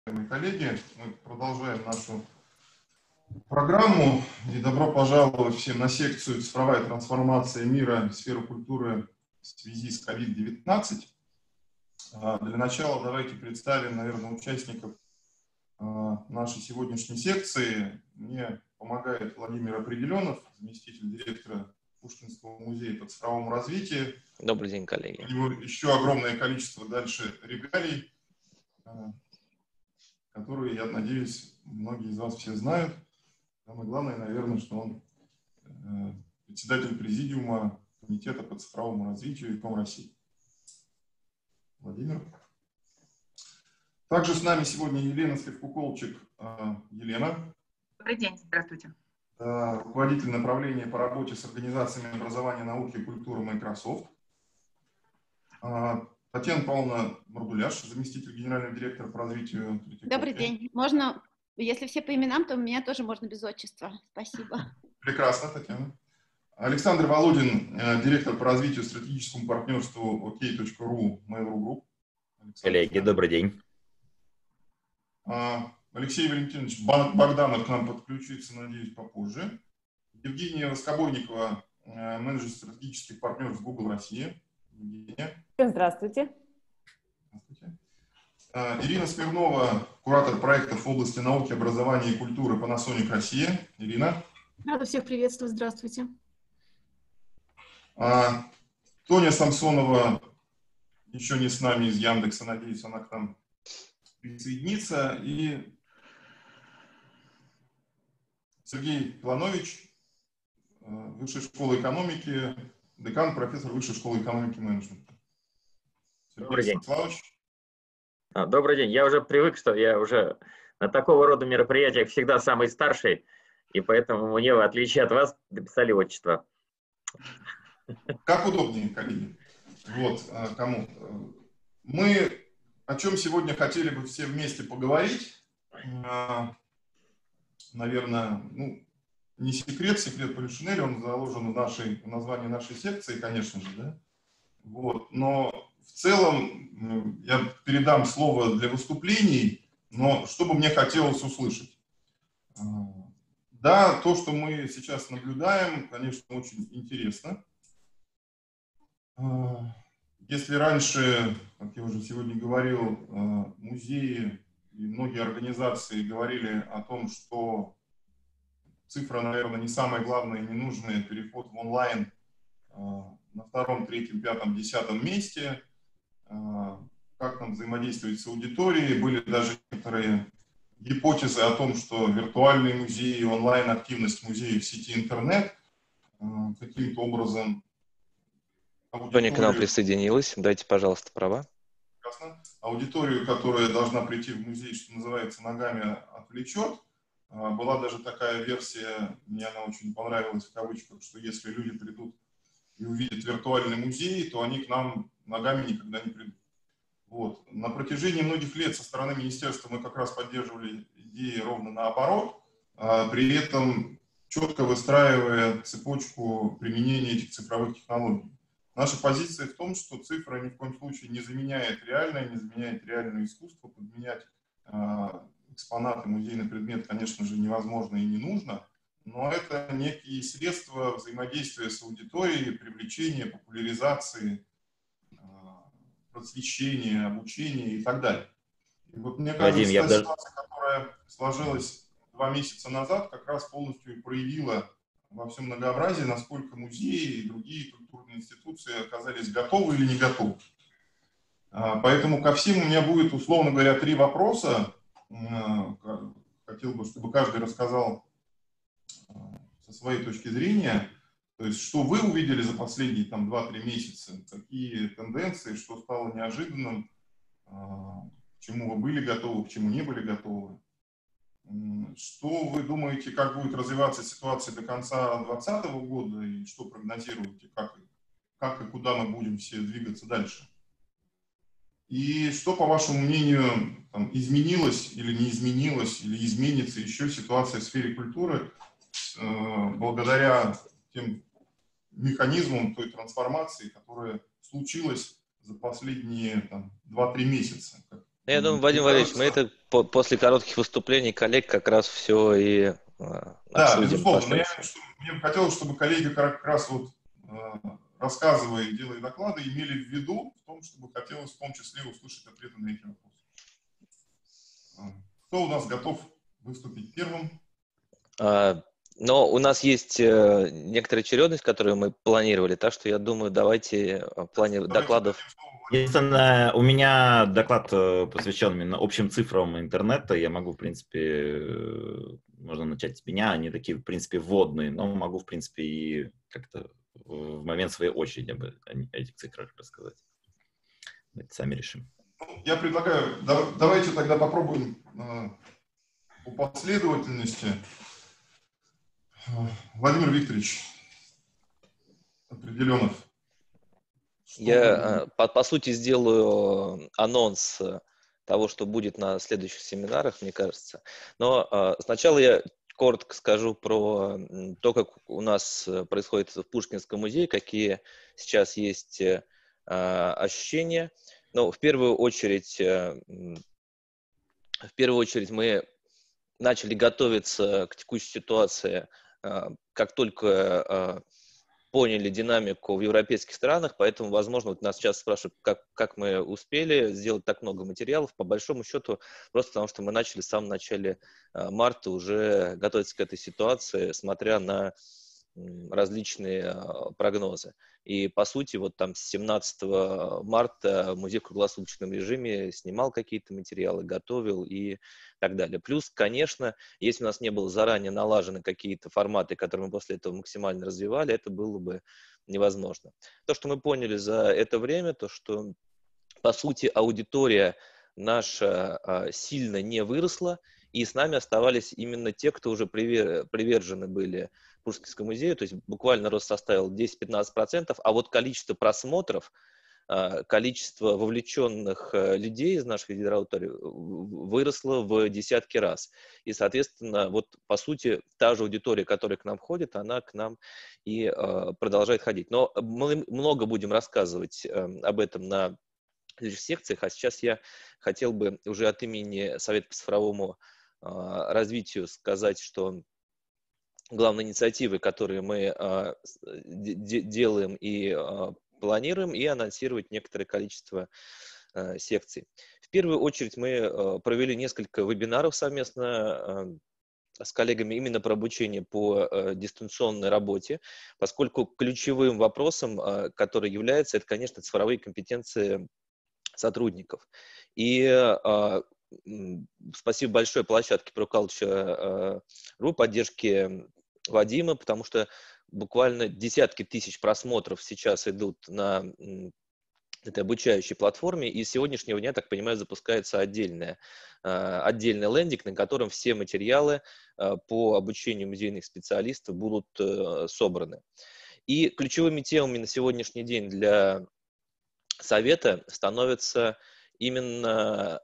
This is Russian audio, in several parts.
Мои коллеги, мы продолжаем нашу программу. И добро пожаловать всем на секцию «Цифровая трансформация мира в сферу культуры в связи с COVID-19». Для начала давайте представим, наверное, участников нашей сегодняшней секции. Мне помогает Владимир Определенов, заместитель директора Пушкинского музея по цифровому развитию. Добрый день, коллеги. У него еще огромное количество дальше регалий, которые, я надеюсь, многие из вас все знают. Самое главное, наверное, что он председатель президиума Комитета по цифровому развитию ИКОМ России. Владимир. Также с нами сегодня Елена Сливкуколчик. Елена. Добрый день, здравствуйте. Руководитель направления по работе с организациями образования, науки и культуры Microsoft. Татьяна Павловна Мардуляш, заместитель генерального директора по развитию Третьяковки. Добрый день. Можно, если все по именам, то меня тоже можно без отчества. Спасибо. Прекрасно, Татьяна. Александр Володин, директор по развитию стратегическому партнерству OK.ru Mail.ru Group. Коллеги, добрый день. Алексей Валентинович Богданов к нам подключится, надеюсь, попозже. Евгения Воскобойникова, менеджер стратегических партнерств Google России. Евгения. Здравствуйте. Здравствуйте. Ирина Смирнова, куратор проектов в области науки, образования и культуры Panasonic Россия. Ирина. Рада всех приветствовать. Здравствуйте. Тоня Самсонова еще не с нами из Яндекса. Надеюсь, она к нам присоединится. И Сергей Планович, Высшей школы экономики, декан, профессор Высшей школы экономики и менеджмента. Добрый день. Станиславович. Добрый день. Я уже привык, что я уже на такого рода мероприятиях всегда самый старший, и поэтому мне, в отличие от вас, написали отчество. Как удобнее, коллеги. Вот, кому. Мы о чем сегодня хотели бы все вместе поговорить. Наверное, не секрет, секрет Полишинеля, он заложен в названии нашей секции, конечно же, да? Вот, но в целом я передам слово для выступлений, но что бы мне хотелось услышать? Да, то, что мы сейчас наблюдаем, конечно, очень интересно. Если раньше, как я уже сегодня говорил, музеи и многие организации говорили о том, что цифра, наверное, не самое главное, не нужный переход в онлайн на втором, третьем, пятом, десятом месте, как нам взаимодействовать с аудиторией. Были даже некоторые гипотезы о том, что виртуальные музеи, онлайн-активность музеев в сети интернет каким-то образом... Тоня к нам присоединилась. Дайте, пожалуйста, права. Прекрасно. Аудиторию, которая должна прийти в музей, что называется, ногами отвлечет. Была даже такая версия, мне она очень понравилась в кавычках, что если люди придут и увидят виртуальный музей, то они к нам ногами никогда не придут. Вот. На протяжении многих лет со стороны министерства мы как раз поддерживали идеи ровно наоборот, при этом четко выстраивая цепочку применения этих цифровых технологий. Наша позиция в том, что цифра ни в коем случае не заменяет реальное, не заменяет реальное искусство. Подменять экспонаты, музейный предмет, конечно же, невозможно и не нужно, но это некие средства взаимодействия с аудиторией, привлечения, популяризации, просвещения, обучения и так далее. И вот мне кажется, ситуация, которая сложилась 2 месяца назад, как раз полностью проявила во всем многообразии, насколько музеи и другие культурные институции оказались готовы или не готовы. Поэтому ко всем у меня будет, условно говоря, 3 вопроса. Хотел бы, чтобы каждый рассказал со своей точки зрения, то есть что вы увидели за последние 2-3 месяца, какие тенденции, что стало неожиданным, к чему вы были готовы, к чему не были готовы. Что вы думаете, как будет развиваться ситуация до конца 2020 года и что прогнозируете, как и куда мы будем все двигаться дальше? И что, по вашему мнению, изменилось или не изменилось, или изменится еще ситуация в сфере культуры благодаря тем механизмам той трансформации, которая случилась за последние 2-3 месяца? Я думаю, Вадим Валерьевич, мы это после коротких выступлений коллег как раз все и Да, обсудим. безусловно, но мне бы хотелось, чтобы коллеги как раз вот рассказывая и делая доклады, имели в виду в том, чтобы хотелось в том числе услышать ответы на эти вопросы. Кто у нас готов выступить первым? Но у нас есть некоторая очередность, которую мы планировали, так что я думаю, давайте в плане докладов. Единственное, у меня доклад посвящен именно общим цифрам интернета. Я могу, в принципе, можно начать с меня, они такие, в принципе, вводные, но могу, в принципе, и как-то в момент своей очереди об этих цифрах рассказать. Это сами решим. Я предлагаю, давайте тогда попробуем по последовательности. Владимир Викторович Определенов. Я, по сути, сделаю анонс того, что будет на следующих семинарах, мне кажется. Но сначала я коротко скажу про то, как у нас происходит в Пушкинском музее, какие сейчас есть ощущения. Но в первую очередь мы начали готовиться к текущей ситуации, как только поняли динамику в европейских странах, поэтому, возможно, вот нас сейчас спрашивают, как мы успели сделать так много материалов. По большому счету, просто потому что мы начали в самом начале марта уже готовиться к этой ситуации, смотря на различные прогнозы. И, по сути, вот там с 17 марта музей в круглосуточном режиме снимал какие-то материалы, готовил и так далее. Плюс, конечно, если у нас не было заранее налажены какие-то форматы, которые мы после этого максимально развивали, это было бы невозможно. То, что мы поняли за это время, то, что, по сути, аудитория наша сильно не выросла, и с нами оставались именно те, кто уже привержены были Пушкинскому музею, то есть буквально рост составил 10-15%, а вот количество просмотров, количество вовлеченных людей из нашей аудитории выросло в десятки раз. И, соответственно, вот по сути та же аудитория, которая к нам ходит, она к нам и продолжает ходить. Но мы много будем рассказывать об этом на следующих секциях, а сейчас я хотел бы уже от имени Совета по цифровому развитию сказать, что главные инициативы, которые мы делаем и планируем, и анонсировать некоторое количество секций. В первую очередь мы провели несколько вебинаров совместно с коллегами именно про обучение по дистанционной работе, поскольку ключевым вопросом, который является, это, конечно, цифровые компетенции сотрудников. И спасибо большое площадке ProCulture.ru, поддержке Вадима, потому что буквально десятки тысяч просмотров сейчас идут на этой обучающей платформе, и с сегодняшнего дня, так понимаю, запускается отдельный лендинг, на котором все материалы по обучению музейных специалистов будут собраны. И ключевыми темами на сегодняшний день для Совета становится именно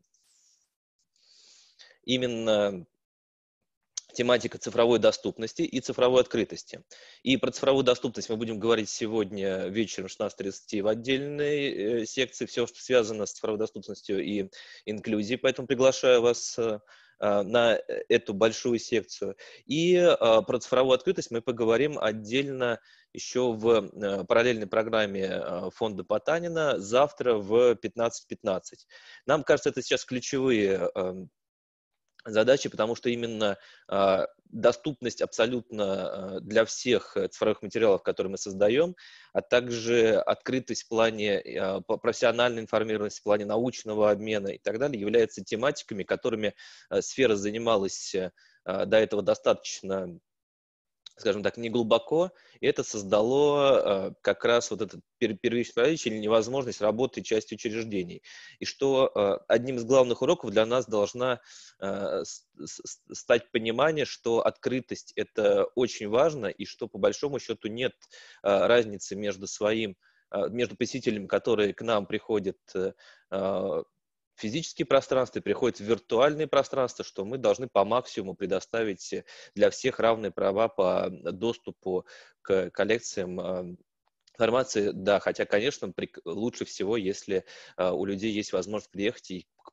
тематика цифровой доступности и цифровой открытости. И про цифровую доступность мы будем говорить сегодня вечером в 16:30 в отдельной секции, все, что связано с цифровой доступностью и инклюзией, поэтому приглашаю вас на эту большую секцию. И про цифровую открытость мы поговорим отдельно еще в параллельной программе фонда Потанина завтра в 15:15. Нам кажется, это сейчас ключевые задачи, потому что именно доступность абсолютно для всех цифровых материалов, которые мы создаем, а также открытость в плане профессиональной информированности, в плане научного обмена и так далее, являются тематиками, которыми сфера занималась до этого достаточно, скажем так, не глубоко, и это создало как раз вот этот первичный противоречие или невозможность работы частью учреждений. И что одним из главных уроков для нас должна стать понимание, что открытость – это очень важно, и что по большому счету нет разницы между посетителями, которые к нам приходят физические пространства, приходят в виртуальные пространства, что мы должны по максимуму предоставить для всех равные права по доступу к коллекциям информации. Да, хотя, конечно, лучше всего, если у людей есть возможность приехать и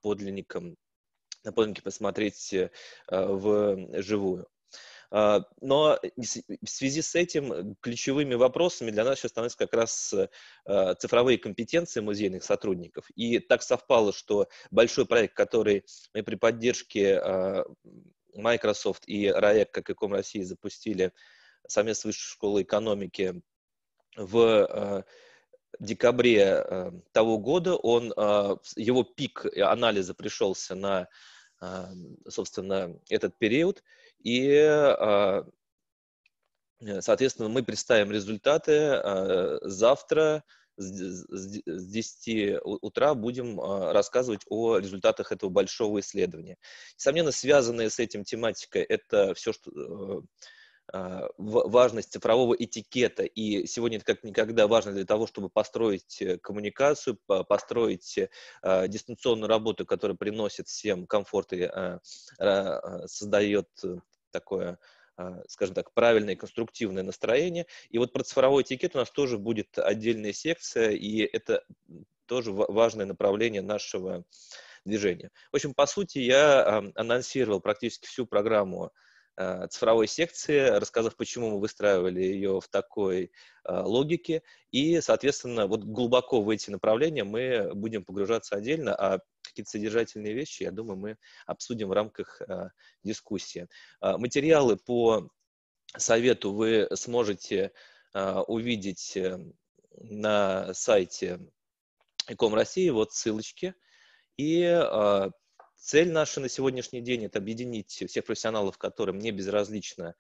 подлинники посмотреть вживую. Но в связи с этим ключевыми вопросами для нас сейчас становятся как раз цифровые компетенции музейных сотрудников. И так совпало, что большой проект, который мы при поддержке Microsoft и РАЭК, как ИКОМ России, запустили совместно с Высшей школой экономики в декабре того года, его пик анализа пришелся на, собственно, этот период. И, соответственно, мы представим результаты завтра с 10 утра будем рассказывать о результатах этого большого исследования. Несомненно, связанная с этим тематика – это все, что важность цифрового этикета, и сегодня это как никогда важно для того, чтобы построить коммуникацию, построить дистанционную работу, которая приносит всем комфорт и создает такое, скажем так, правильное и конструктивное настроение. И вот про цифровой этикет у нас тоже будет отдельная секция, и это тоже важное направление нашего движения. В общем, по сути, я анонсировал практически всю программу цифровой секции, рассказав, почему мы выстраивали ее в такой логике. И, соответственно, вот глубоко в эти направления мы будем погружаться отдельно, а какие-то содержательные вещи, я думаю, мы обсудим в рамках дискуссии. Материалы по совету вы сможете увидеть на сайте ИКОМ России, вот ссылочки. И цель наша на сегодняшний день – это объединить всех профессионалов, которым не безразлично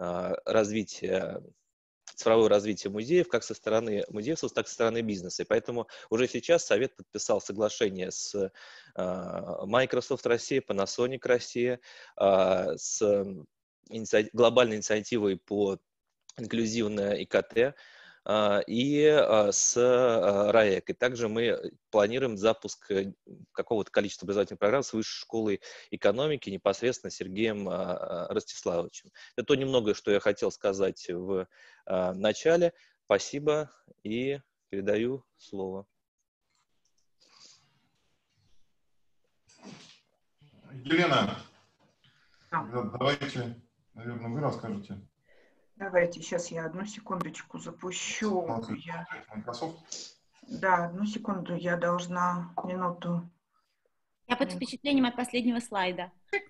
цифровое развитие музеев, как со стороны музеев, так и со стороны бизнеса. И поэтому уже сейчас Совет подписал соглашение с Microsoft Россия, Panasonic Россия, с глобальной инициативой по инклюзивной ИКТ, и с РАЭК. И также мы планируем запуск какого-то количества образовательных программ с Высшей школой экономики непосредственно Сергеем Ростиславовичем. Это то немногое, что я хотел сказать в начале. Спасибо и передаю слово. Елена, давайте, наверное, вы расскажете. Давайте, сейчас я одну секундочку запущу. Да, одну секунду, я должна минуту. Я под впечатлением от последнего слайда.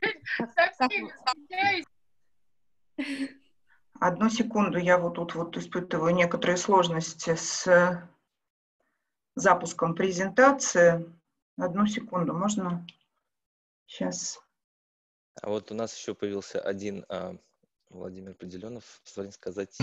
Одну секунду, я вот тут вот испытываю некоторые сложности с запуском презентации. Одну секунду, можно? Сейчас. А вот у нас еще появился один Владимир Поделенов, позвольте сказать.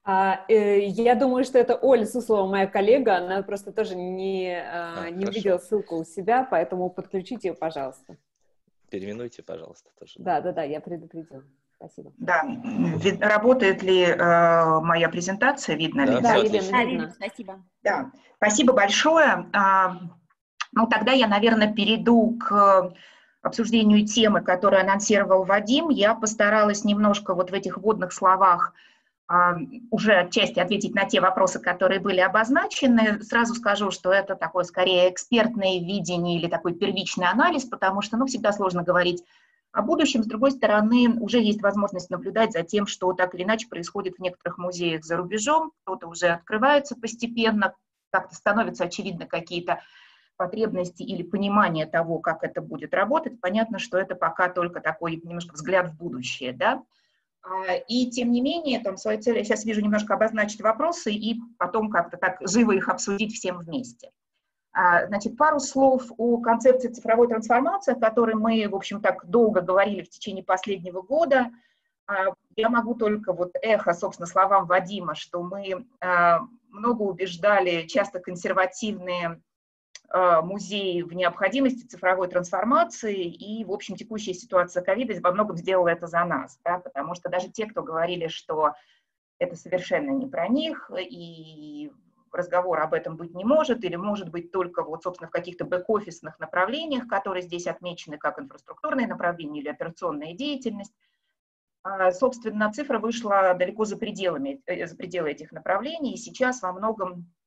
Я думаю, что это Оля Суслова, моя коллега, она просто тоже не увидела ссылку у себя, поэтому подключите ее, пожалуйста. Переименуйте, пожалуйста, тоже. Да, я предупредила. Спасибо. Да, работает ли моя презентация, видно ли? Да, Елена, видно. Спасибо. Да, спасибо большое. Ну, тогда я, наверное, перейду к обсуждению темы, которую анонсировал Вадим. Я постаралась немножко вот в этих вводных словах уже отчасти ответить на те вопросы, которые были обозначены. Сразу скажу, что это такое скорее экспертное видение или такой первичный анализ, потому что, всегда сложно говорить о будущем. С другой стороны, уже есть возможность наблюдать за тем, что так или иначе происходит в некоторых музеях за рубежом, кто-то уже открывается постепенно, как-то становятся очевидны какие-то потребности или понимание того, как это будет работать. Понятно, что это пока только такой немножко взгляд в будущее, да. И тем не менее, там, своей цели я сейчас вижу немножко обозначить вопросы и потом как-то так живо их обсудить всем вместе. Значит, пару слов о концепции цифровой трансформации, о которой мы, в общем, так долго говорили в течение последнего года. Я могу только вот эхо, собственно, словам Вадима, что мы много убеждали часто консервативные музеи в необходимости цифровой трансформации, и, в общем, текущая ситуация ковида во многом сделала это за нас, да, потому что даже те, кто говорили, что это совершенно не про них, и разговора об этом быть не может, или может быть только, вот, собственно, в каких-то бэк-офисных направлениях, которые здесь отмечены как инфраструктурные направления или операционная деятельность, собственно, цифра вышла далеко за пределы этих направлений, и сейчас во многом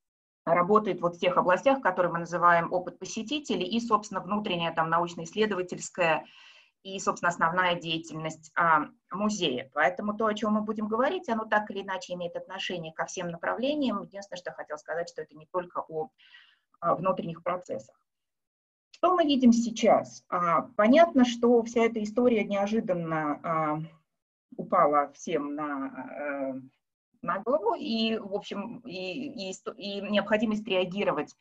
работает вот в тех областях, которые мы называем опыт посетителей, и, собственно, внутренняя там научно-исследовательская и, собственно, основная деятельность музея. Поэтому то, о чем мы будем говорить, оно так или иначе имеет отношение ко всем направлениям. Единственное, что я хотела сказать, что это не только о внутренних процессах. Что мы видим сейчас? Понятно, что вся эта история неожиданно упала всем на голову, и, в общем, и необходимость реагировать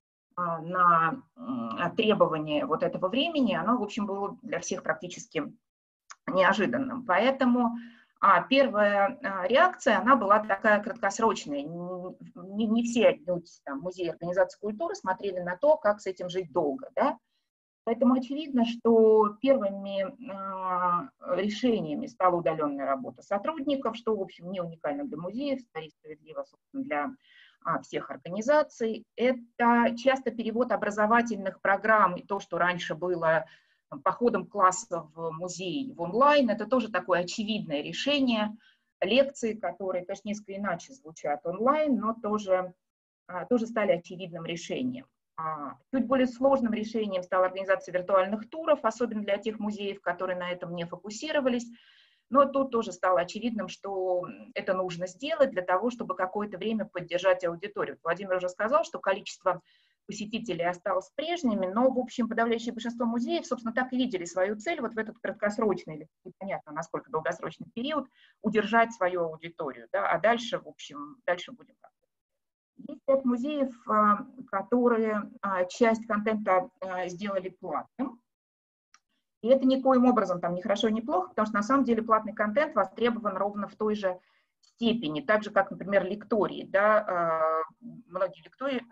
на требования вот этого времени, оно, в общем, было для всех практически неожиданным. Поэтому первая реакция, она была такая краткосрочная. Не все там, музеи и организации культуры смотрели на то, как с этим жить долго. Да? Поэтому очевидно, что первыми решениями стала удаленная работа сотрудников, что, в общем, не уникально для музеев, скорее справедливо, собственно, для всех организаций. Это часто перевод образовательных программ, и то, что раньше было походом классов в музей в онлайн, это тоже такое очевидное решение. Лекции, которые, конечно, несколько иначе звучат онлайн, но тоже стали очевидным решением. Чуть более сложным решением стала организация виртуальных туров, особенно для тех музеев, которые на этом не фокусировались. Но тут тоже стало очевидным, что это нужно сделать для того, чтобы какое-то время поддержать аудиторию. Владимир уже сказал, что количество посетителей осталось прежними, но, в общем, подавляющее большинство музеев, собственно, так и видели свою цель вот в этот краткосрочный, или непонятно, насколько долгосрочный период, удержать свою аудиторию. Да, а дальше, в общем, дальше будем как-то. Есть ряд музеев, которые часть контента сделали платным. И это никоим образом там не хорошо, не плохо, потому что на самом деле платный контент востребован ровно в той же степени, так же, как, например, лектории. Да, многие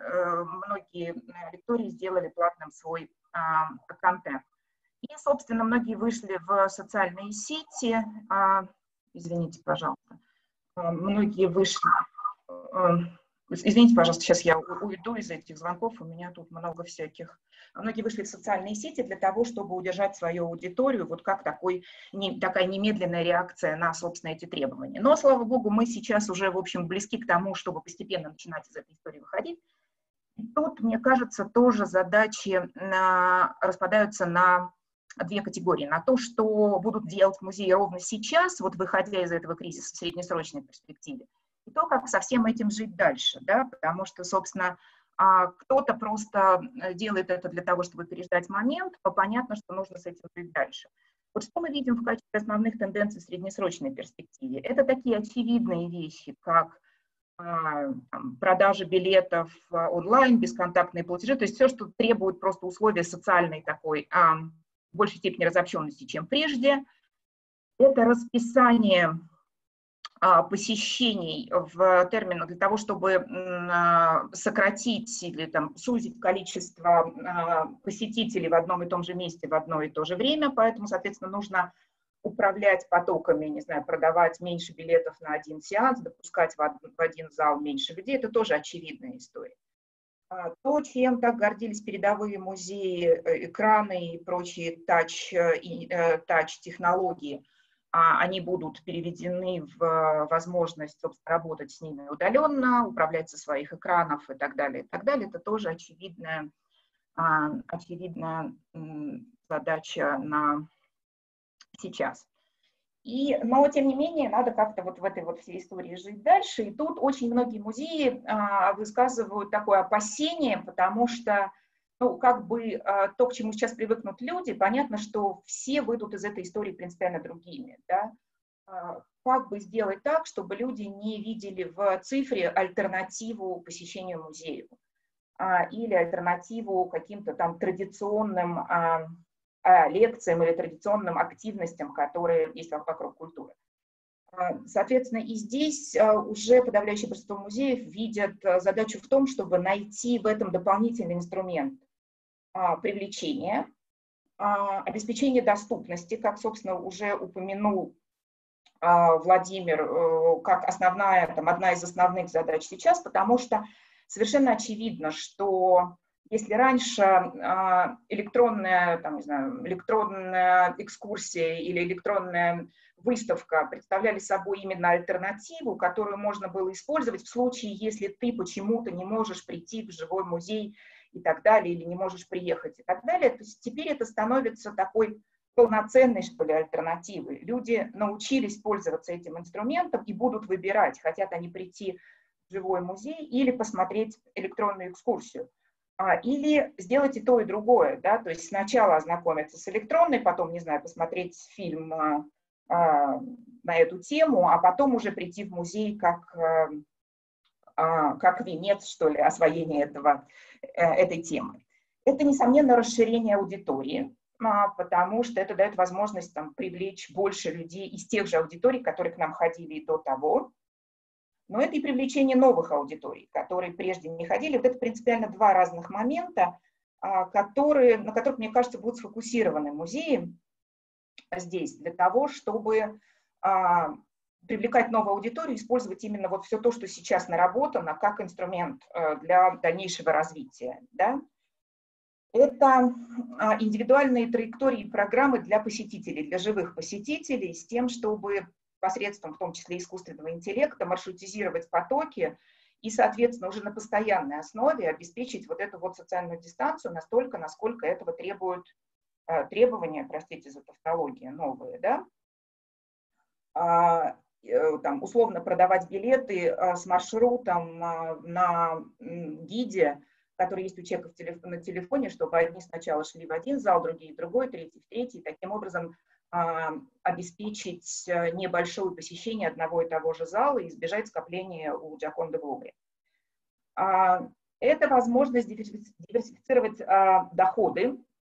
лектории сделали платным свой контент. И, собственно, многие вышли в социальные сети. Извините, пожалуйста. Многие вышли... Извините, пожалуйста, сейчас я уйду из этих звонков, у меня тут много всяких. Многие вышли в социальные сети для того, чтобы удержать свою аудиторию, вот как такая немедленная реакция на, собственно, эти требования. Но, слава богу, мы сейчас уже, в общем, близки к тому, чтобы постепенно начинать из этой истории выходить. И тут, мне кажется, тоже задачи распадаются на две категории. На то, что будут делать музеи ровно сейчас, вот выходя из этого кризиса в среднесрочной перспективе, и то, как со всем этим жить дальше, да, потому что, собственно, кто-то просто делает это для того, чтобы переждать момент, но понятно, что нужно с этим жить дальше. Вот что мы видим в качестве основных тенденций в среднесрочной перспективе? Это такие очевидные вещи, как продажа билетов онлайн, бесконтактные платежи, то есть все, что требует просто условия социальной такой, в большей степени разобщенности, чем прежде. Это расписание посещений в терминах для того, чтобы сократить или там, сузить количество посетителей в одном и том же месте в одно и то же время, поэтому, соответственно, нужно управлять потоками, не знаю, продавать меньше билетов на один сеанс, допускать в один зал меньше людей, это тоже очевидная история. То, чем так гордились передовые музеи, экраны и прочие тач-технологии, они будут переведены в возможность, собственно, работать с ними удаленно, управлять со своих экранов и так далее. И так далее. Это тоже очевидная задача на сейчас. Но, тем не менее, надо как-то вот в этой вот всей истории жить дальше. И тут очень многие музеи высказывают такое опасение, потому что ну, как бы то, к чему сейчас привыкнут люди, понятно, что все выйдут из этой истории принципиально другими. Да? Как бы сделать так, чтобы люди не видели в цифре альтернативу посещению музея или альтернативу каким-то там традиционным лекциям или традиционным активностям, которые есть вокруг культуры. Соответственно, и здесь уже подавляющее большинство музеев видят задачу в том, чтобы найти в этом дополнительный инструмент привлечения, обеспечения доступности, как, собственно, уже упомянул Владимир, как одна из основных задач сейчас, потому что совершенно очевидно, что Если раньше электронная, там, не знаю, электронная экскурсия или электронная выставка представляли собой именно альтернативу, которую можно было использовать в случае, если ты почему-то не можешь прийти в живой музей и так далее, или не можешь приехать и так далее, то есть теперь это становится такой полноценной, что ли, альтернативой. Люди научились пользоваться этим инструментом и будут выбирать, хотят они прийти в живой музей или посмотреть электронную экскурсию. Или сделать и то, и другое, да, то есть сначала ознакомиться с электронной, потом, не знаю, посмотреть фильм на эту тему, а потом уже прийти в музей как венец, что ли, освоения этой темы. Это, несомненно, расширение аудитории, потому что это дает возможность там, привлечь больше людей из тех же аудиторий, которые к нам ходили и до того. Но это и привлечение новых аудиторий, которые прежде не ходили. Вот это принципиально два разных момента, на которых, мне кажется, будут сфокусированы музеи здесь для того, чтобы привлекать новую аудиторию, использовать именно вот все то, что сейчас наработано, как инструмент для дальнейшего развития. Да? Это индивидуальные траектории и программы для посетителей, для живых посетителей, с тем, чтобы посредством, в том числе искусственного интеллекта, маршрутизировать потоки и, соответственно, уже на постоянной основе обеспечить вот эту вот социальную дистанцию настолько, насколько этого требуют требования, простите за тавтологию, новые, да? Там, условно продавать билеты с маршрутом на гиде, который есть у человека на телефоне, чтобы одни сначала шли в один зал, другие в другой, третий в третий, таким образом обеспечить небольшое посещение одного и того же зала и избежать скопления у Джоконда в Лувре. Это возможность диверсифицировать доходы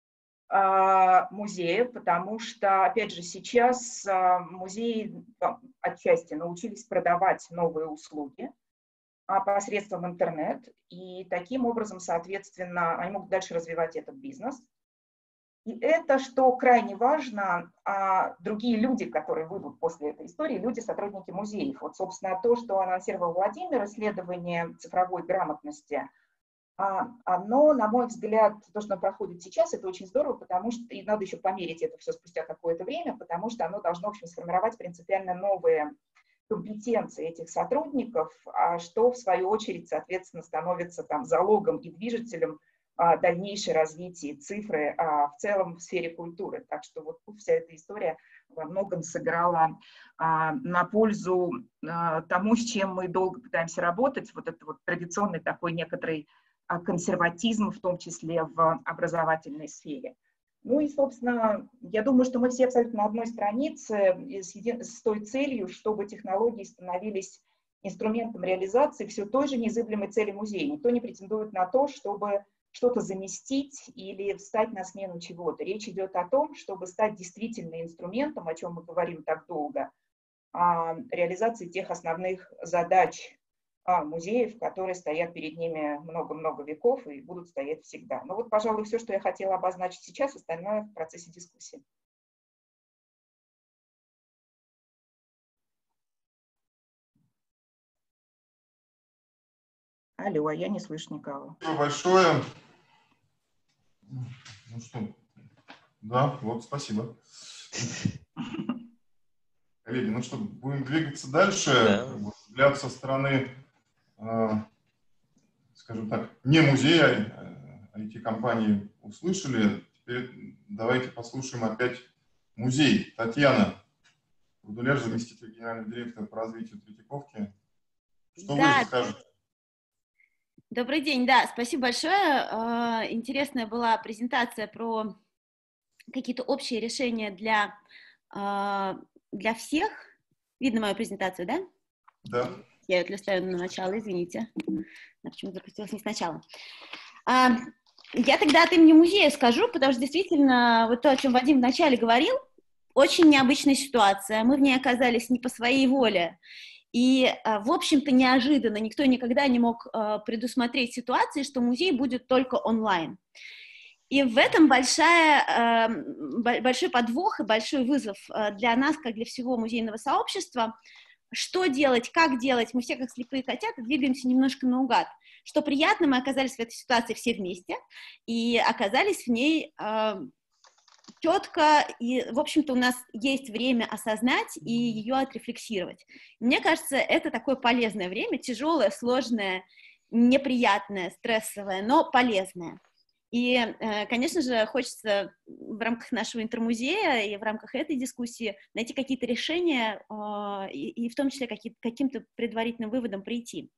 музеев, потому что, опять же, сейчас музеи отчасти научились продавать новые услуги посредством интернет, и таким образом, соответственно, они могут дальше развивать этот бизнес. И это, что крайне важно, другие люди, которые выйдут после этой истории, люди, сотрудники музеев. Вот, собственно, то, что анонсировал Владимир, исследование цифровой грамотности, оно, на мой взгляд, то, что проходит сейчас, это очень здорово, потому что, и надо еще померить это все спустя какое-то время, потому что оно должно, в общем, сформировать принципиально новые компетенции этих сотрудников, что, в свою очередь, соответственно, становится там залогом и движителем дальнейшее развитие цифры в целом в сфере культуры. Так что вот вся эта история во многом сыграла на пользу тому, с чем мы долго пытаемся работать, вот это вот традиционный такой некоторый консерватизм, в том числе в образовательной сфере. Ну и, собственно, я думаю, что мы все абсолютно на одной странице с той целью, чтобы технологии становились инструментом реализации все той же незыблемой цели музея. Никто не претендует на то, чтобы что-то заместить или встать на смену чего-то. Речь идет о том, чтобы стать действительно инструментом, о чем мы говорим так долго, реализации тех основных задач музеев, которые стоят перед ними много-много веков и будут стоять всегда. Ну вот, пожалуй, все, что я хотела обозначить сейчас, остальное в процессе дискуссии. Алло, а я не слышу никого. Спасибо большое. Ну что, да, вот, спасибо. Коллеги, ну что, будем двигаться дальше. Да. Взгляд со стороны, скажем так, не музея, IT-компании услышали. Теперь давайте послушаем опять музей. Татьяна Гудуляр, заместитель генерального директора по развитию Третьяковки. Что вы скажете? Добрый день, да, спасибо большое. Интересная была презентация про какие-то общие решения для всех. Видно мою презентацию, да? Да. Я ее листаю на начало, извините. Почему запустилась не сначала? Я тогда от имени музея скажу, потому что действительно, вот то, о чем Вадим вначале говорил, очень необычная ситуация. Мы в ней оказались не по своей воле. И, в общем-то, неожиданно, никто никогда не мог предусмотреть ситуации, что музей будет только онлайн. И в этом большой подвох и большой вызов для нас, как для всего музейного сообщества. Что делать, как делать, мы все как слепые котята двигаемся немножко наугад. Что приятно, мы оказались в этой ситуации все вместе и оказались в ней четко, и, в общем-то, у нас есть время осознать и ее отрефлексировать. Мне кажется, это такое полезное время, тяжелое, сложное, неприятное, стрессовое, но полезное. И, конечно же, хочется в рамках нашего интермузея и в рамках этой дискуссии найти какие-то решения и в том числе каким-то предварительным выводом прийти.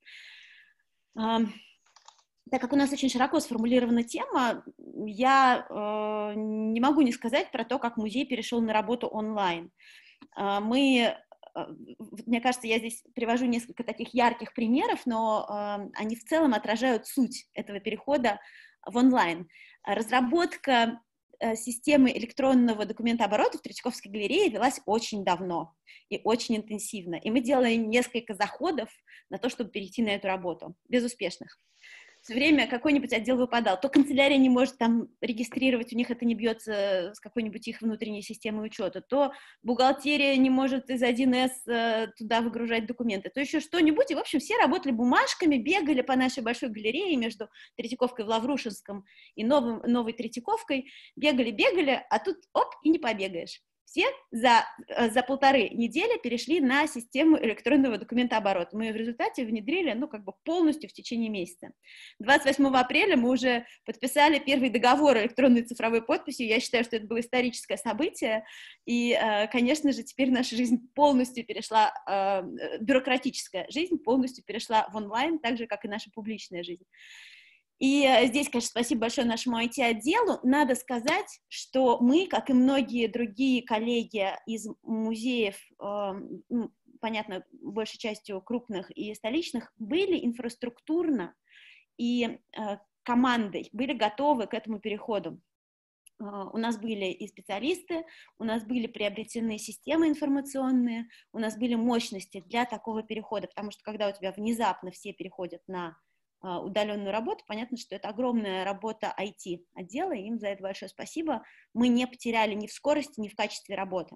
Так как у нас очень широко сформулирована тема, я не могу не сказать про то, как музей перешел на работу онлайн. Мне кажется, я здесь привожу несколько таких ярких примеров, но они в целом отражают суть этого перехода в онлайн. Разработка системы электронного документооборота в Третьяковской галерее велась очень давно и очень интенсивно. И мы делали несколько заходов на то, чтобы перейти на эту работу, безуспешных. Все время какой-нибудь отдел выпадал. То канцелярия не может там регистрировать, у них это не бьется с какой-нибудь их внутренней системой учета, то бухгалтерия не может из 1С туда выгружать документы, то еще что-нибудь. И, в общем, все работали бумажками, бегали по нашей большой галерее между Третьяковкой в Лаврушинском и новой Третьяковкой. Бегали, а тут оп, и не побегаешь. Все за 1,5 недели перешли на систему электронного документооборота. Мы в результате внедрили, полностью в течение месяца. 28 апреля мы уже подписали первый договор электронной цифровой подписью. Я считаю, что это было историческое событие. И, конечно же, теперь наша жизнь полностью перешла, бюрократическая жизнь полностью перешла в онлайн, так же, как и наша публичная жизнь. И здесь, конечно, спасибо большое нашему IT-отделу. Надо сказать, что мы, как и многие другие коллеги из музеев, понятно, большей частью крупных и столичных, были инфраструктурно и командой, были готовы к этому переходу. У нас были и специалисты, у нас были приобретены системы информационные, у нас были мощности для такого перехода, потому что когда у тебя внезапно все переходят на удаленную работу, понятно, что это огромная работа IT-отдела, и им за это большое спасибо. Мы не потеряли ни в скорости, ни в качестве работы.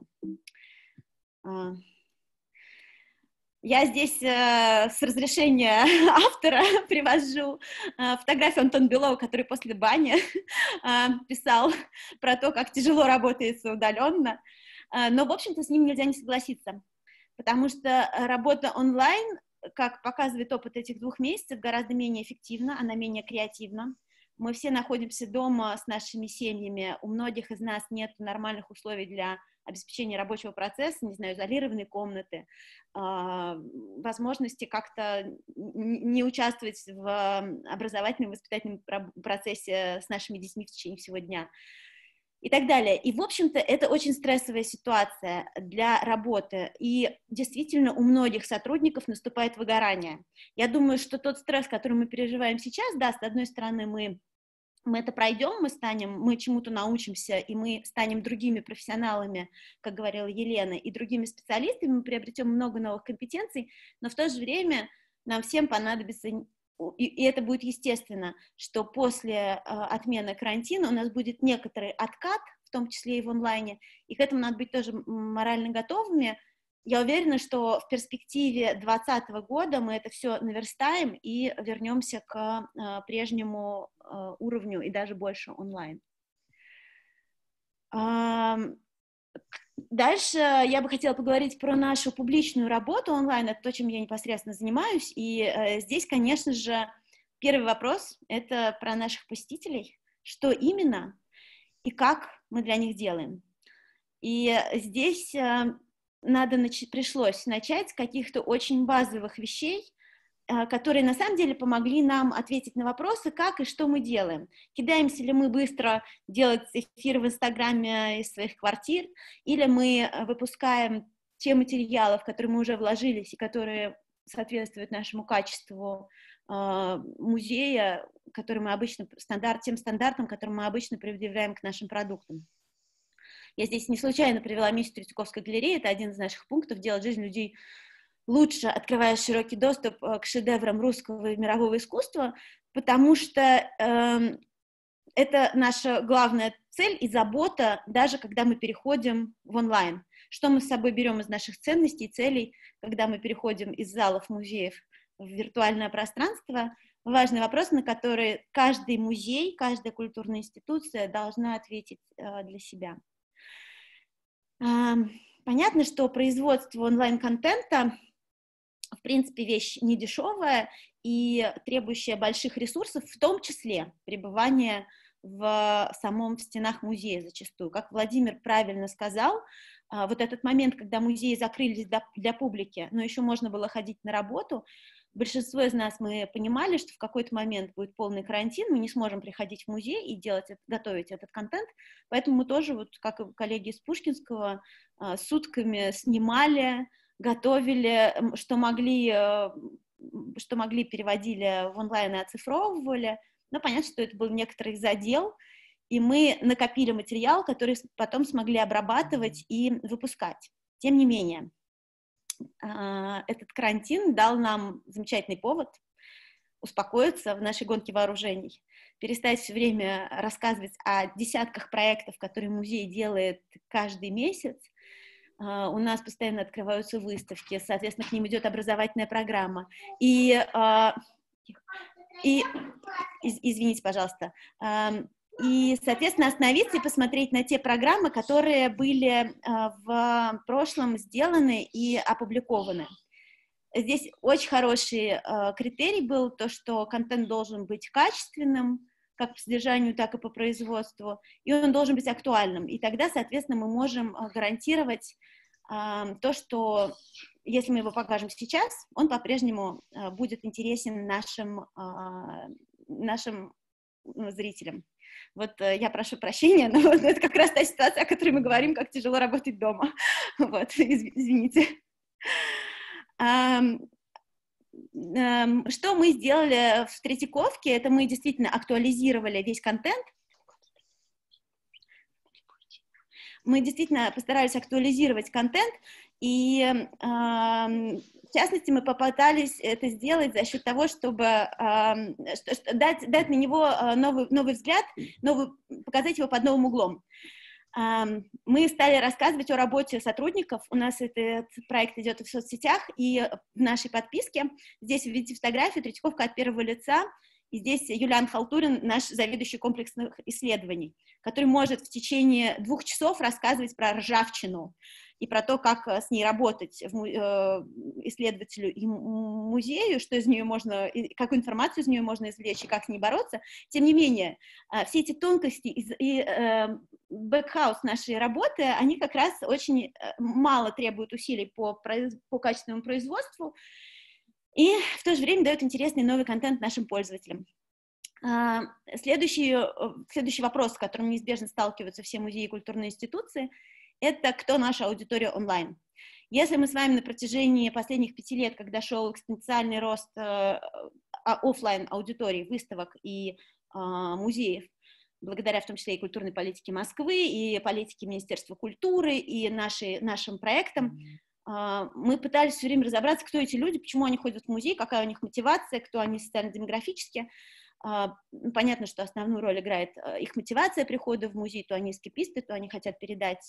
Я здесь с разрешения автора привожу фотографию Антона Белова, который после бани писал про то, как тяжело работается удаленно, но, в общем-то, с ним нельзя не согласиться, потому что работа онлайн, как показывает опыт этих 2 месяцев, гораздо менее эффективна, она менее креативна. Мы все находимся дома с нашими семьями, у многих из нас нет нормальных условий для обеспечения рабочего процесса, не знаю, изолированные комнаты, возможности как-то не участвовать в образовательном и воспитательном процессе с нашими детьми в течение всего дня. И так далее. И, в общем-то, это очень стрессовая ситуация для работы. И действительно у многих сотрудников наступает выгорание. Я думаю, что тот стресс, который мы переживаем сейчас, да, с одной стороны, мы это пройдем, мы чему-то научимся, и мы станем другими профессионалами, как говорила Елена, и другими специалистами, мы приобретем много новых компетенций, но в то же время нам всем понадобится... И это будет естественно, что после отмены карантина у нас будет некоторый откат, в том числе и в онлайне, и к этому надо быть тоже морально готовыми. Я уверена, что в перспективе 2020 года мы это все наверстаем и вернемся к прежнему уровню и даже больше онлайн. Дальше я бы хотела поговорить про нашу публичную работу онлайн, это то, чем я непосредственно занимаюсь, и здесь, конечно же, первый вопрос — это про наших посетителей, что именно и как мы для них делаем. И здесь пришлось начать с каких-то очень базовых вещей, которые на самом деле помогли нам ответить на вопросы, как и что мы делаем. Кидаемся ли мы быстро делать эфир в Инстаграме из своих квартир, или мы выпускаем те материалы, в которые мы уже вложились и которые соответствуют нашему качеству музея, который мы обычно, тем стандартам, которые мы обычно предъявляем к нашим продуктам. Я здесь не случайно привела миссию Третьяковской галереи, это один из наших пунктов — делать жизнь людей лучше, открывая широкий доступ к шедеврам русского и мирового искусства, потому что это наша главная цель и забота, даже когда мы переходим в онлайн. Что мы с собой берем из наших ценностей и целей, когда мы переходим из залов музеев в виртуальное пространство, важный вопрос, на который каждый музей, каждая культурная институция должна ответить для себя. Понятно, что производство онлайн-контента, в принципе, вещь недешевая и требующая больших ресурсов, в том числе пребывание в стенах музея зачастую. Как Владимир правильно сказал, вот этот момент, когда музеи закрылись для публики, но еще можно было ходить на работу, большинство из нас мы понимали, что в какой-то момент будет полный карантин, мы не сможем приходить в музей и готовить этот контент, поэтому мы тоже, вот как и коллеги из Пушкинского, сутками снимали, готовили, что могли, переводили в онлайн и оцифровывали, но понятно, что это был некоторый задел, и мы накопили материал, который потом смогли обрабатывать и выпускать. Тем не менее, этот карантин дал нам замечательный повод успокоиться в нашей гонке вооружений, перестать все время рассказывать о десятках проектов, которые музей делает каждый месяц. У нас постоянно открываются выставки, соответственно, к ним идет образовательная программа. Извините, пожалуйста. И, соответственно, остановиться и посмотреть на те программы, которые были в прошлом сделаны и опубликованы. Здесь очень хороший критерий был, то, что контент должен быть качественным, как по содержанию, так и по производству, и он должен быть актуальным. И тогда, соответственно, мы можем гарантировать то, что если мы его покажем сейчас, он по-прежнему будет интересен нашим зрителям. Вот я прошу прощения, но вот это как раз та ситуация, о которой мы говорим, как тяжело работать дома. Вот, извините. Что мы сделали в Третьяковке, это мы действительно актуализировали весь контент. Мы действительно постарались актуализировать контент, и в частности мы попытались это сделать за счет того, чтобы дать на него новый взгляд, показать его под новым углом. Мы стали рассказывать о работе сотрудников. У нас этот проект идет в соцсетях и в нашей подписке. Здесь вы видите фотографию «Третьяковка от первого лица». И здесь Юлиан Халтурин, наш заведующий комплексных исследований, который может в течение 2 часов рассказывать про ржавчину и про то, как с ней работать исследователю и музею, что из нее можно, какую информацию из нее можно извлечь и как с ней бороться. Тем не менее, все эти тонкости и бэкхаус нашей работы, они как раз очень мало требуют усилий по качественному производству и в то же время дают интересный новый контент нашим пользователям. Следующий вопрос, с которым неизбежно сталкиваются все музеи и культурные институции, это кто наша аудитория онлайн. Если мы с вами на протяжении последних 5 лет, когда шел экспоненциальный рост офлайн аудиторий, выставок и музеев, благодаря в том числе и культурной политике Москвы, и политике Министерства культуры, и нашим проектам, мы пытались все время разобраться, кто эти люди, почему они ходят в музей, какая у них мотивация, кто они социально-демографически. Понятно, что основную роль играет их мотивация прихода в музей, то они эскаписты, то они хотят передать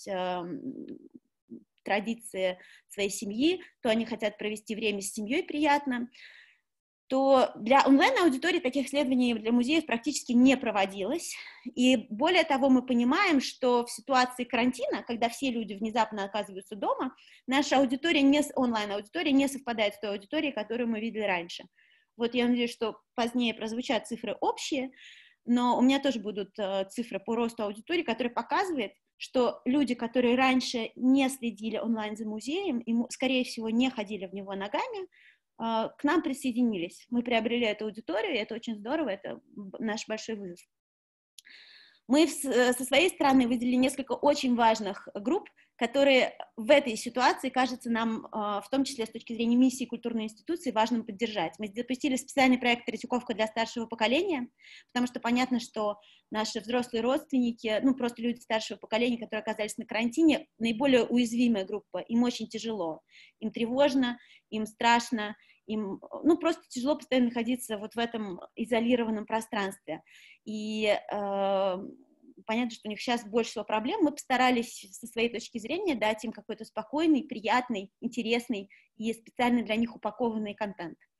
традиции своей семьи, то они хотят провести время с семьей приятно, то для онлайн-аудитории таких исследований для музеев практически не проводилось. И более того, мы понимаем, что в ситуации карантина, когда все люди внезапно оказываются дома, наша аудитория, онлайн-аудитория не совпадает с той аудиторией, которую мы видели раньше. Вот я надеюсь, что позднее прозвучат цифры общие, но у меня тоже будут цифры по росту аудитории, которые показывают, что люди, которые раньше не следили онлайн за музеем и, скорее всего, не ходили в него ногами, к нам присоединились. Мы приобрели эту аудиторию, и это очень здорово, это наш большой вызов. Мы со своей стороны выделили несколько очень важных групп, которые в этой ситуации кажется нам, в том числе с точки зрения миссии культурной институции, важным поддержать. Мы запустили специальный проект «Третьяковка для старшего поколения», потому что понятно, что наши взрослые родственники, просто люди старшего поколения, которые оказались на карантине, наиболее уязвимая группа, им очень тяжело, им тревожно, им страшно, им просто тяжело постоянно находиться вот в этом изолированном пространстве. И понятно, что у них сейчас больше всего проблем. Мы постарались со своей точки зрения дать им какой-то спокойный, приятный, интересный и специально для них упакованный контент.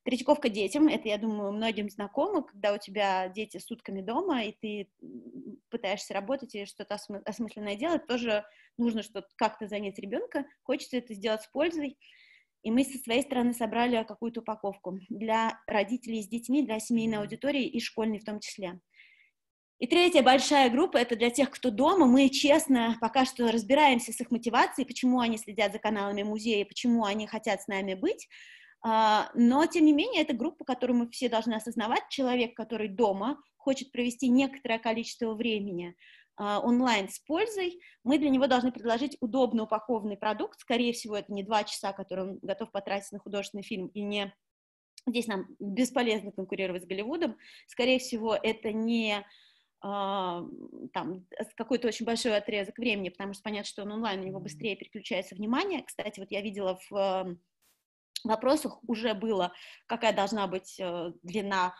Третьяковка детям, это, я думаю, многим знакомо, когда у тебя дети сутками дома, и ты пытаешься работать или что-то осмысленное делать, тоже нужно что-то как-то занять ребенка, хочется это сделать с пользой. И мы со своей стороны собрали какую-то упаковку для родителей с детьми, для семейной аудитории и школьной в том числе. И третья большая группа — это для тех, кто дома. Мы, честно, пока что разбираемся с их мотивацией, почему они следят за каналами музея, почему они хотят с нами быть. Но, тем не менее, это группа, которую мы все должны осознавать. Человек, который дома хочет провести некоторое количество времени онлайн с пользой, мы для него должны предложить удобно упакованный продукт. Скорее всего, это не 2 часа, которые он готов потратить на художественный фильм, и не... Здесь нам бесполезно конкурировать с Голливудом. Скорее всего, это не... там, какой-то очень большой отрезок времени, потому что понятно, что он онлайн, у него быстрее переключается внимание. Кстати, вот я видела в вопросах уже было, какая должна быть длина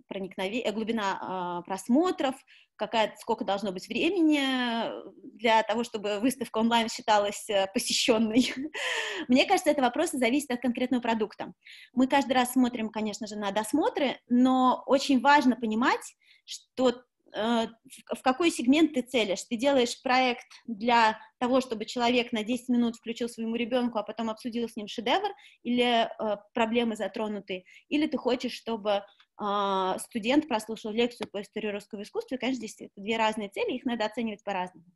глубина просмотров, сколько должно быть времени для того, чтобы выставка онлайн считалась посещенной. Мне кажется, это вопросы зависят от конкретного продукта. Мы каждый раз смотрим, конечно же, на досмотры, но очень важно понимать, что в какой сегмент ты целишь. Ты делаешь проект для того, чтобы человек на 10 минут включил своему ребенку, а потом обсудил с ним шедевр или проблемы затронутые, или ты хочешь, чтобы студент прослушал лекцию по истории русского искусства. И, конечно, здесь это 2 разные цели, их надо оценивать по-разному.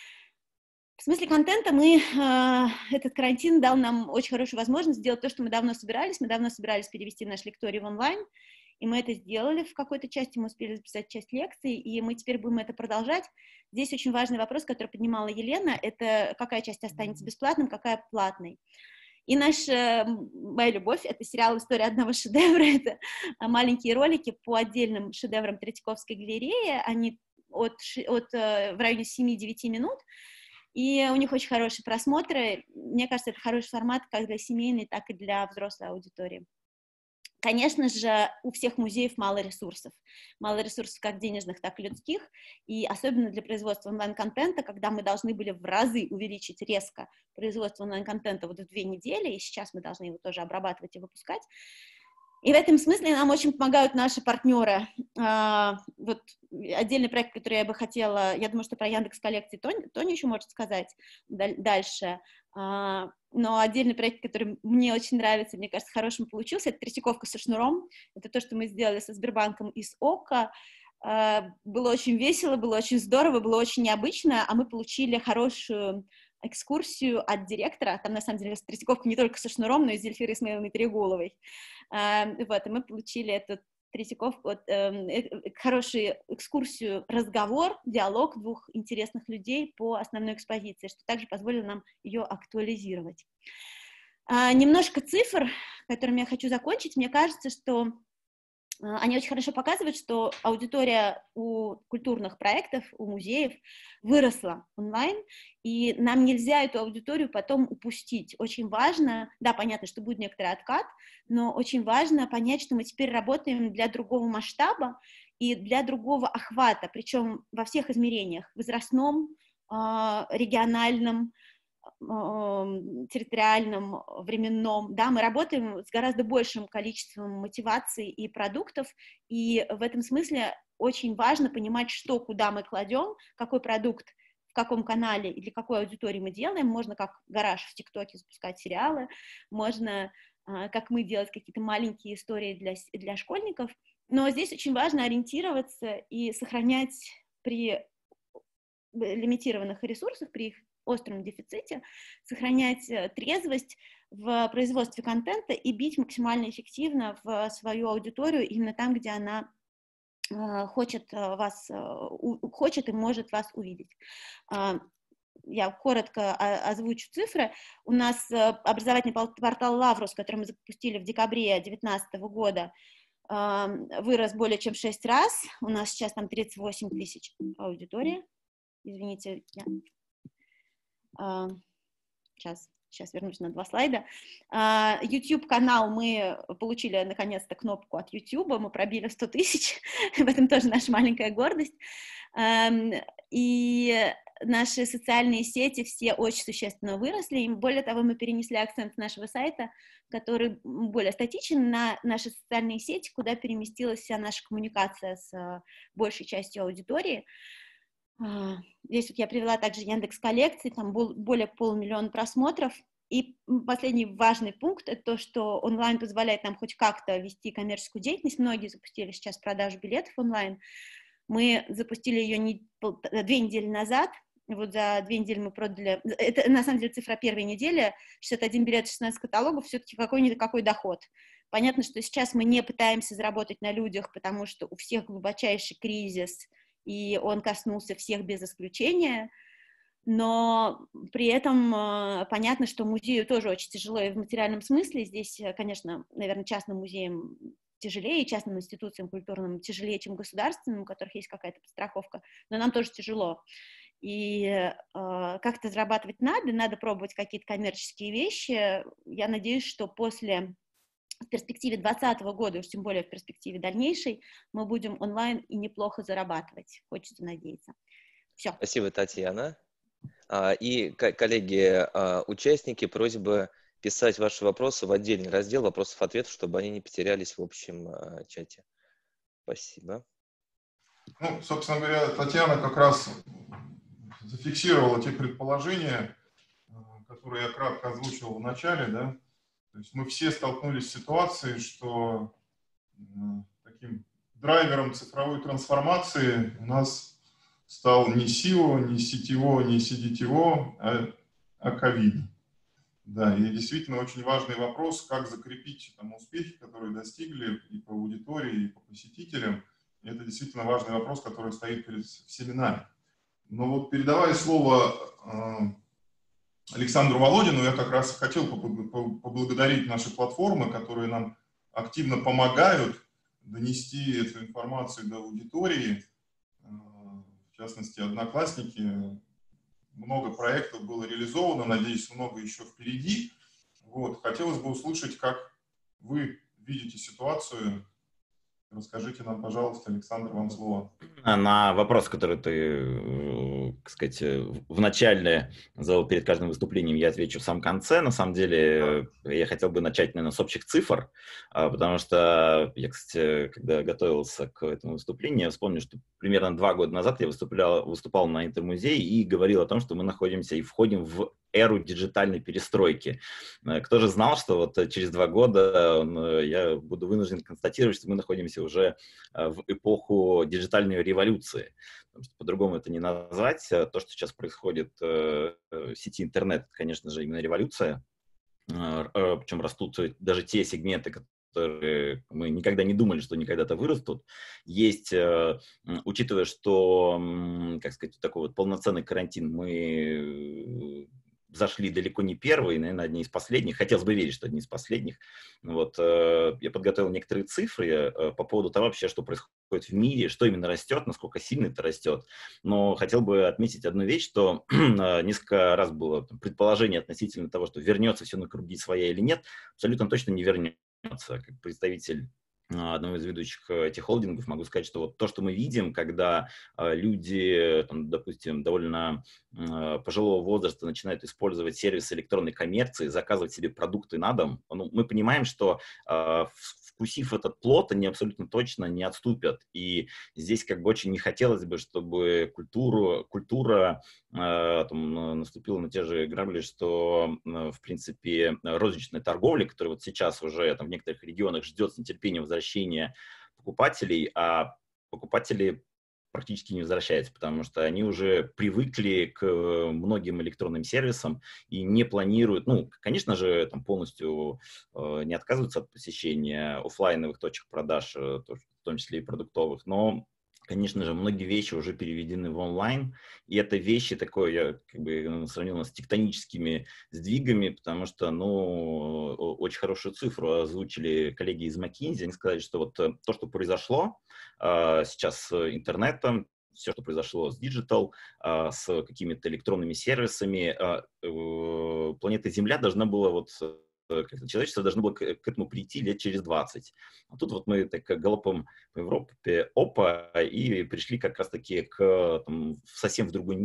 В смысле контента этот карантин дал нам очень хорошую возможность сделать то, что мы давно собирались. Мы давно собирались перевести наш лекторий в онлайн, и мы это сделали в какой-то части, мы успели записать часть лекций, и мы теперь будем это продолжать. Здесь очень важный вопрос, который поднимала Елена, это какая часть останется бесплатной, какая платной. И моя любовь — это сериал «История одного шедевра», это маленькие ролики по отдельным шедеврам Третьяковской галереи, они в районе 7-9 минут, и у них очень хорошие просмотры. Мне кажется, это хороший формат как для семейной, так и для взрослой аудитории. Конечно же, у всех музеев мало ресурсов как денежных, так и людских, и особенно для производства онлайн-контента, когда мы должны были в разы увеличить резко производство онлайн-контента вот в 2 недели, и сейчас мы должны его тоже обрабатывать и выпускать. И в этом смысле нам очень помогают наши партнеры. Вот отдельный проект, который я бы хотела, я думаю, что про Яндекс.Коллекции Тоня еще может сказать дальше, но отдельный проект, который мне очень нравится, мне кажется, хорошим получился, это Третьяковка со шнуром. Это то, что мы сделали со Сбербанком и с ОККО. Было очень весело, было очень здорово, было очень необычно, а мы получили хорошую экскурсию от директора. Там, на самом деле, Третьяковка не только со шнуром, но и с Зельфирой Исмаиловной Трегуловой. Вот, и мы получили эту Третьяковку, хорошую экскурсию, разговор, диалог 2 интересных людей по основной экспозиции, что также позволило нам ее актуализировать. Немножко цифр, которыми я хочу закончить. Мне кажется, что они очень хорошо показывают, что аудитория у культурных проектов, у музеев выросла онлайн, и нам нельзя эту аудиторию потом упустить. Очень важно, да, понятно, что будет некоторый откат, но очень важно понять, что мы теперь работаем для другого масштаба и для другого охвата, причем во всех измерениях, возрастном, региональном, территориальном, временном, да, мы работаем с гораздо большим количеством мотиваций и продуктов, и в этом смысле очень важно понимать, что, куда мы кладем, какой продукт, в каком канале и для какой аудитории мы делаем. Можно как гараж в ТикТоке запускать сериалы, можно, как мы, делать какие-то маленькие истории для школьников, но здесь очень важно ориентироваться и сохранять при лимитированных ресурсах, при их остром дефиците, сохранять трезвость в производстве контента и бить максимально эффективно в свою аудиторию именно там, где она хочет и может вас увидеть. Я коротко озвучу цифры. У нас образовательный портал «Лаврус», который мы запустили в декабре 2019 года, вырос более чем в 6 раз. У нас сейчас там 38 тысяч аудитории. Извините, сейчас вернусь на 2 слайда. YouTube-канал, мы получили наконец-то кнопку от YouTube, мы пробили 100 тысяч, в этом тоже наша маленькая гордость. И наши социальные сети все очень существенно выросли, и более того, мы перенесли акцент нашего сайта, который более статичен, на наши социальные сети, куда переместилась вся наша коммуникация с большей частью аудитории. Здесь вот я привела также Яндекс.Коллекции, там более 500 000 просмотров. И последний важный пункт — это то, что онлайн позволяет нам хоть как-то вести коммерческую деятельность. Многие запустили сейчас продажу билетов онлайн. Мы запустили ее 2 недели назад. Вот за 2 недели мы продали... Это, на самом деле, цифра первой недели. 61 билет, 16 каталогов, все-таки какой-никакой доход. Понятно, что сейчас мы не пытаемся заработать на людях, потому что у всех глубочайший кризис, и он коснулся всех без исключения. Но при этом понятно, что музею тоже очень тяжело и в материальном смысле. Здесь, конечно, наверное, частным музеям тяжелее, частным институциям культурным тяжелее, чем государственным, у которых есть какая-то подстраховка, но нам тоже тяжело. И как-то зарабатывать надо пробовать какие-то коммерческие вещи. Я надеюсь, что в перспективе 2020 года, уж тем более в перспективе дальнейшей, мы будем онлайн и неплохо зарабатывать. Хочется надеяться. Все. Спасибо, Татьяна. И, коллеги, участники, просьба писать ваши вопросы в отдельный раздел вопросов-ответов, чтобы они не потерялись в общем чате. Спасибо. Ну, собственно говоря, Татьяна как раз зафиксировала те предположения, которые я кратко озвучивал в начале, да. То есть мы все столкнулись с ситуацией, что таким драйвером цифровой трансформации у нас стал не SEO, не CTO, не CDTO, а ковид. Да, и действительно очень важный вопрос, как закрепить там успехи, которые достигли и по аудитории, и по посетителям. И это действительно важный вопрос, который стоит перед всеми нами. Но вот передавая слово Александру Володину, я как раз хотел поблагодарить наши платформы, которые нам активно помогают донести эту информацию до аудитории. В частности, Одноклассники, много проектов было реализовано, надеюсь, много еще впереди. Вот. Хотелось бы услышать, как вы видите ситуацию. Расскажите нам, пожалуйста, Александр, вам слово. На вопрос, который ты, так сказать, в начале задал перед каждым выступлением, я отвечу в самом конце. На самом деле, я хотел бы начать, наверное, с общих цифр, потому что я, кстати, когда готовился к этому выступлению, я вспомнил, что примерно 2 года назад я выступал на Интермузее и говорил о том, что мы находимся и входим в эру диджитальной перестройки. Кто же знал, что вот через 2 года я буду вынужден констатировать, что мы находимся уже в эпоху диджитальной революции. Потому что по-другому это не назвать. То, что сейчас происходит в сети интернет, это, конечно же, именно революция. Причем растут даже те сегменты, которые мы никогда не думали, что они когда-то вырастут. Есть, учитывая, что, как сказать, такой вот полноценный карантин мы зашли далеко не первые, наверное, одни из последних. Хотелось бы верить, что одни из последних. Вот, я подготовил некоторые цифры по поводу того вообще, что происходит в мире, что именно растет, насколько сильно это растет. Но хотел бы отметить одну вещь, что несколько раз было предположение относительно того, что вернется все на круги своя или нет, абсолютно точно не вернется. Как представитель одного из ведущих этих холдингов могу сказать, что вот то, что мы видим, когда люди, там, допустим, довольно пожилого возраста начинают использовать сервисы электронной коммерции, заказывать себе продукты на дом, ну, мы понимаем, что вкусив этот плод, они абсолютно точно не отступят. И здесь как бы очень не хотелось бы, чтобы культура там, наступила на те же грабли, что, в принципе, розничная торговля, которая вот сейчас уже там, в некоторых регионах ждет с нетерпением возвращения покупателей, а покупатели практически не возвращаются, потому что они уже привыкли к многим электронным сервисам и не планируют, ну, конечно же, там полностью не отказываются от посещения офлайновых точек продаж, в том числе и продуктовых, но, конечно же, многие вещи уже переведены в онлайн, и это вещи такое, я как бы сравнил с тектоническими сдвигами, потому что, ну, очень хорошую цифру озвучили коллеги из McKinsey, они сказали, что вот то, что произошло сейчас с интернетом, все, что произошло с диджитал, с какими-то электронными сервисами, планета Земля должна была вот как-то человечество должно было к этому прийти лет через 20. А тут вот мы так галопом по Европе, и пришли как раз-таки совсем в другой мир,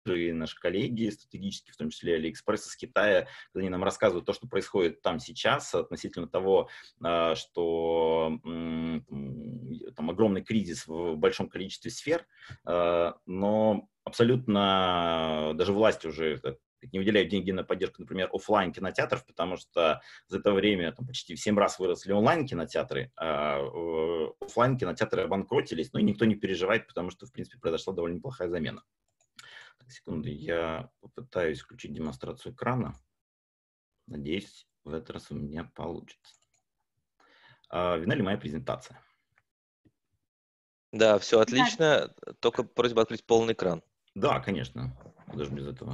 и наши коллеги стратегические, в том числе AliExpress из Китая, когда они нам рассказывают то, что происходит там сейчас, относительно того, что там огромный кризис в большом количестве сфер, но абсолютно даже власти уже не выделяют деньги на поддержку, например, офлайн кинотеатров, потому что за это время там, почти в 7 раз выросли онлайн-кинотеатры, а офлайн кинотеатры обанкротились, но и никто не переживает, потому что, в принципе, произошла довольно неплохая замена. Так, секунду, я попытаюсь включить демонстрацию экрана. Надеюсь, в этот раз у меня получится. Видна ли моя презентация? Да, все отлично, только просьба открыть полный экран. Да, конечно, даже без этого.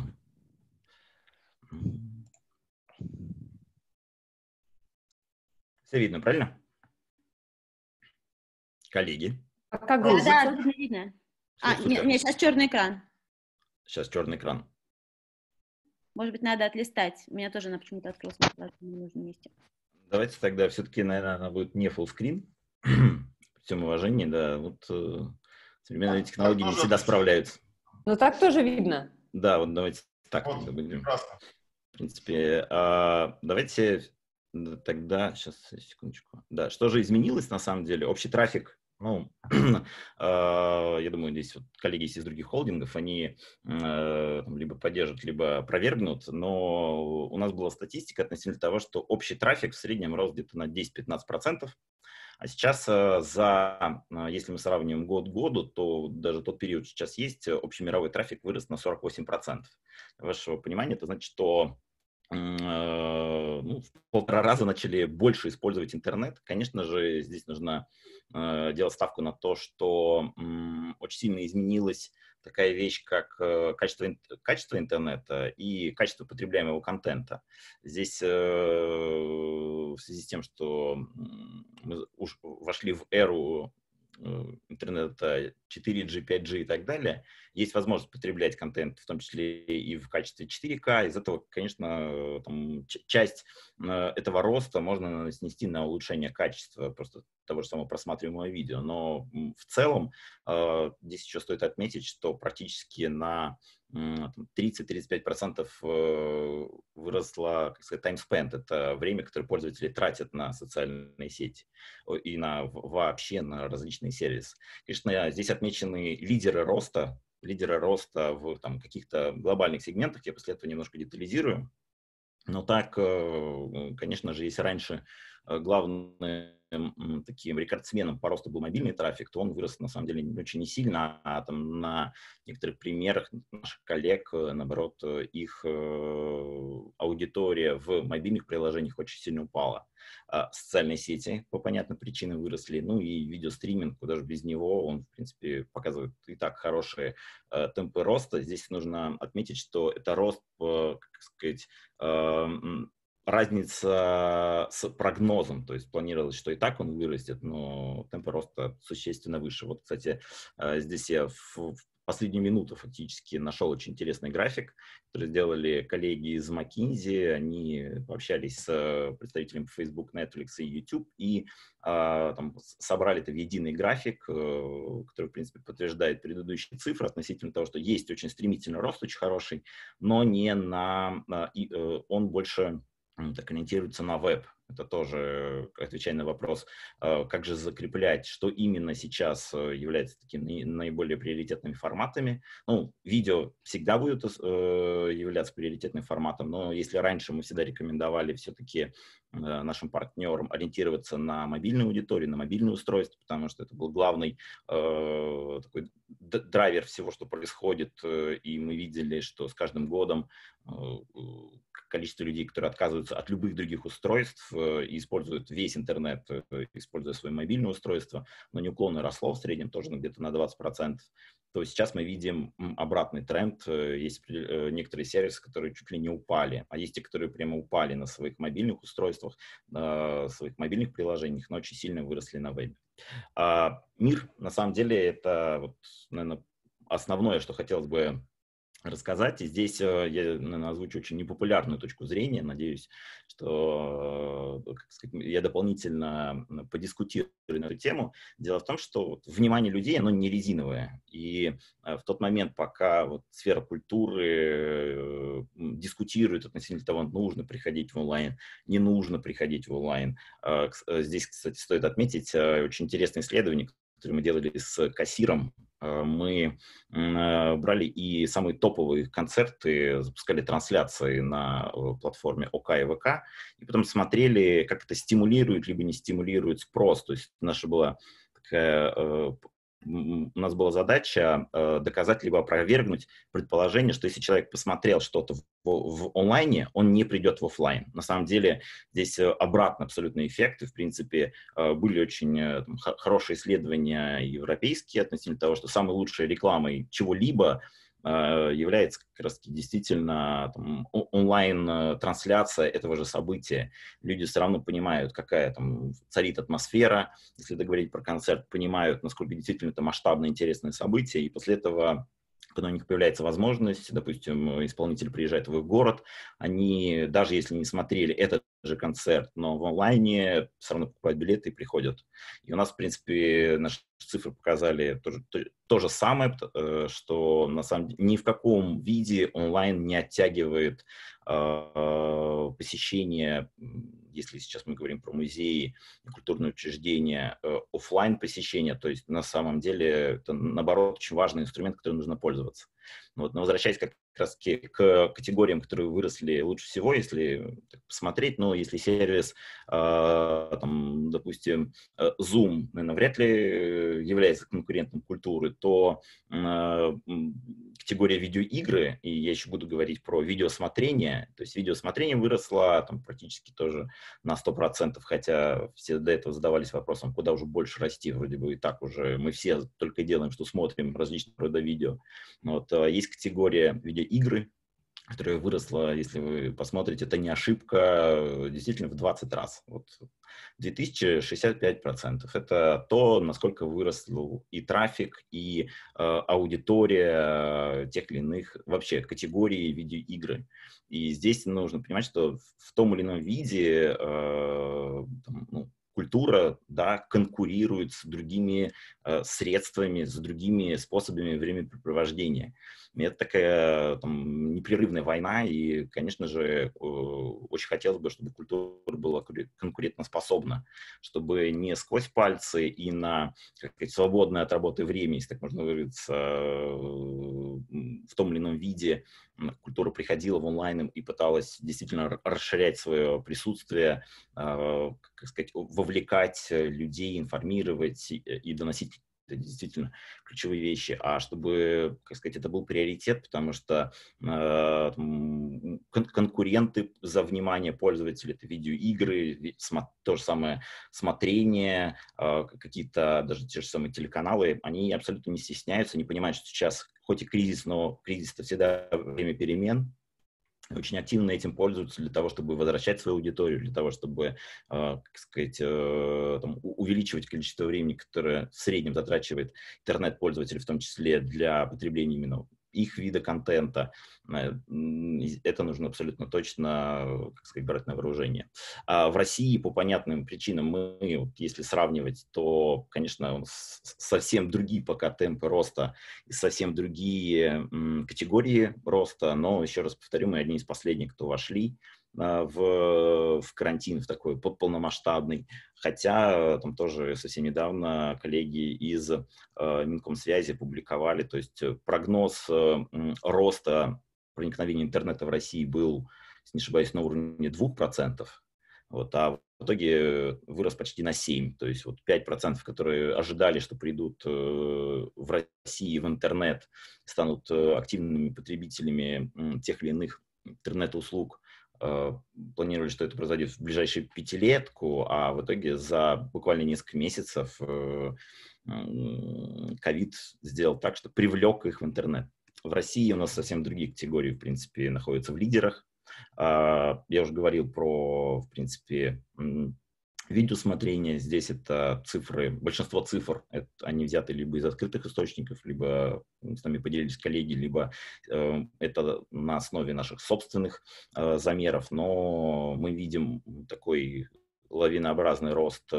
Все видно, правильно? Коллеги? Как грузится? Да, видно. Нет, сейчас черный экран. Сейчас черный экран. Может быть, надо отлистать. У меня тоже она почему-то открылась в нужном месте. Давайте тогда все-таки, наверное, она будет не full screen. При всем уважении, да. Вот современные технологии не всегда справляются. Ну так тоже видно. Да, вот давайте так Вот, тогда будем. прекрасно. В принципе, давайте тогда, сейчас, секундочку. Да, что же изменилось на самом деле? Общий трафик, ну, я думаю, здесь вот коллеги из других холдингов, они либо поддержат, либо опровергнут, но у нас была статистика относительно того, что общий трафик в среднем рос где-то на 10-15%. А сейчас, если мы сравниваем год к году, то даже тот период сейчас есть, общемировой трафик вырос на 48%. Вашего понимания, это значит, что в 1,5 раза начали больше использовать интернет. Конечно же, здесь нужно делать ставку на то, что очень сильно изменилась такая вещь, как качество интернета и качество потребляемого контента. Здесь в связи с тем, что мы уж вошли в эру интернета 4G, 5G и так далее, есть возможность потреблять контент, в том числе и в качестве 4К. Из этого, конечно, часть этого роста можно снести на улучшение качества просто того же самого просматриваемого видео. Но в целом здесь еще стоит отметить, что практически на 30-35% выросла, как сказать, time spent. Это время, которое пользователи тратят на социальные сети и вообще на различные сервисы. Конечно, здесь отмечены лидеры роста в каких-то глобальных сегментах. Я после этого немножко детализирую. Но так, конечно же, если раньше главным таким рекордсменом по росту был мобильный трафик, то он вырос на самом деле очень не сильно, а там на некоторых примерах наших коллег, наоборот, их аудитория в мобильных приложениях очень сильно упала. Социальные сети по понятным причинам выросли, ну и видеостриминг, куда же без него, он, в принципе, показывает и так хорошие темпы роста. Здесь нужно отметить, что это рост, как сказать, разница с прогнозом, то есть планировалось, что и так он вырастет, но темпы роста существенно выше. Вот, кстати, здесь я в последнюю минуту фактически нашел очень интересный график, который сделали коллеги из McKinsey. Они пообщались с представителями Facebook, Netflix и YouTube и собрали это в единый график, который, в принципе, подтверждает предыдущие цифры относительно того, что есть очень стремительный рост, очень хороший, но не он больше так ориентируется на веб. Это тоже, отвечая на вопрос, как же закреплять, что именно сейчас является такими наиболее приоритетными форматами. Ну, видео всегда будет являться приоритетным форматом, но если раньше мы всегда рекомендовали все-таки нашим партнерам ориентироваться на мобильную аудиторию, на мобильное устройство, потому что это был главный такой драйвер всего, что происходит, и мы видели, что с каждым годом количество людей, которые отказываются от любых других устройств и используют весь интернет, используя свое мобильное устройство, но неуклонно росло в среднем тоже где-то на 20%, то сейчас мы видим обратный тренд. Есть некоторые сервисы, которые чуть ли не упали, а есть те, которые прямо упали на своих мобильных устройствах, на своих мобильных приложениях, но очень сильно выросли на вебе. Мир, на самом деле, это, наверное, основное, что хотелось бы рассказать. И здесь я, наверное, озвучу очень непопулярную точку зрения. Надеюсь, что, как сказать, я дополнительно подискутирую на эту тему. Дело в том, что внимание людей, оно не резиновое. И в тот момент, пока сфера культуры дискутирует относительно того, нужно приходить в онлайн, не нужно приходить в онлайн. Здесь, кстати, стоит отметить очень интересное исследование, которое мы делали с Кассиром. Мы брали и самые топовые концерты, запускали трансляции на платформе ОК и ВК, и потом смотрели, как это стимулирует, либо не стимулирует спрос. То есть наша была такая... У нас была задача доказать либо опровергнуть предположение, что если человек посмотрел что-то в онлайне, он не придет в офлайн. На самом деле здесь обратный абсолютно эффект. И, в принципе, были очень хорошие исследования европейские относительно того, что самой лучшей рекламой чего-либо является как раз действительно онлайн-трансляция этого же события. Люди все равно понимают, какая там царит атмосфера, если договорить про концерт, понимают, насколько действительно это масштабное, интересное событие, и после этого, когда у них появляется возможность, допустим, исполнитель приезжает в их город, они, даже если не смотрели этот же концерт, но в онлайне, все равно покупают билеты и приходят. И у нас, в принципе, наши цифры показали то же самое, что на самом деле ни в каком виде онлайн не оттягивает посещение, если сейчас мы говорим про музеи и культурные учреждения, офлайн посещения, то есть на самом деле это, наоборот, очень важный инструмент, которым нужно пользоваться. Но возвращаясь как раз к категориям, которые выросли лучше всего, если посмотреть, но если сервис, допустим, Zoom, наверное, вряд ли является конкурентом культуры, то категория видеоигры, и я еще буду говорить про видеосмотрение, то есть видеосмотрение выросло практически тоже на 100%, хотя все до этого задавались вопросом, куда уже больше расти, вроде бы и так уже мы все только делаем, что смотрим различные рода видео. Есть категория видеоигры, которая выросла, если вы посмотрите, это не ошибка, действительно в 20 раз. 2065%. Это то, насколько вырос и трафик, и аудитория тех или иных вообще категорий видеоигры. И здесь нужно понимать, что в том или ином виде культура, да, конкурирует с другими средствами, с другими способами времяпрепровождения. И это такая непрерывная война, и, конечно же, очень хотелось бы, чтобы культура была конкурентоспособна, чтобы не сквозь пальцы и на, как сказать, свободное от работы время, если так можно выразиться, в том или ином виде культура приходила в онлайн и пыталась действительно расширять свое присутствие, как сказать, вовлекать людей, информировать и доносить это действительно ключевые вещи, а чтобы, как сказать, это был приоритет, потому что конкуренты за внимание пользователей, это видеоигры, то же самое смотрение, какие-то даже те же самые телеканалы, они абсолютно не стесняются, не понимают, что сейчас хоть и кризис, но кризис это всегда время перемен. Очень активно этим пользуются для того, чтобы возвращать свою аудиторию, для того, чтобы, как сказать, увеличивать количество времени, которое в среднем затрачивает интернет-пользователь, в том числе для потребления именно их вида контента. Это нужно абсолютно точно, как сказать, брать на вооружение. А в России по понятным причинам мы, если сравнивать, то, конечно, совсем другие пока темпы роста и совсем другие категории роста, но, еще раз повторю, мы одни из последних, кто вошли в карантин, в такой полномасштабный, хотя там тоже совсем недавно коллеги из Минкомсвязи публиковали, то есть прогноз роста проникновения интернета в России был, если не ошибаюсь, на уровне 2%, а в итоге вырос почти на 7%, то есть 5%, которые ожидали, что придут в России в интернет, станут активными потребителями тех или иных интернет-услуг, планировали, что это произойдет в ближайшую пятилетку, а в итоге за буквально несколько месяцев ковид сделал так, что привлек их в интернет. В России у нас совсем другие категории, в принципе, находятся в лидерах. Я уже говорил про, в принципе, Видеосмотрение, здесь это цифры, большинство цифр, они взяты либо из открытых источников, либо с нами поделились коллеги, либо это на основе наших собственных замеров, но мы видим такой лавинообразный рост,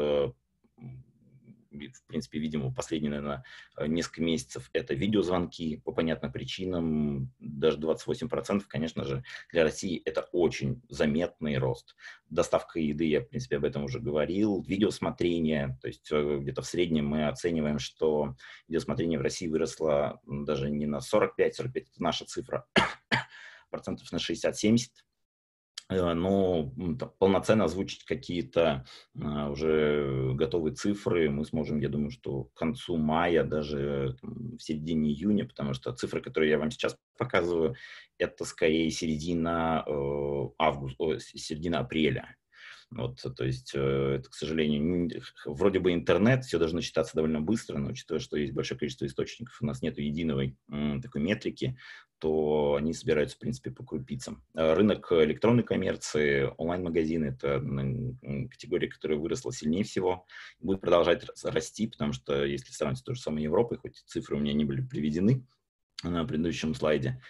в принципе, видимо, последние, наверное, несколько месяцев это видеозвонки по понятным причинам, даже 28%, конечно же, для России это очень заметный рост. Доставка еды, я, в принципе, об этом уже говорил, видеосмотрение, то есть где-то в среднем мы оцениваем, что видеосмотрение в России выросло даже не на 45 это наша цифра, процентов на 60-70%. Но полноценно озвучить какие-то уже готовые цифры мы сможем, я думаю, что к концу мая, даже в середине июня, потому что цифры, которые я вам сейчас показываю, это скорее середина середина апреля. Вот, то есть это, к сожалению, вроде бы интернет, все должно считаться довольно быстро, но учитывая, что есть большое количество источников, у нас нет единой такой метрики, то они собираются, в принципе, по крупицам. Рынок электронной коммерции, онлайн-магазины – это категория, которая выросла сильнее всего, будет продолжать расти, потому что, если сравнить с той же самой Европой, хоть цифры у меня не были приведены на предыдущем слайде,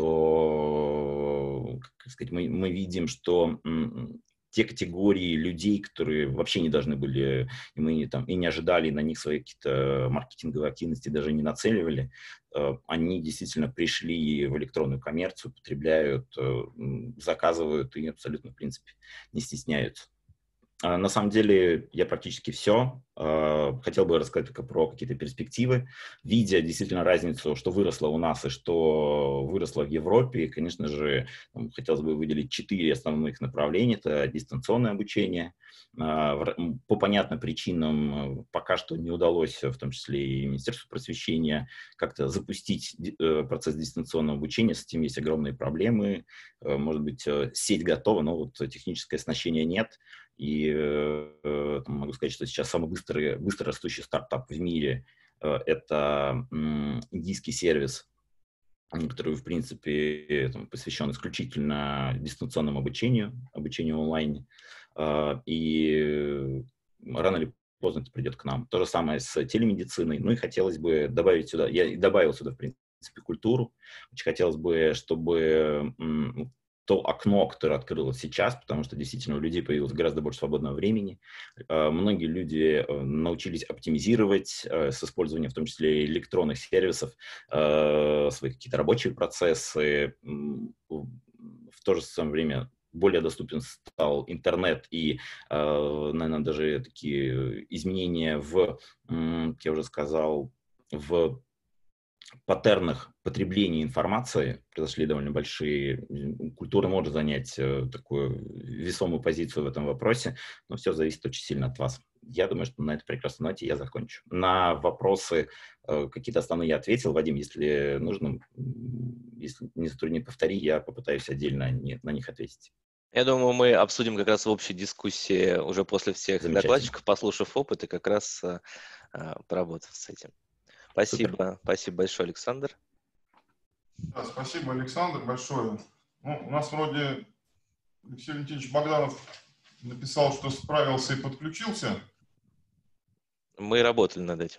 то, как сказать, мы видим, что те категории людей, которые вообще не должны были, и мы там и не ожидали на них свои какие-то маркетинговые активности, даже не нацеливали, они действительно пришли в электронную коммерцию, потребляют, заказывают и абсолютно, в принципе, не стесняются. На самом деле я практически все. Хотел бы рассказать только про какие-то перспективы. Видя действительно разницу, что выросло у нас и что выросло в Европе, и, конечно же, хотелось бы выделить 4 основных направления. Это дистанционное обучение. По понятным причинам пока что не удалось, в том числе и Министерству просвещения, как-то запустить процесс дистанционного обучения. С этим есть огромные проблемы. Может быть, сеть готова, но вот техническое оснащение нет. И могу сказать, что сейчас самый быстро растущий стартап в мире – это индийский сервис, который, в принципе, посвящен исключительно дистанционному обучению онлайн. И рано или поздно это придет к нам. То же самое с телемедициной. Ну и хотелось бы добавить сюда, я и добавил сюда, в принципе, культуру. Очень хотелось бы, чтобы то окно, которое открылось сейчас, потому что действительно у людей появилось гораздо больше свободного времени. Многие люди научились оптимизировать с использованием, в том числе, электронных сервисов, свои какие-то рабочие процессы. В то же самое время более доступен стал интернет и, наверное, даже такие изменения как я уже сказал, в паттернах потребления информации произошли довольно большие. Культура может занять такую весомую позицию в этом вопросе, но все зависит очень сильно от вас. Я думаю, что на этой прекрасной ноте я закончу. На вопросы какие-то основные я ответил. Вадим, если нужно, если не затруднит, повтори, я попытаюсь отдельно на них ответить. Я думаю, мы обсудим как раз в общей дискуссии уже после всех докладчиков, послушав опыт и как раз поработав с этим. Спасибо. Супер. Спасибо большое, Александр. Да, спасибо, Александр, большое. Ну, у нас вроде Алексей Валентинович Богданов написал, что справился и подключился. Мы работали над этим.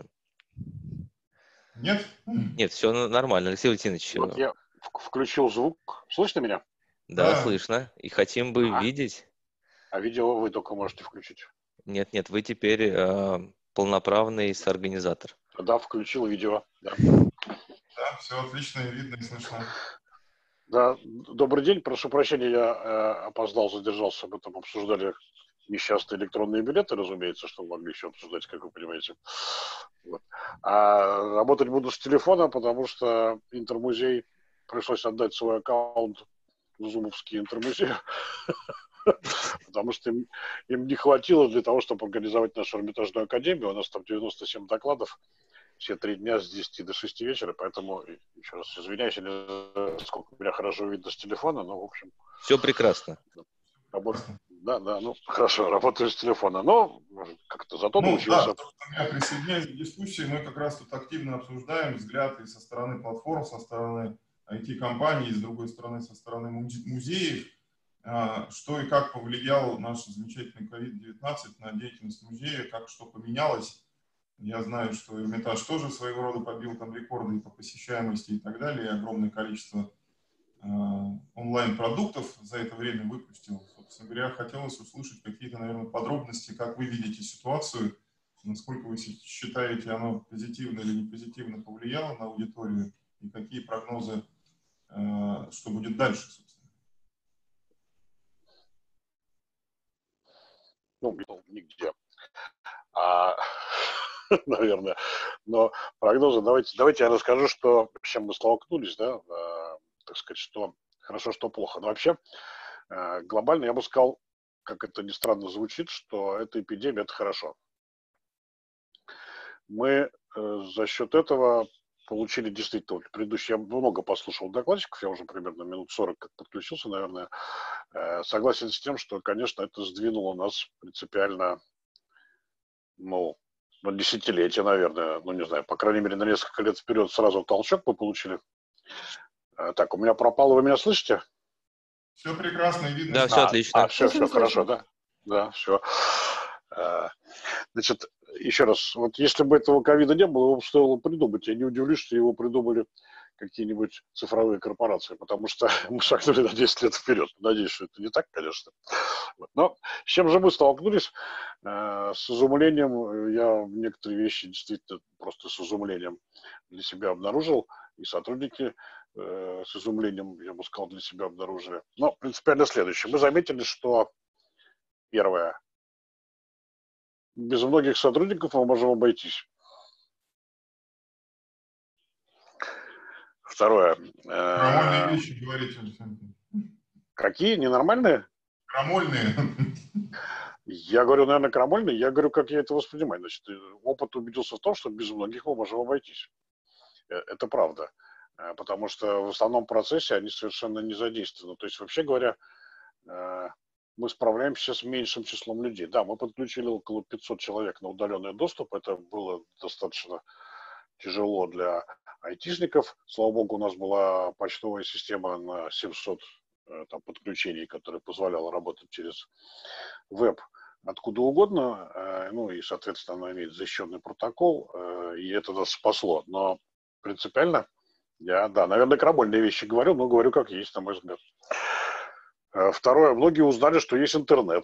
Нет? Нет, все нормально, Алексей Валентинович. Вот я включил звук. Слышно меня? Да, слышно. И хотим бы видеть. А видео вы только можете включить. Нет, вы теперь полноправный соорганизатор. Да, включил видео. Да, все отлично, и видно, и слышно. Да, добрый день. Прошу прощения, я опоздал, задержался. Об этом обсуждали несчастные электронные билеты, разумеется, что могли еще обсуждать, как вы понимаете. Вот. А работать буду с телефона, потому что Интермузей пришлось отдать свой аккаунт в Зумовский Интермузей, потому что им не хватило для того, чтобы организовать нашу Эрмитажную академию. У нас там 97 докладов, все 3 дня с 10 до 6 вечера, поэтому, еще раз извиняюсь, сколько меня хорошо видно с телефона, но, в общем... Все прекрасно. Да, ну, хорошо, работаю с телефона, но как-то зато научился. Да, я присоединяюсь к дискуссии, мы как раз тут активно обсуждаем взгляд и со стороны платформ, со стороны IT-компаний, и с другой стороны, со стороны музеев. что и как повлиял наш замечательный COVID-19 на деятельность музея, как что поменялось. Я знаю, что Эрмитаж тоже своего рода побил там рекорды по посещаемости и так далее, и огромное количество онлайн-продуктов за это время выпустил. Собственно говоря, хотелось услышать какие-то, наверное, подробности, как вы видите ситуацию, насколько вы считаете, оно позитивно или не позитивно повлияло на аудиторию, и какие прогнозы, что будет дальше, собственно. Ну, нигде. Наверное. Но прогнозы, давайте я расскажу, с чем мы столкнулись, да, так сказать, что хорошо, что плохо. Но вообще, глобально я бы сказал, как это ни странно звучит, что эта эпидемия – это хорошо. Мы за счет этого получили действительно, предыдущий, я много послушал докладчиков, я уже примерно минут 40 как подключился, наверное, согласен с тем, что, конечно, это сдвинуло нас принципиально, на десятилетия, наверное, не знаю, по крайней мере, на несколько лет вперед сразу толчок мы получили. Так, у меня пропало, вы меня слышите? Все прекрасно, видно. Да, все отлично. Все хорошо, да? Да, все. Значит, еще раз, вот если бы этого ковида не было, его бы стоило придумать. Я не удивлюсь, что его придумали какие-нибудь цифровые корпорации, потому что мы шагнули на 10 лет вперед. Надеюсь, что это не так, конечно. Но с чем же мы столкнулись? С изумлением, я некоторые вещи действительно просто с изумлением для себя обнаружил, и сотрудники с изумлением, я бы сказал, для себя обнаружили. Но принципиально следующее. Мы заметили, что первое, без многих сотрудников мы можем обойтись. Второе. Крамольные вещи говорите, Александр. Какие? Ненормальные? Крамольные. Я говорю, наверное, крамольные. Я говорю, как я это воспринимаю. Значит, опыт убедился в том, что без многих мы можем обойтись. Это правда. Потому что в основном процессе они совершенно не задействованы. То есть, вообще говоря, мы справляемся с меньшим числом людей. Да, мы подключили около 500 человек на удаленный доступ. Это было достаточно тяжело для айтишников. Слава богу, у нас была почтовая система на 700 подключений, которая позволяла работать через веб откуда угодно. Ну и, соответственно, она имеет защищенный протокол, и это нас спасло. Но принципиально я, да, наверное, крамольные вещи говорю, но говорю как есть, на мой взгляд. Второе. Многие узнали, что есть интернет.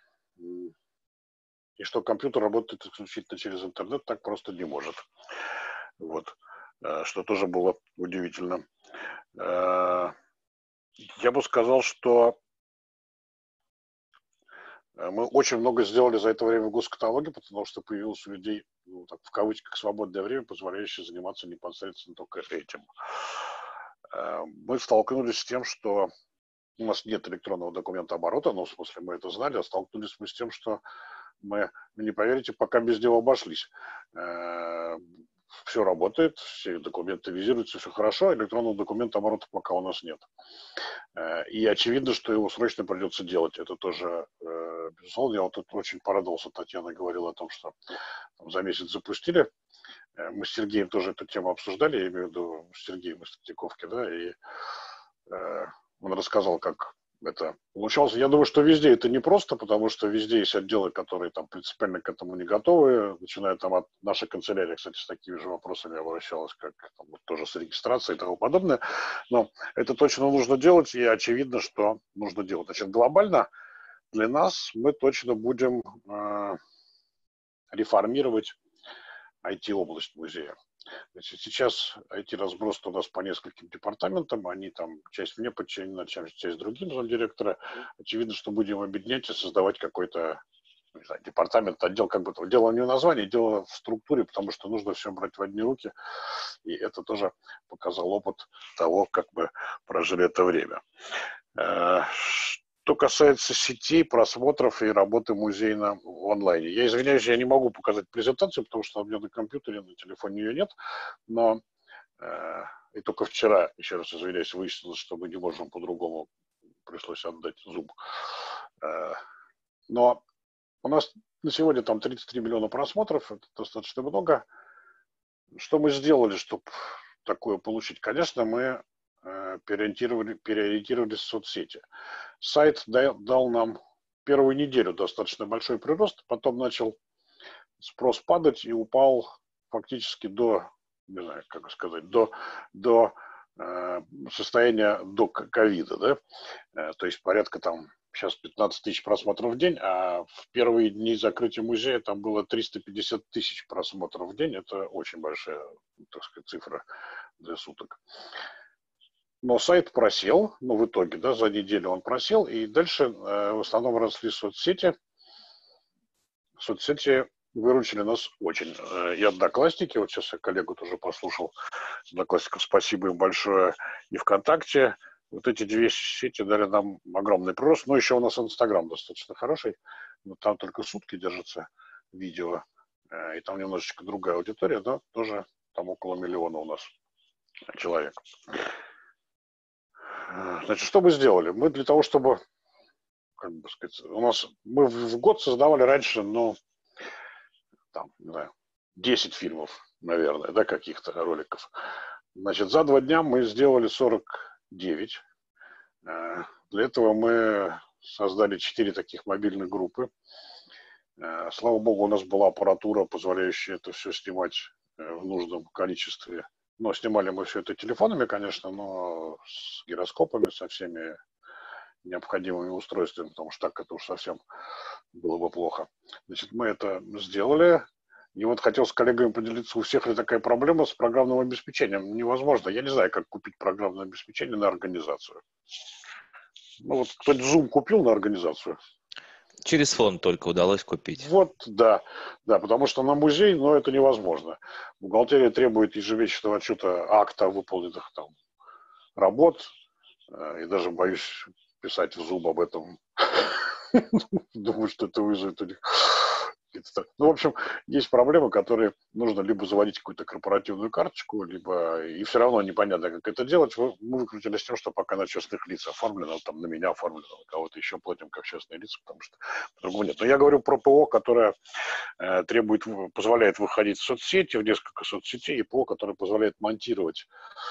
И что компьютер работает исключительно через интернет, так просто не может. Вот. Что тоже было удивительно. Я бы сказал, что мы очень много сделали за это время в госкаталоге, потому что появилось у людей, ну, так, в кавычках, свободное время, позволяющее заниматься непосредственно только этим. Мы столкнулись с тем, что у нас нет электронного документа оборота, ну, в смысле, мы это знали, а столкнулись мы с тем, что мы, не поверите, пока без него обошлись. Все работает, все документы визируются, все хорошо, электронного документа оборота пока у нас нет. И очевидно, что его срочно придется делать. Это тоже, безусловно, я вот тут очень порадовался, Татьяна говорила о том, что за месяц запустили. Мы с Сергеем тоже эту тему обсуждали, я имею в виду с Сергеем из Третьяковки, да, и он рассказал, как это получалось. Я думаю, что везде это непросто, потому что везде есть отделы, которые там принципиально к этому не готовы, начиная там от нашей канцелярии, кстати, с такими же вопросами обращалась, как там, вот, тоже с регистрацией и тому подобное. Но это точно нужно делать, и очевидно, что нужно делать. Значит, глобально для нас мы точно будем реформировать IT-область музея. Значит, сейчас IT-разброс у нас по нескольким департаментам, они там, часть мне подчинена, часть другим замдиректора. Очевидно, что будем объединять и создавать какой-то, не знаю, департамент, отдел, как бы, дело не в названии, дело в структуре, потому что нужно все брать в одни руки, и это тоже показал опыт того, как мы прожили это время. Что касается сетей, просмотров и работы музея в онлайне. Я извиняюсь, я не могу показать презентацию, потому что у меня на компьютере, на телефоне ее нет, но и только вчера, еще раз извиняюсь, выяснилось, что мы не можем по-другому, пришлось отдать Zoom. Но у нас на сегодня там 33 миллиона просмотров, это достаточно много. Что мы сделали, чтобы такое получить? Конечно, мы переориентировались в соцсети. Сайт дал нам первую неделю достаточно большой прирост, потом начал спрос падать и упал фактически до, не знаю, как сказать, до состояния до ковида, да, то есть порядка там сейчас 15 тысяч просмотров в день, а в первые дни закрытия музея там было 350 тысяч просмотров в день, это очень большая, так сказать, цифра для суток. Но сайт просел, ну, в итоге, да, за неделю он просел, и дальше в основном росли соцсети. Соцсети выручили нас очень. И Одноклассники, вот сейчас я коллегу тоже послушал, Одноклассников, спасибо им большое, и ВКонтакте. Вот эти две сети дали нам огромный прирост. Но еще у нас Инстаграм достаточно хороший, но там только сутки держится видео, и там немножечко другая аудитория, но тоже там около 1 миллиона у нас человек. Значит, что мы сделали? Мы для того, чтобы, как бы сказать, мы в год создавали раньше, ну, там, не знаю, 10 фильмов, наверное, да, каких-то роликов. Значит, за 2 дня мы сделали 49. Для этого мы создали 4 таких мобильных группы. Слава богу, у нас была аппаратура, позволяющая это все снимать в нужном количестве. Но снимали мы все это телефонами, конечно, но с гироскопами, со всеми необходимыми устройствами, потому что так это уж совсем было бы плохо. Значит, мы это сделали. И вот хотел с коллегами поделиться, у всех ли такая проблема с программным обеспечением. Невозможно. Я не знаю, как купить программное обеспечение на организацию. Ну вот кто-нибудь Zoom купил на организацию? Через фонд только удалось купить. Вот, да, потому что на музей, но это невозможно. Бухгалтерия требует ежемесячного отчета акта выполненных там работ, и даже боюсь писать в Zoom об этом. Думаю, что это вызовет у них. Ну, в общем, есть проблемы, которые нужно либо заводить какую-то корпоративную карточку, либо и все равно непонятно, как это делать. Мы выкрутились с тем, что пока на частных лиц оформлено, там на меня оформлено, на кого-то еще платим как частные лица, потому что по-другому нет. Но я говорю про ПО, которое позволяет выходить в соцсети, в несколько соцсетей, и ПО, которое позволяет монтировать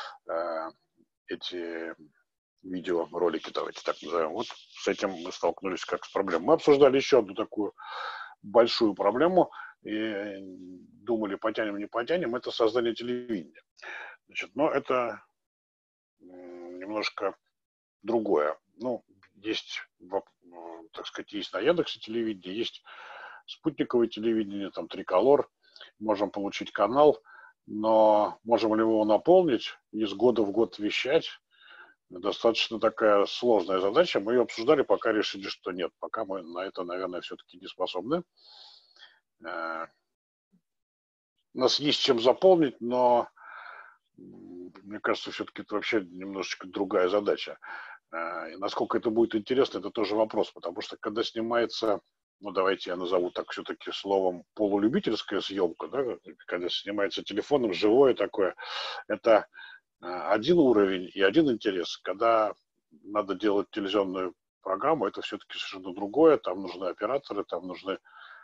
эти видеоролики, давайте так назовем. Вот с этим мы столкнулись как с проблемой. Мы обсуждали еще одну такую большую проблему и думали, потянем, не потянем, это создание телевидения. Значит, но это немножко другое. Ну, есть, так сказать, есть на Яндексе телевидение, есть спутниковое телевидение, там Триколор, можем получить канал, но можем ли его наполнить, из года в год вещать, достаточно такая сложная задача. Мы ее обсуждали, пока решили, что нет. Пока мы на это, наверное, все-таки не способны. Нас есть чем заполнить, но мне кажется, все-таки это вообще немножечко другая задача. И насколько это будет интересно, это тоже вопрос. Потому что когда снимается, ну давайте я назову так все-таки словом полулюбительская съемка, да, когда снимается телефоном, живое такое, это один уровень и один интерес. Когда надо делать телевизионную программу, это все-таки совершенно другое. Там нужны операторы, там нужны,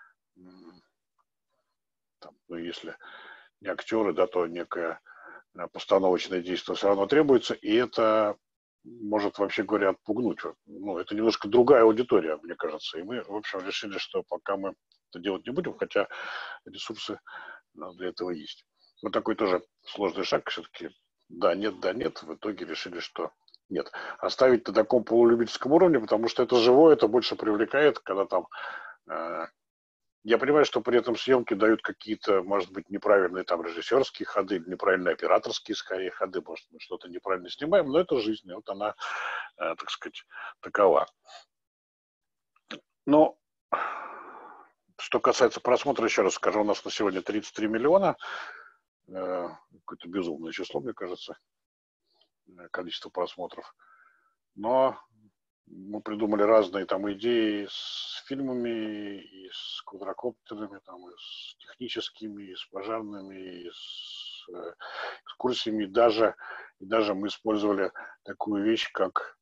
там, ну, если не актеры, да, то некое постановочное действие все равно требуется, и это может, вообще говоря, отпугнуть. Ну, это немножко другая аудитория, мне кажется. И мы, в общем, решили, что пока мы это делать не будем, хотя ресурсы для этого есть. Вот такой тоже сложный шаг все-таки. Да, нет, в итоге решили, что нет. Оставить на таком полулюбительском уровне, потому что это живое, это больше привлекает, когда там... Я понимаю, что при этом съемки дают какие-то, может быть, неправильные там режиссерские ходы, неправильные операторские, скорее, ходы, может, мы что-то неправильно снимаем, но это жизнь, и вот она, так сказать, такова. Но что касается просмотра, еще раз скажу, у нас на сегодня 33 миллиона, какое-то безумное число, мне кажется, количество просмотров. Но мы придумали разные там идеи с фильмами, и с квадрокоптерами, там, и с техническими, и с пожарными, и с экскурсиями. И даже мы использовали такую вещь, как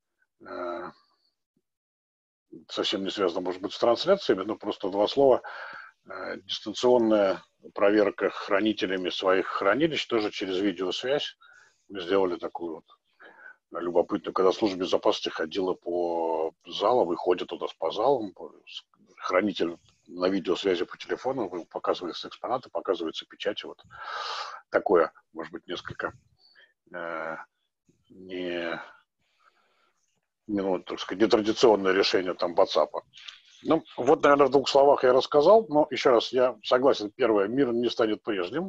совсем не связано, может быть, с трансляциями, но просто 2 слова. Дистанционная проверка хранителями своих хранилищ, тоже через видеосвязь. Мы сделали такую вот любопытную, когда служба безопасности ходила по залам, и ходит у нас по залам, хранитель на видеосвязи по телефону, показываются экспонаты, показываются печати, вот такое, может быть, несколько так сказать, нетрадиционное решение там WhatsApp. Ну, вот, наверное, в 2 словах я рассказал, но еще раз, я согласен, первое, мир не станет прежним.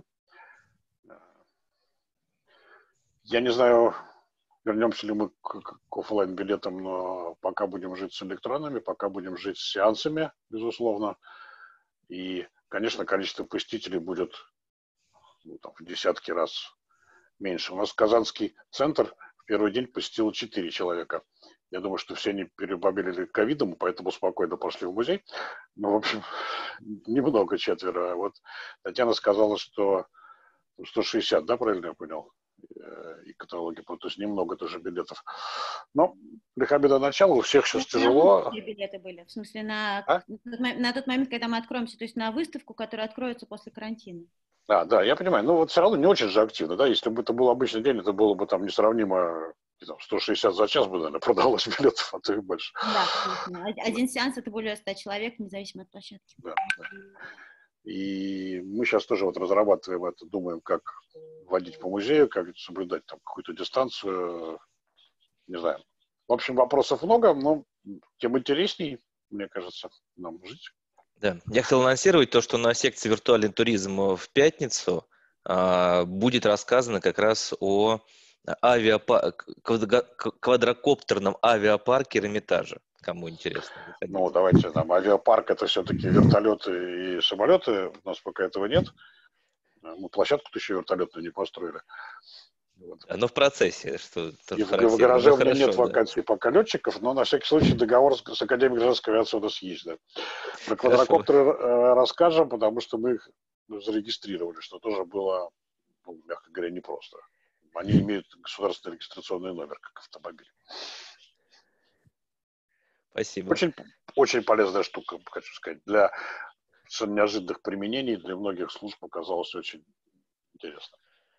Я не знаю, вернемся ли мы к офлайн-билетам, но пока будем жить с электронами, пока будем жить с сеансами, безусловно. И, конечно, количество посетителей будет в десятки раз меньше. У нас Казанский центр в первый день посетило 4 человека. Я думаю, что все они переболели ковидом, поэтому спокойно пошли в музей. Ну, в общем, немного, 4. Вот Татьяна сказала, что 160, да, правильно я понял? И каталоги, то есть немного тоже билетов. Но лиха беда начала, у всех сейчас тяжело. Билеты были, в смысле на тот момент, когда мы откроемся, то есть на выставку, которая откроется после карантина. Да, я понимаю, но вот все равно не очень же активно, да, если бы это был обычный день, это было бы там несравнимо, 160 за час бы, наверное, продалось билетов, а то и больше. Да, конечно. Один сеанс — это более 100 человек, независимо от площадки. Да. И мы сейчас тоже вот разрабатываем это, думаем, как водить по музею, как соблюдать там какую-то дистанцию, не знаю. В общем, вопросов много, но тем интересней, мне кажется, нам жить. Да, я хотел анонсировать то, что на секции «Виртуальный туризм» в пятницу будет рассказано как раз о квадрокоптерном авиапарке Эрмитажа. Кому интересно. Ну, давайте, авиапарк — это все-таки вертолеты и самолеты. У нас пока этого нет. Мы площадку-то еще вертолетную не построили. Вот. Но в процессе. И в гараже у меня нет вакансий пока летчиков, но на всякий случай договор с Академией гражданской авиации у нас есть. Да. Про квадрокоптеры расскажем, потому что мы их зарегистрировали, что тоже было, мягко говоря, непросто. Они имеют государственный регистрационный номер, как автомобиль. Спасибо. Очень полезная штука, хочу сказать. Для совершенно неожиданных применений, для многих служб оказалось очень интересно.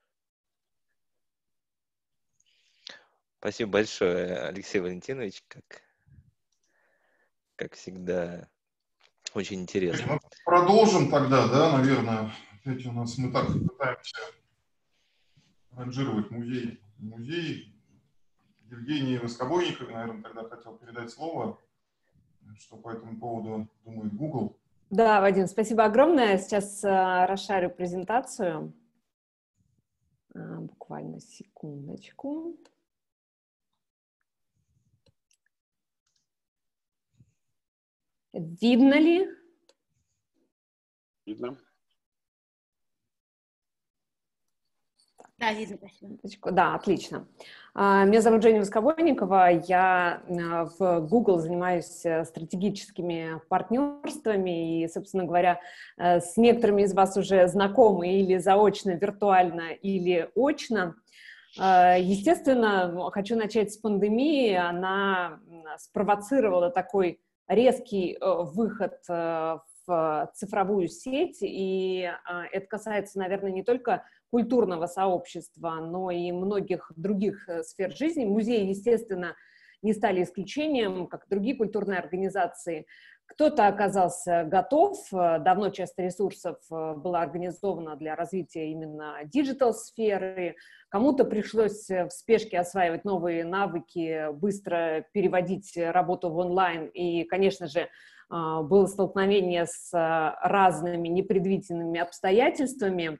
Спасибо большое, Алексей Валентинович. Как всегда, очень интересно. Продолжим тогда, да, наверное. Опять мы так пытаемся ранжировать музей. Евгений Воскобойников, наверное, тогда хотел передать слово, что по этому поводу думает Google. Да, Вадим, спасибо огромное. Сейчас расшарю презентацию. Буквально секундочку. Видно ли? Видно. Да, видно, спасибо. Да, отлично. Меня зовут Женя Воскобойникова. Я в Google занимаюсь стратегическими партнерствами и, собственно говоря, с некоторыми из вас уже знакомы или заочно, виртуально, или очно. Естественно, хочу начать с пандемии. Она спровоцировала такой резкий выход в цифровую сеть, и это касается, наверное, не только культурного сообщества, но и многих других сфер жизни. Музеи, естественно, не стали исключением, как и другие культурные организации. Кто-то оказался готов, давно часть ресурсов была организована для развития именно диджитал-сферы, кому-то пришлось в спешке осваивать новые навыки, быстро переводить работу в онлайн, и, конечно же, было столкновение с разными непредвиденными обстоятельствами.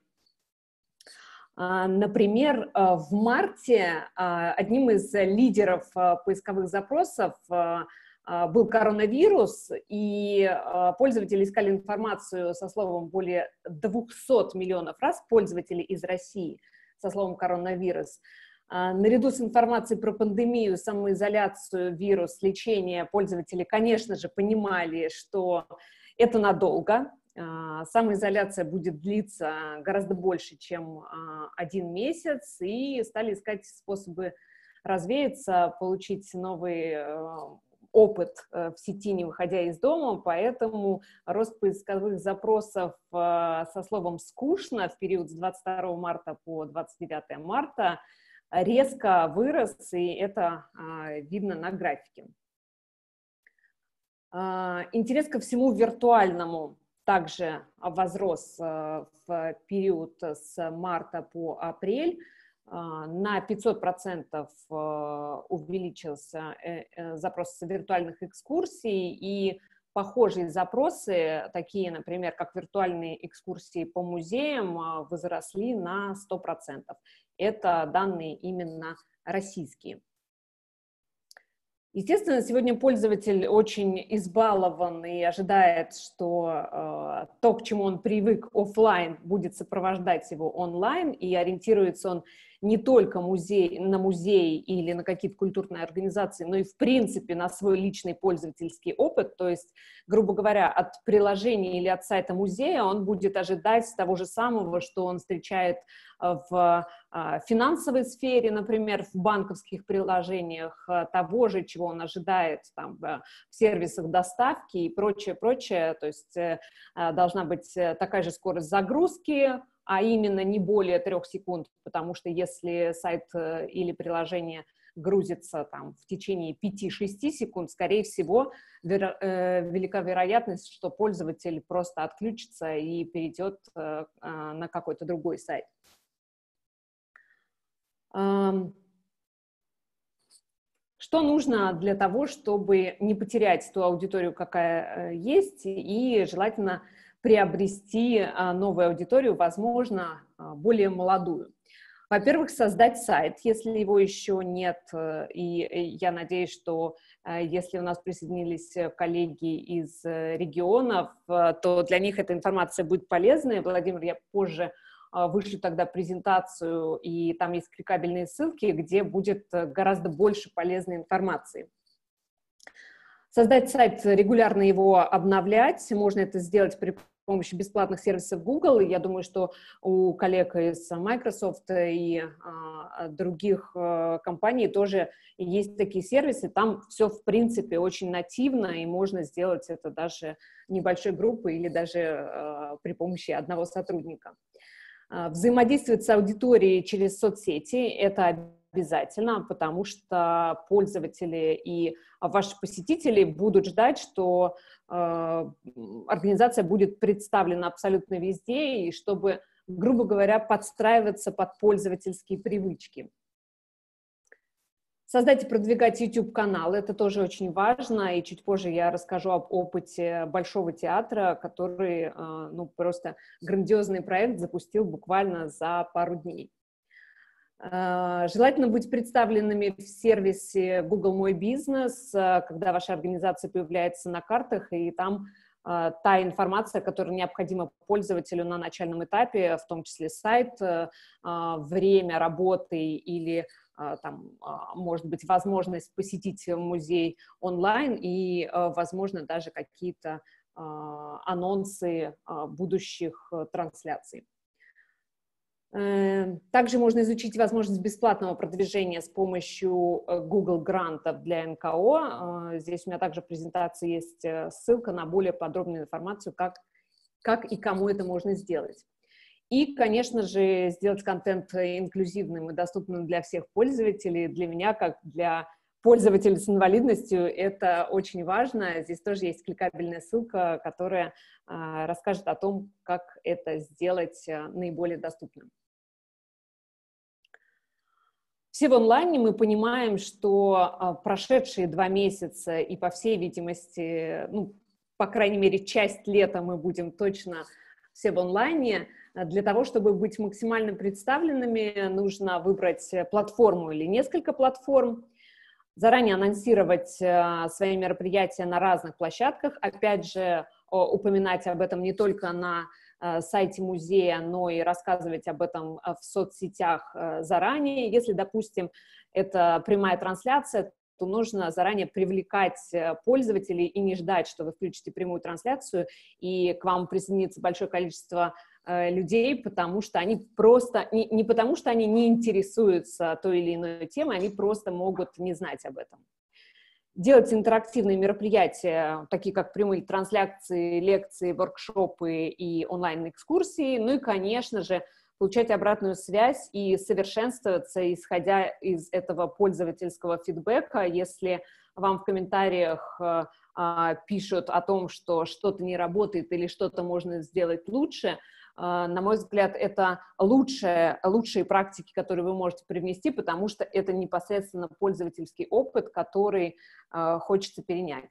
Например, в марте одним из лидеров поисковых запросов был коронавирус, и пользователи искали информацию со словом более 200 миллионов раз, пользователи из России со словом коронавирус. Наряду с информацией про пандемию, самоизоляцию, вирус, лечение, пользователи, конечно же, понимали, что это надолго. Самоизоляция будет длиться гораздо больше, чем 1 месяц, и стали искать способы развеяться, получить новый опыт в сети, не выходя из дома, поэтому рост поисковых запросов со словом «скучно» в период с 22 марта по 29 марта резко вырос, и это видно на графике. Интерес ко всему виртуальному также возрос в период с марта по апрель. На 500% увеличился запрос виртуальных экскурсий, и похожие запросы, такие, например, как виртуальные экскурсии по музеям, возросли на 100%. Это данные именно российские. Естественно, сегодня пользователь очень избалован и ожидает, что то, к чему он привык офлайн, будет сопровождать его онлайн, и ориентируется он не только на музей или на какие-то культурные организации, но и, в принципе, на свой личный пользовательский опыт. То есть, грубо говоря, от приложения или от сайта музея он будет ожидать того же самого, что он встречает в финансовой сфере, например, в банковских приложениях, того же, чего он ожидает там, в сервисах доставки и прочее, прочее. То есть должна быть такая же скорость загрузки, а именно не более 3 секунд, потому что если сайт или приложение грузится там, в течение 5-6 секунд, скорее всего, велика вероятность, что пользователь просто отключится и перейдет на какой-то другой сайт. Что нужно для того, чтобы не потерять ту аудиторию, какая есть, и желательно приобрести новую аудиторию, возможно, более молодую? Во-первых, создать сайт, если его еще нет, и я надеюсь, что если у нас присоединились коллеги из регионов, то для них эта информация будет полезной. Владимир, я позже вышлю тогда презентацию, и там есть кликабельные ссылки, где будет гораздо больше полезной информации. Создать сайт, регулярно его обновлять. Можно это сделать при помощи бесплатных сервисов Google. И я думаю, что у коллег из Microsoft и других компаний тоже есть такие сервисы. Там все, в принципе, очень нативно, и можно сделать это даже небольшой группой или даже при помощи одного сотрудника. Взаимодействовать с аудиторией через соцсети – это обязательно, потому что пользователи и ваши посетители будут ждать, что организация будет представлена абсолютно везде, и чтобы, грубо говоря, подстраиваться под пользовательские привычки. Создать и продвигать YouTube-канал – это тоже очень важно, и чуть позже я расскажу об опыте Большого театра, который, ну, просто грандиозный проект запустил буквально за пару дней. Желательно быть представленными в сервисе Google Мой Бизнес, когда ваша организация появляется на картах, и там та информация, которая необходима пользователю на начальном этапе, в том числе сайт, время работы или там, может быть, возможность посетить музей онлайн и, возможно, даже какие-то анонсы будущих трансляций. Также можно изучить возможность бесплатного продвижения с помощью Google грантов для НКО. Здесь у меня также в презентации есть ссылка на более подробную информацию, как и кому это можно сделать. И, конечно же, сделать контент инклюзивным и доступным для всех пользователей. Для меня, как для пользователя с инвалидностью, это очень важно. Здесь тоже есть кликабельная ссылка, которая расскажет о том, как это сделать наиболее доступным. Все в онлайне, мы понимаем, что прошедшие 2 месяца и, по всей видимости, ну, по крайней мере, часть лета мы будем точно все в онлайне. Для того, чтобы быть максимально представленными, нужно выбрать платформу или несколько платформ, заранее анонсировать свои мероприятия на разных площадках, опять же, упоминать об этом не только на сайте музея, но и рассказывать об этом в соцсетях заранее. Если, допустим, это прямая трансляция, то нужно заранее привлекать пользователей и не ждать, что вы включите прямую трансляцию, и к вам присоединится большое количество людей, потому что они просто, не потому что они не интересуются той или иной темой, они просто могут не знать об этом. Делать интерактивные мероприятия, такие как прямые трансляции, лекции, воркшопы и онлайн-экскурсии. Ну и, конечно же, получать обратную связь и совершенствоваться, исходя из этого пользовательского фидбэка. Если вам в комментариях пишут о том, что что-то не работает или что-то можно сделать лучше, на мой взгляд, это лучшие практики, которые вы можете привнести, потому что это непосредственно пользовательский опыт, который хочется перенять.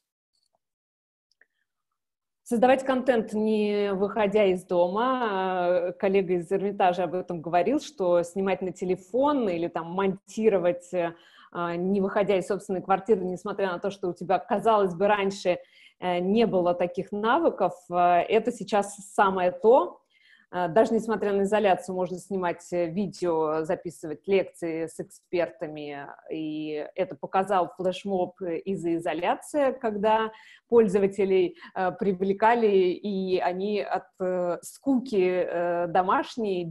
Создавать контент, не выходя из дома. Коллега из Эрмитажа об этом говорил, что снимать на телефон или там монтировать, не выходя из собственной квартиры, несмотря на то, что у тебя, казалось бы, раньше не было таких навыков, это сейчас самое то. Даже несмотря на изоляцию, можно снимать видео, записывать лекции с экспертами, и это показал флешмоб из-за изоляции, когда пользователей привлекали, и они от скуки домашней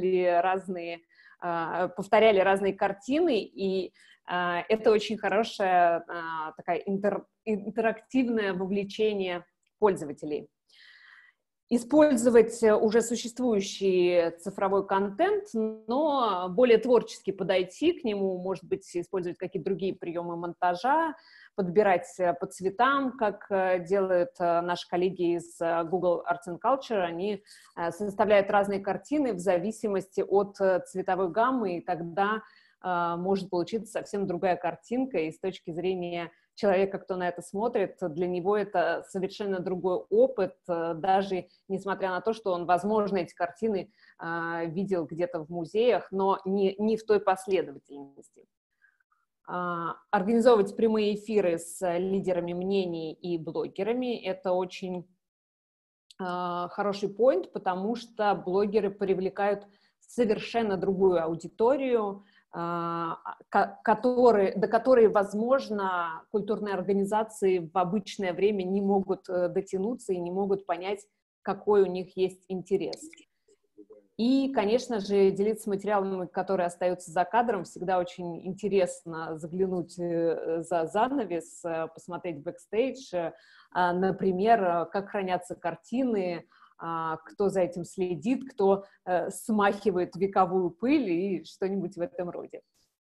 повторяли разные картины, и это очень хорошее такое интерактивное вовлечение пользователей. Использовать уже существующий цифровой контент, но более творчески подойти к нему, может быть, использовать какие-то другие приемы монтажа, подбирать по цветам, как делают наши коллеги из Google Arts and Culture. Они составляют разные картины в зависимости от цветовой гаммы, и тогда может получиться совсем другая картинка, и с точки зрения человека, кто на это смотрит, для него это совершенно другой опыт, даже несмотря на то, что он, возможно, эти картины видел где-то в музеях, но не в той последовательности. Организовывать прямые эфиры с лидерами мнений и блогерами – это очень хороший поинт, потому что блогеры привлекают совершенно другую аудиторию, до которой, возможно, культурные организации в обычное время не могут дотянуться и не могут понять, какой у них есть интерес. И, конечно же, делиться материалами, которые остаются за кадром. Всегда очень интересно заглянуть за занавес, посмотреть бэкстейдж, например, как хранятся картины, кто за этим следит, кто смахивает вековую пыль и что-нибудь в этом роде.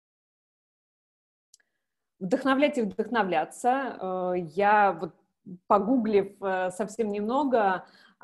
Вдохновлять и вдохновляться. Я, вот, погуглив совсем немного,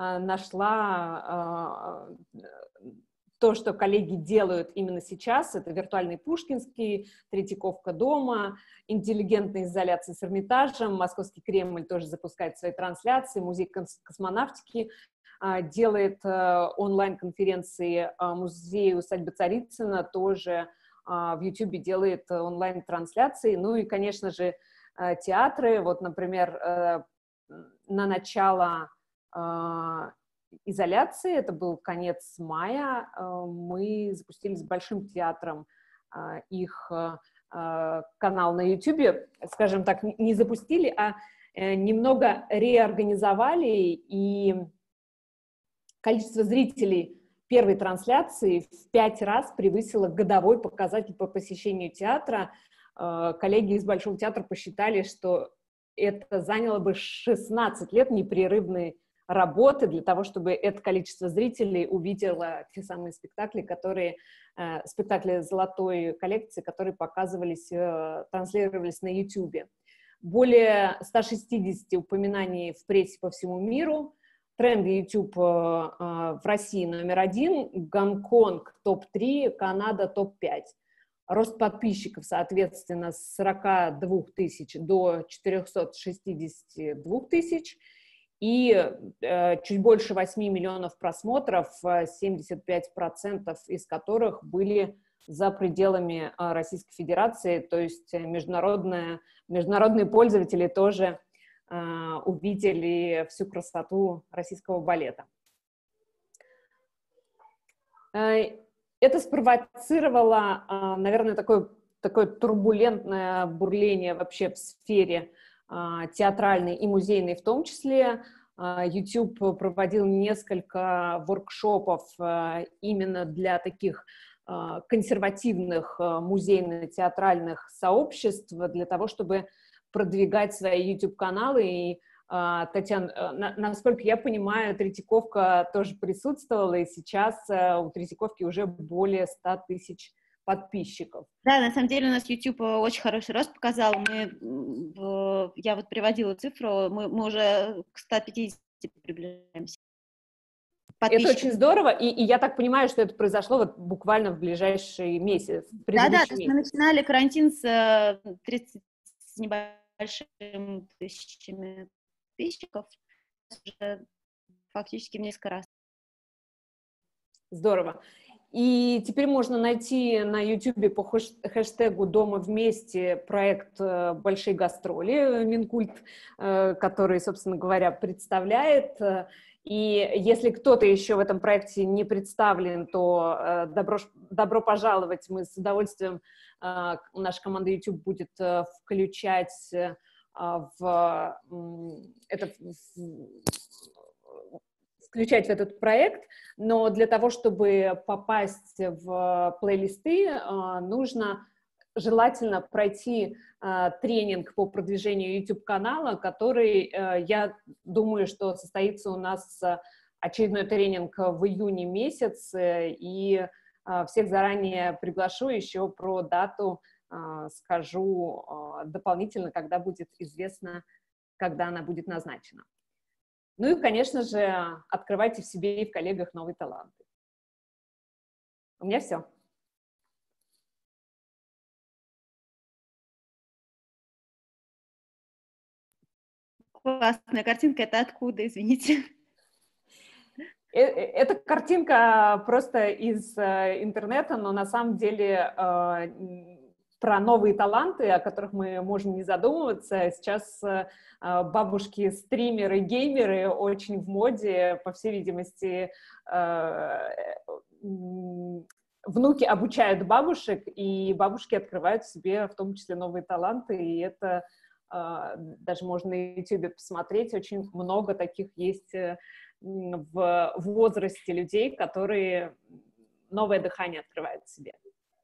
нашла то, что коллеги делают именно сейчас. Это виртуальный Пушкинский, Третьяковка дома, интеллигентная изоляция с Эрмитажем, Московский Кремль тоже запускает свои трансляции, Музей космонавтики делает онлайн-конференции, музей усадьбы Царицына тоже в YouTube делает онлайн-трансляции. Ну и, конечно же, театры. Вот, например, на начало изоляции, это был конец мая, мы запустили с Большим театром их канал на YouTube, скажем так, не запустили, а немного реорганизовали, и количество зрителей первой трансляции в 5 раз превысило годовой показатель по посещению театра. Коллеги из Большого театра посчитали, что это заняло бы 16 лет непрерывной работы для того, чтобы это количество зрителей увидело те самые спектакли, спектакли золотой коллекции, которые показывались, транслировались на YouTube. Более 160 упоминаний в прессе по всему миру. Тренды YouTube в России №1, Гонконг топ-3, Канада топ-5. Рост подписчиков, соответственно, с 42 тысяч до 462 тысяч. И чуть больше 8 миллионов просмотров, 75% из которых были за пределами Российской Федерации. То есть международные пользователи тоже увидели всю красоту российского балета. Это спровоцировало, наверное, такое турбулентное бурление вообще в сфере театральной и музейной в том числе. YouTube проводил несколько воркшопов именно для таких консервативных музейно-театральных сообществ, для того, чтобы продвигать свои YouTube-каналы, и Татьяна, насколько я понимаю, Третьяковка тоже присутствовала, и сейчас у Третьяковки уже более 100 тысяч подписчиков. Да, на самом деле у нас YouTube очень хороший рост показал. Я вот приводила цифру, мы уже к 150 приближаемся. Это очень здорово, и я так понимаю, что это произошло вот буквально в ближайший месяц. Да, то есть мы начинали карантин с 30 с небольшими тысячами подписчиков, уже фактически в несколько раз. Здорово. И теперь можно найти на YouTube по хэштегу «Дома вместе» проект «Большие гастроли» Минкульт, который, собственно говоря, представляет. И если кто-то еще в этом проекте не представлен, то добро пожаловать. Мы с удовольствием, наша команда YouTube будет включать включать в этот проект, но для того, чтобы попасть в плейлисты, нужно желательно пройти тренинг по продвижению YouTube-канала, который, я думаю, что состоится у нас очередной тренинг в июне месяце, и всех заранее приглашу, еще про дату скажу дополнительно, когда будет известно, когда она будет назначена. Ну и, конечно же, открывайте в себе и в коллегах новые таланты. У меня все. Классная картинка. Это откуда, извините? Эта картинка просто из интернета, но на самом деле про новые таланты, о которых мы можем не задумываться. Сейчас бабушки-стримеры, геймеры очень в моде, по всей видимости, внуки обучают бабушек, и бабушки открывают в себе в том числе новые таланты, и это даже можно на YouTube посмотреть, очень много таких есть в возрасте людей, которые новое дыхание открывают в себе.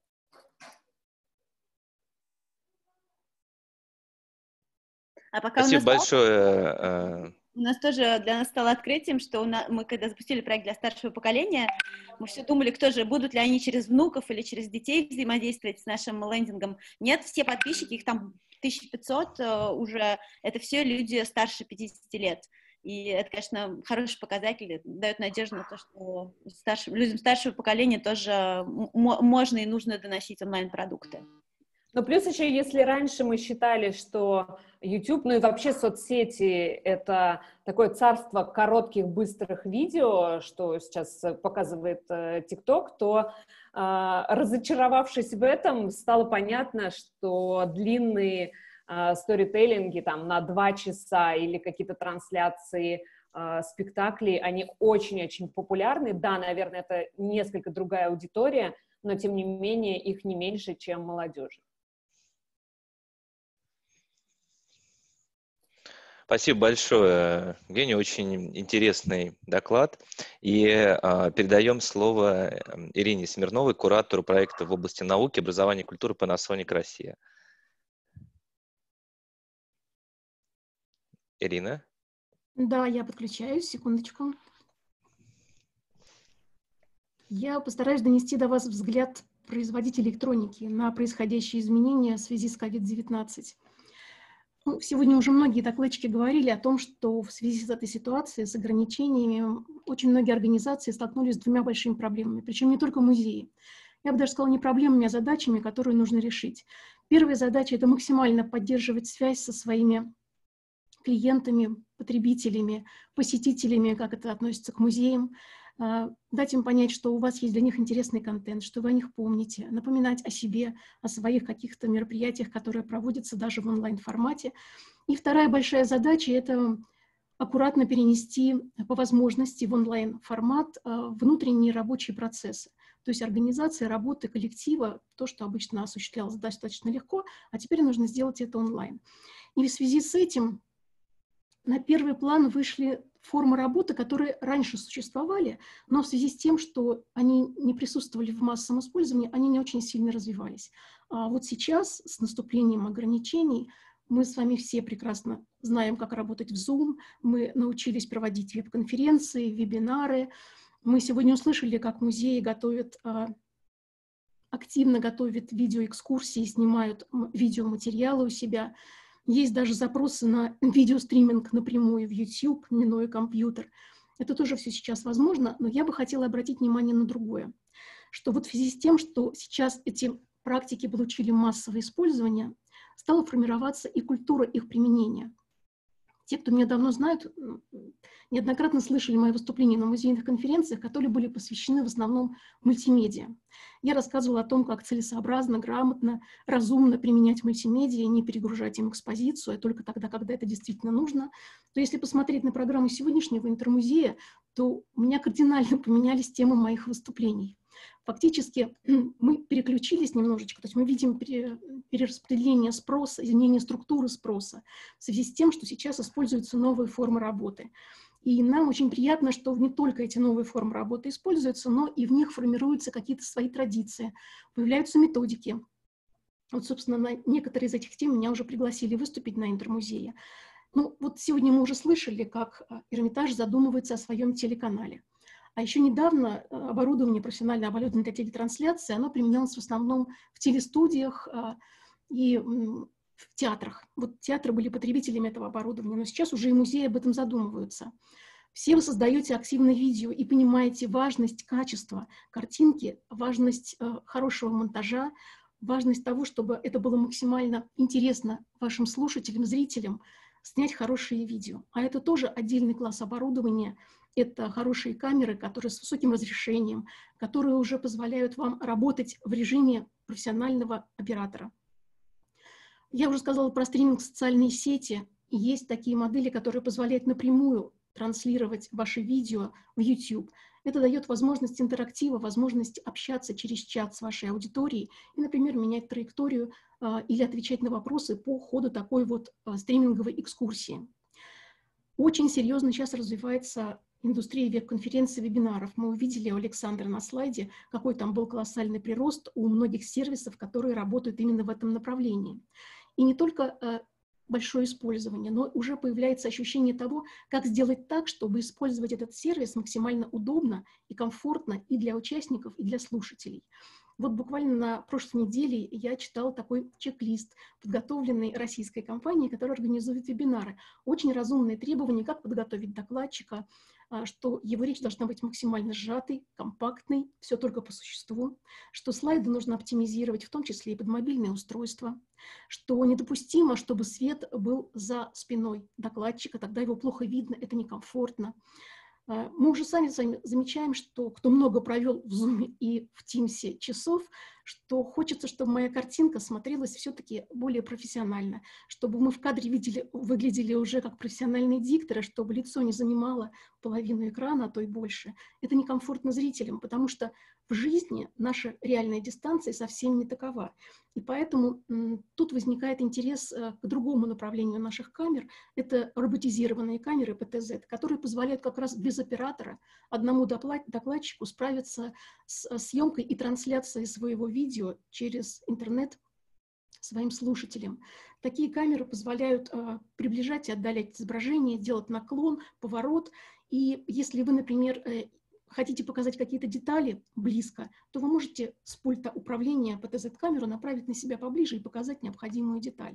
А пока спасибо большое. У нас тоже для нас стало открытием, что мы, когда запустили проект для старшего поколения, мы все думали, кто же, будут ли они через внуков или через детей взаимодействовать с нашим лендингом. Нет, все подписчики, их там 1500 уже, это все люди старше 50 лет. И это, конечно, хороший показатель, дает надежду на то, что людям старшего поколения тоже можно и нужно доносить онлайн-продукты. Но плюс еще, если раньше мы считали, что YouTube, ну и вообще соцсети — это такое царство коротких, быстрых видео, что сейчас показывает TikTok, то, разочаровавшись в этом, стало понятно, что длинные сторителлинги там на 2 часа или какие-то трансляции спектаклей, они очень-очень популярны. Да, наверное, это несколько другая аудитория, но, тем не менее, их не меньше, чем молодежи. Спасибо большое, Евгений, очень интересный доклад. И передаем слово Ирине Смирновой, куратору проекта в области науки, образования и культуры Panasonic Россия. Ирина? Да, я подключаюсь, секундочку. Я постараюсь донести до вас взгляд производителей электроники на происходящие изменения в связи с COVID-19. Сегодня уже многие докладчики говорили о том, что в связи с этой ситуацией, с ограничениями, очень многие организации столкнулись с 2 большими проблемами, причем не только музеи. Я бы даже сказала, не проблемами, а задачами, которые нужно решить. Первая задача – это максимально поддерживать связь со своими клиентами, потребителями, посетителями, как это относится к музеям, дать им понять, что у вас есть для них интересный контент, что вы о них помните, напоминать о себе, о своих каких-то мероприятиях, которые проводятся даже в онлайн-формате. И вторая большая задача – это аккуратно перенести по возможности в онлайн-формат внутренние рабочие процессы. То есть организация работы коллектива, то, что обычно осуществлялось достаточно легко, а теперь нужно сделать это онлайн. И в связи с этим на первый план вышли формы работы, которые раньше существовали, но в связи с тем, что они не присутствовали в массовом использовании, они не очень сильно развивались. А вот сейчас, с наступлением ограничений, Мы с вами все прекрасно знаем, как работать в Zoom, мы научились проводить веб-конференции, вебинары. Мы сегодня услышали, как музеи активно готовят видеоэкскурсии, снимают видеоматериалы у себя. Есть даже запросы на видеостриминг напрямую в YouTube, минуя компьютер. Это тоже все сейчас возможно, но я бы хотела обратить внимание на другое, что вот в связи с тем, что сейчас эти практики получили массовое использование, стала формироваться и культура их применения. Те, кто меня давно знают, неоднократно слышали мои выступления на музейных конференциях, которые были посвящены в основном мультимедиа. Я рассказывала о том, как целесообразно, грамотно, разумно применять мультимедиа, не перегружать им экспозицию, а только тогда, когда это действительно нужно. То если посмотреть на программу сегодняшнего Интермузея, то у меня кардинально поменялись темы моих выступлений. Фактически мы переключились немножечко, то есть мы видим перераспределение спроса, изменение структуры спроса в связи с тем, что сейчас используются новые формы работы. И нам очень приятно, что не только эти новые формы работы используются, но и в них формируются какие-то свои традиции, появляются методики. Вот, собственно, на некоторые из этих тем меня уже пригласили выступить на Интермузее. Ну, вот сегодня мы уже слышали, как Эрмитаж задумывается о своем телеканале. А еще недавно оборудование, профессиональное оборудование для телетрансляции, оно применялось в основном в телестудиях и в театрах. Вот театры были потребителями этого оборудования, но сейчас уже и музеи об этом задумываются. Все вы создаете активное видео и понимаете важность качества картинки, важность хорошего монтажа, важность того, чтобы это было максимально интересно вашим слушателям, зрителям, снять хорошие видео. А это тоже отдельный класс оборудования. Это хорошие камеры, которые с высоким разрешением, которые уже позволяют вам работать в режиме профессионального оператора. Я уже сказала про стриминг в социальные сети. Есть такие модели, которые позволяют напрямую транслировать ваши видео в YouTube. Это дает возможность интерактива, возможность общаться через чат с вашей аудиторией и, например, менять траекторию или отвечать на вопросы по ходу такой вот стриминговой экскурсии. Очень серьезно сейчас развивается индустрия веб-конференций, вебинаров. Мы увидели у Александра на слайде, какой там был колоссальный прирост у многих сервисов, которые работают именно в этом направлении. И не только большое использование, но уже появляется ощущение того, как сделать так, чтобы использовать этот сервис максимально удобно и комфортно и для участников, и для слушателей. Вот буквально на прошлой неделе я читала такой чек-лист, подготовленный российской компанией, которая организует вебинары. Очень разумные требования, как подготовить докладчика, что его речь должна быть максимально сжатой, компактной, все только по существу, что слайды нужно оптимизировать, в том числе и под мобильные устройства, что недопустимо, чтобы свет был за спиной докладчика, тогда его плохо видно, это некомфортно. Мы уже сами замечаем, что кто много провел в Zoom и в Teams часов, что хочется, чтобы моя картинка смотрелась все-таки более профессионально, чтобы мы в кадре выглядели уже как профессиональные дикторы, чтобы лицо не занимало половину экрана, а то и больше. Это некомфортно зрителям, потому что в жизни наша реальная дистанция совсем не такова. И поэтому тут возникает интерес к другому направлению наших камер. Это роботизированные камеры ПТЗ, которые позволяют как раз без оператора одному докладчику справиться с съемкой и трансляцией своего видео через интернет своим слушателям. Такие камеры позволяют приближать и отдалять изображение, делать наклон, поворот. И если вы, например, хотите показать какие-то детали близко, то вы можете с пульта управления ПТЗ-камеру направить на себя поближе и показать необходимую деталь.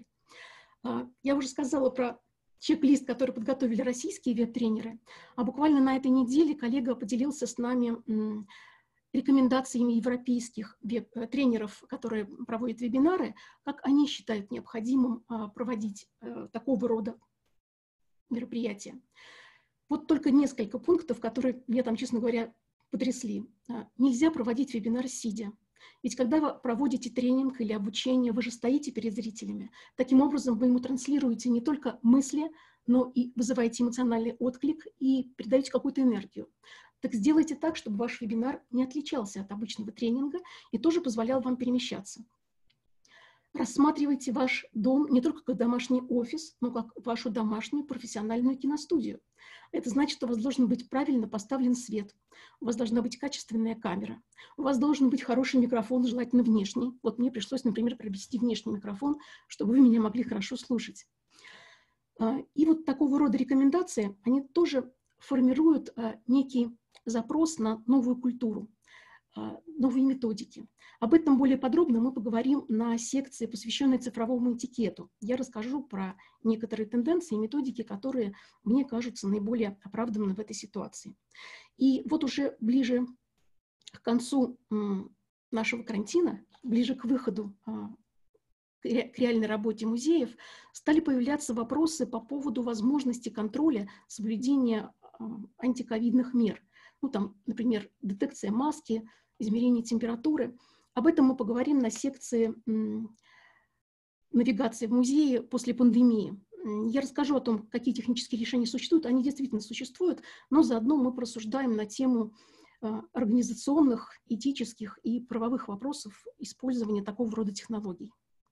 Я уже сказала про чек-лист, который подготовили российские веб-тренеры, а буквально на этой неделе коллега поделился с нами рекомендациями европейских тренеров, которые проводят вебинары, как они считают необходимым проводить такого рода мероприятия. Вот только несколько пунктов, которые меня там, честно говоря, потрясли. Нельзя проводить вебинар сидя. Ведь когда вы проводите тренинг или обучение, вы же стоите перед зрителями. Таким образом, вы ему транслируете не только мысли, но и вызываете эмоциональный отклик и передаете какую-то энергию. Так сделайте так, чтобы ваш вебинар не отличался от обычного тренинга и тоже позволял вам перемещаться. Рассматривайте ваш дом не только как домашний офис, но как вашу домашнюю профессиональную киностудию. Это значит, что у вас должен быть правильно поставлен свет, у вас должна быть качественная камера, у вас должен быть хороший микрофон, желательно внешний. Вот мне пришлось, например, приобрести внешний микрофон, чтобы вы меня могли хорошо слушать. И вот такого рода рекомендации, они тоже формируют некий запрос на новую культуру, новые методики. Об этом более подробно мы поговорим на секции, посвященной цифровому этикету. Я расскажу про некоторые тенденции и методики, которые мне кажутся наиболее оправданными в этой ситуации. И вот уже ближе к концу нашего карантина, ближе к выходу к реальной работе музеев, стали появляться вопросы по поводу возможности контроля соблюдения антиковидных мер. Ну, там, например, детекция маски, измерение температуры. Об этом мы поговорим на секции навигации в музее после пандемии. Я расскажу о том, какие технические решения существуют. Они действительно существуют, но заодно мы порассуждаем на тему организационных, этических и правовых вопросов использования такого рода технологий.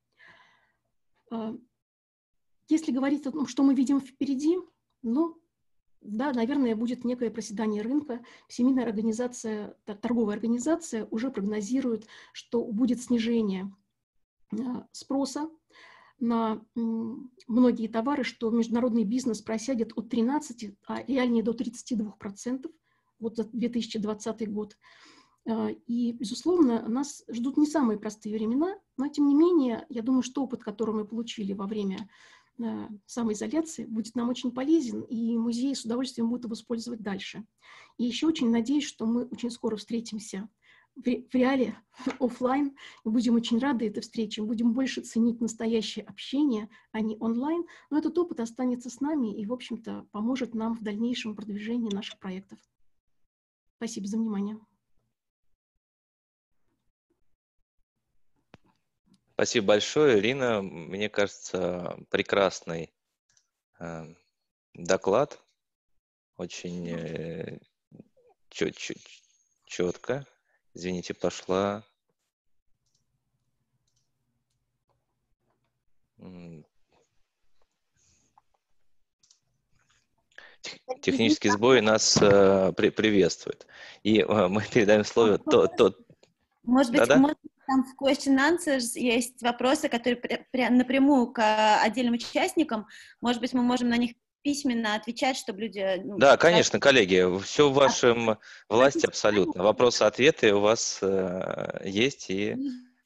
Если говорить о том, что мы видим впереди, ну, да, наверное, будет некое проседание рынка. Всемирная организация, торговая организация уже прогнозирует, что будет снижение спроса на многие товары, что международный бизнес просядет от 13%, а реальнее до 32% вот за 2020 год. И, безусловно, нас ждут не самые простые времена, но, тем не менее, я думаю, что опыт, который мы получили во время самоизоляции, будет нам очень полезен, и музеи с удовольствием будут его использовать дальше. И еще очень надеюсь, что мы очень скоро встретимся в реале, офлайн, и будем очень рады этой встрече, будем больше ценить настоящее общение, а не онлайн, но этот опыт останется с нами и, в общем-то, поможет нам в дальнейшем продвижении наших проектов. Спасибо за внимание. Спасибо большое, Ирина. Мне кажется, прекрасный доклад. Очень четко. Извините, пошла. Технический сбой нас приветствует. И мы передаем слово Может быть, там в question answers есть вопросы, которые напрямую к отдельным участникам. Может быть, мы можем на них письменно отвечать, чтобы люди... Да, конечно, коллеги, все в вашем власти абсолютно. Вопросы-ответы у вас есть и...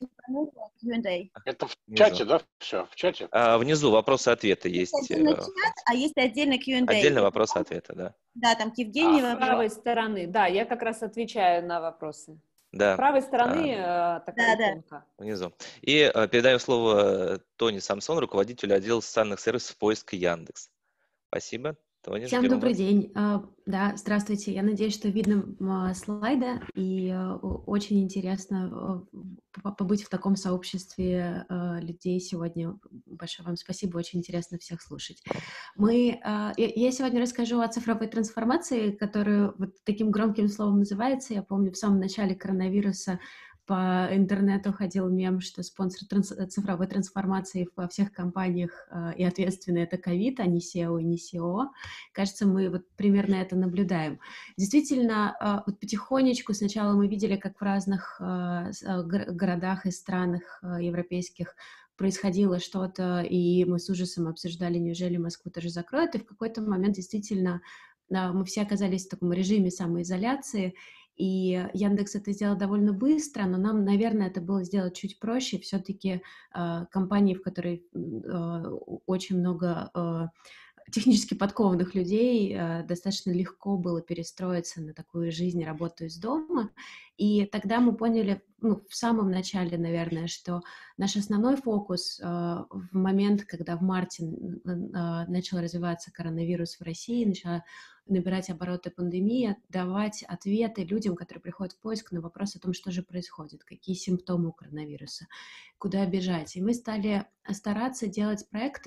Это в чате, да? Все, в чате? Внизу вопросы-ответы есть. Отдельно чат, а есть отдельно Q&A. Отдельно вопросы-ответы, да. Да, там к Евгению. С правой стороны, да, я как раз отвечаю на вопросы. Да. С правой стороны такая иконка. Внизу. И передаю слово Тоне Самсон, руководителю отдела социальных сервисов поиска Яндекс. Спасибо. Тоня, всем добрый день. Да, здравствуйте. Я надеюсь, что видно слайды, и очень интересно побыть в таком сообществе людей сегодня. Большое вам спасибо, очень интересно всех слушать. Я сегодня расскажу о цифровой трансформации, которую вот таким громким словом называется. Я помню, в самом начале коронавируса по интернету ходил мем, что спонсор цифровой трансформации во всех компаниях и ответственный — это ковид, а не SEO и не SEO. Кажется, мы вот примерно это наблюдаем. Действительно, вот потихонечку сначала мы видели, как в разных городах и странах европейских происходило что-то, и мы с ужасом обсуждали, неужели Москву тоже закроют, и в какой-то момент действительно мы все оказались в таком режиме самоизоляции, и Яндекс это сделал довольно быстро, но нам, наверное, это было сделать чуть проще. Все-таки компании, в которой очень много технически подкованных людей, достаточно легко было перестроиться на такую жизнь, работу из дома. И тогда мы поняли, в самом начале, наверное, что наш основной фокус в момент, когда в марте начал развиваться коронавирус в России, начала набирать обороты пандемия, давать ответы людям, которые приходят в поиск, на вопрос о том, что же происходит, какие симптомы у коронавируса, куда бежать. И мы стали стараться делать проекты,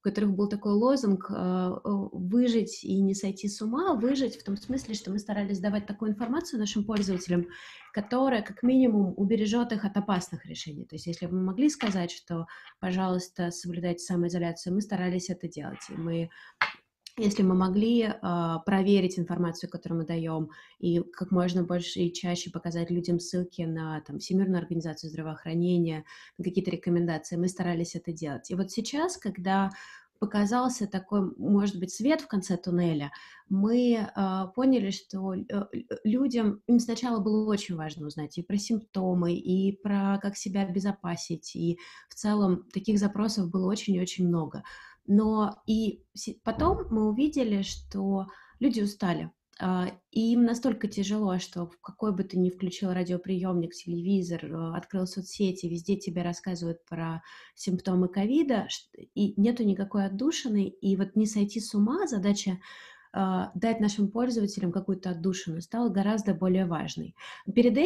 которых был такой лозунг «выжить и не сойти с ума». Выжить в том смысле, что мы старались давать такую информацию нашим пользователям, которая как минимум убережет их от опасных решений. То есть если бы мы могли сказать, что, пожалуйста, соблюдайте самоизоляцию, мы старались это делать. И если мы могли проверить информацию, которую мы даем, и как можно больше и чаще показать людям ссылки на Всемирную организацию здравоохранения, на какие-то рекомендации, мы старались это делать. И вот сейчас, когда показался такой, может быть, свет в конце туннеля, мы поняли, что людям, им сначала было очень важно узнать и про симптомы, и про как себя обезопасить, и в целом таких запросов было очень и очень много. Но и потом мы увидели, что люди устали, и им настолько тяжело, что в какой бы ты ни включил радиоприемник, телевизор, открыл соцсети, везде тебе рассказывают про симптомы ковида, и нету никакой отдушины, и вот не сойти с ума, задача дать нашим пользователям какую-то отдушину стала гораздо более важной. Перед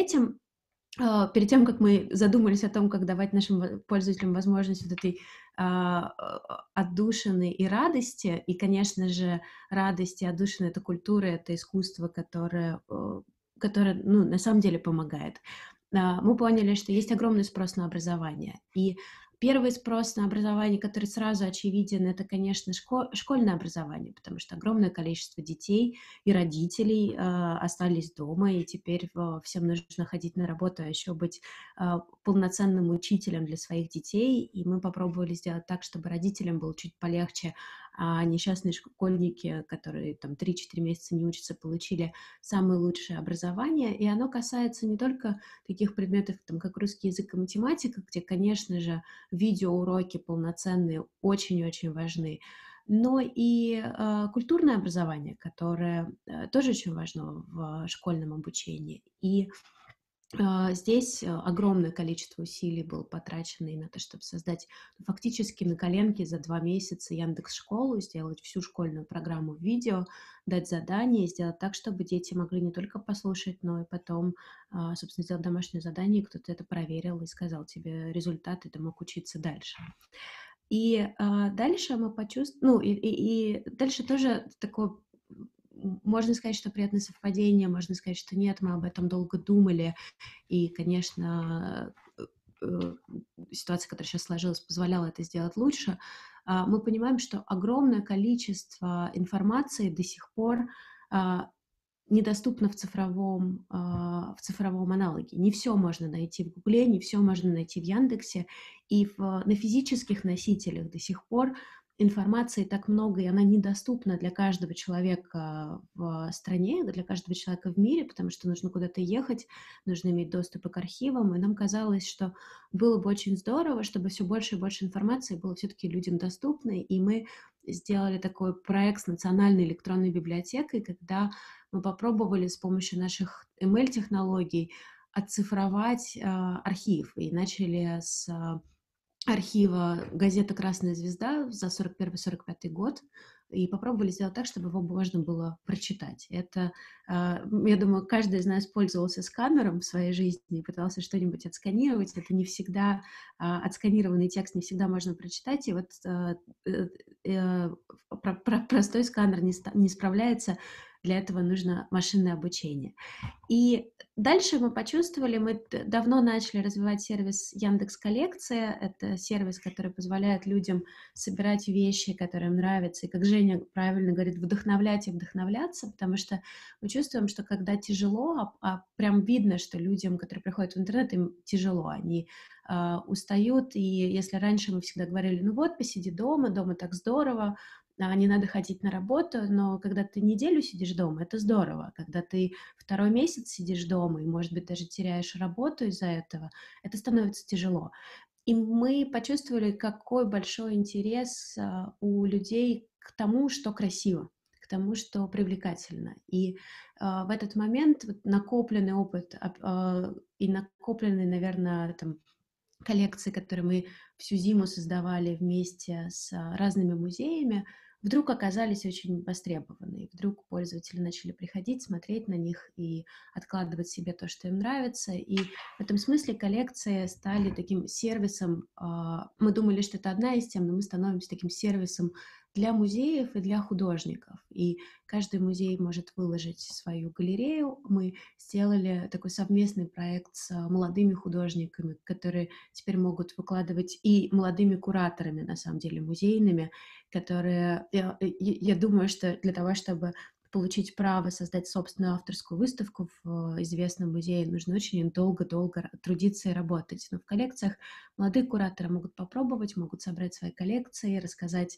тем, как мы задумались о том, как давать нашим пользователям возможность вот этой отдушины и радости, и, конечно же, радость и отдушина — это культура, это искусство, которое на самом деле помогает. Мы поняли, что есть огромный спрос на образование, и первый спрос на образование, который сразу очевиден, это, конечно, школьное образование, потому что огромное количество детей и родителей остались дома, и теперь всем нужно ходить на работу, а еще быть полноценным учителем для своих детей. И мы попробовали сделать так, чтобы родителям было чуть полегче, а несчастные школьники, которые 3-4 месяца не учатся, получили самое лучшее образование. И оно касается не только таких предметов, как русский язык и математика, где, конечно же, видеоуроки полноценные очень-очень важны, но и культурное образование, которое тоже очень важно в школьном обучении. И здесь огромное количество усилий было потрачено и на то, чтобы создать фактически на коленке за 2 месяца Яндекс.Школу, сделать всю школьную программу в видео, дать задания, сделать так, чтобы дети могли не только послушать, но и потом, собственно, сделать домашнее задание, и кто-то это проверил и сказал тебе результат, и ты мог учиться дальше. И дальше мы почувствовали, и дальше тоже такое, можно сказать, что приятное совпадение, можно сказать, что нет, мы об этом долго думали, и, конечно, ситуация, которая сейчас сложилась, позволяла это сделать лучше. Мы понимаем, что огромное количество информации до сих пор недоступно в цифровом аналоге. Не все можно найти в Гугле, не все можно найти в Яндексе, и на физических носителях до сих пор информации так много, и она недоступна для каждого человека в стране, для каждого человека в мире, потому что нужно куда-то ехать, нужно иметь доступ к архивам, и нам казалось, что было бы очень здорово, чтобы все больше и больше информации было все-таки людям доступно, и мы сделали такой проект с национальной электронной библиотекой, когда мы попробовали с помощью наших ML-технологий оцифровать архив, и начали с архива газеты «Красная звезда» за 41-45 год, и попробовали сделать так, чтобы его можно было прочитать. Это, я думаю, каждый из нас пользовался сканером в своей жизни и пытался что-нибудь отсканировать. Это не всегда, отсканированный текст не всегда можно прочитать, и вот простой сканер не справляется, для этого нужно машинное обучение. И дальше мы почувствовали, мы давно начали развивать сервис Яндекс.Коллекция. Это сервис, который позволяет людям собирать вещи, которые им нравятся, и, как Женя правильно говорит, вдохновлять и вдохновляться, потому что мы чувствуем, что когда тяжело, прям видно, что людям, которые приходят в интернет, им тяжело, они устают, и если раньше мы всегда говорили, ну вот, посиди дома так здорово, не надо ходить на работу, но когда ты неделю сидишь дома, это здорово. Когда ты 2-й месяц сидишь дома и, может быть, даже теряешь работу из-за этого, это становится тяжело. И мы почувствовали, какой большой интерес у людей к тому, что красиво, к тому, что привлекательно. И в этот момент накопленный опыт и накопленный, наверное, коллекции, которые мы всю зиму создавали вместе с разными музеями, вдруг оказались очень востребованы. И вдруг пользователи начали приходить, смотреть на них и откладывать себе то, что им нравится. И в этом смысле коллекции стали таким сервисом. Мы думали, что это одна из тем, но мы становимся таким сервисом для музеев и для художников. И каждый музей может выложить свою галерею. Мы сделали такой совместный проект с молодыми художниками, которые теперь могут выкладывать, и молодыми кураторами, на самом деле, музейными, которые, я думаю, что для того, чтобы получить право создать собственную авторскую выставку в известном музее, нужно очень долго-долго трудиться и работать. Но в коллекциях молодые кураторы могут попробовать, могут собрать свои коллекции, рассказать,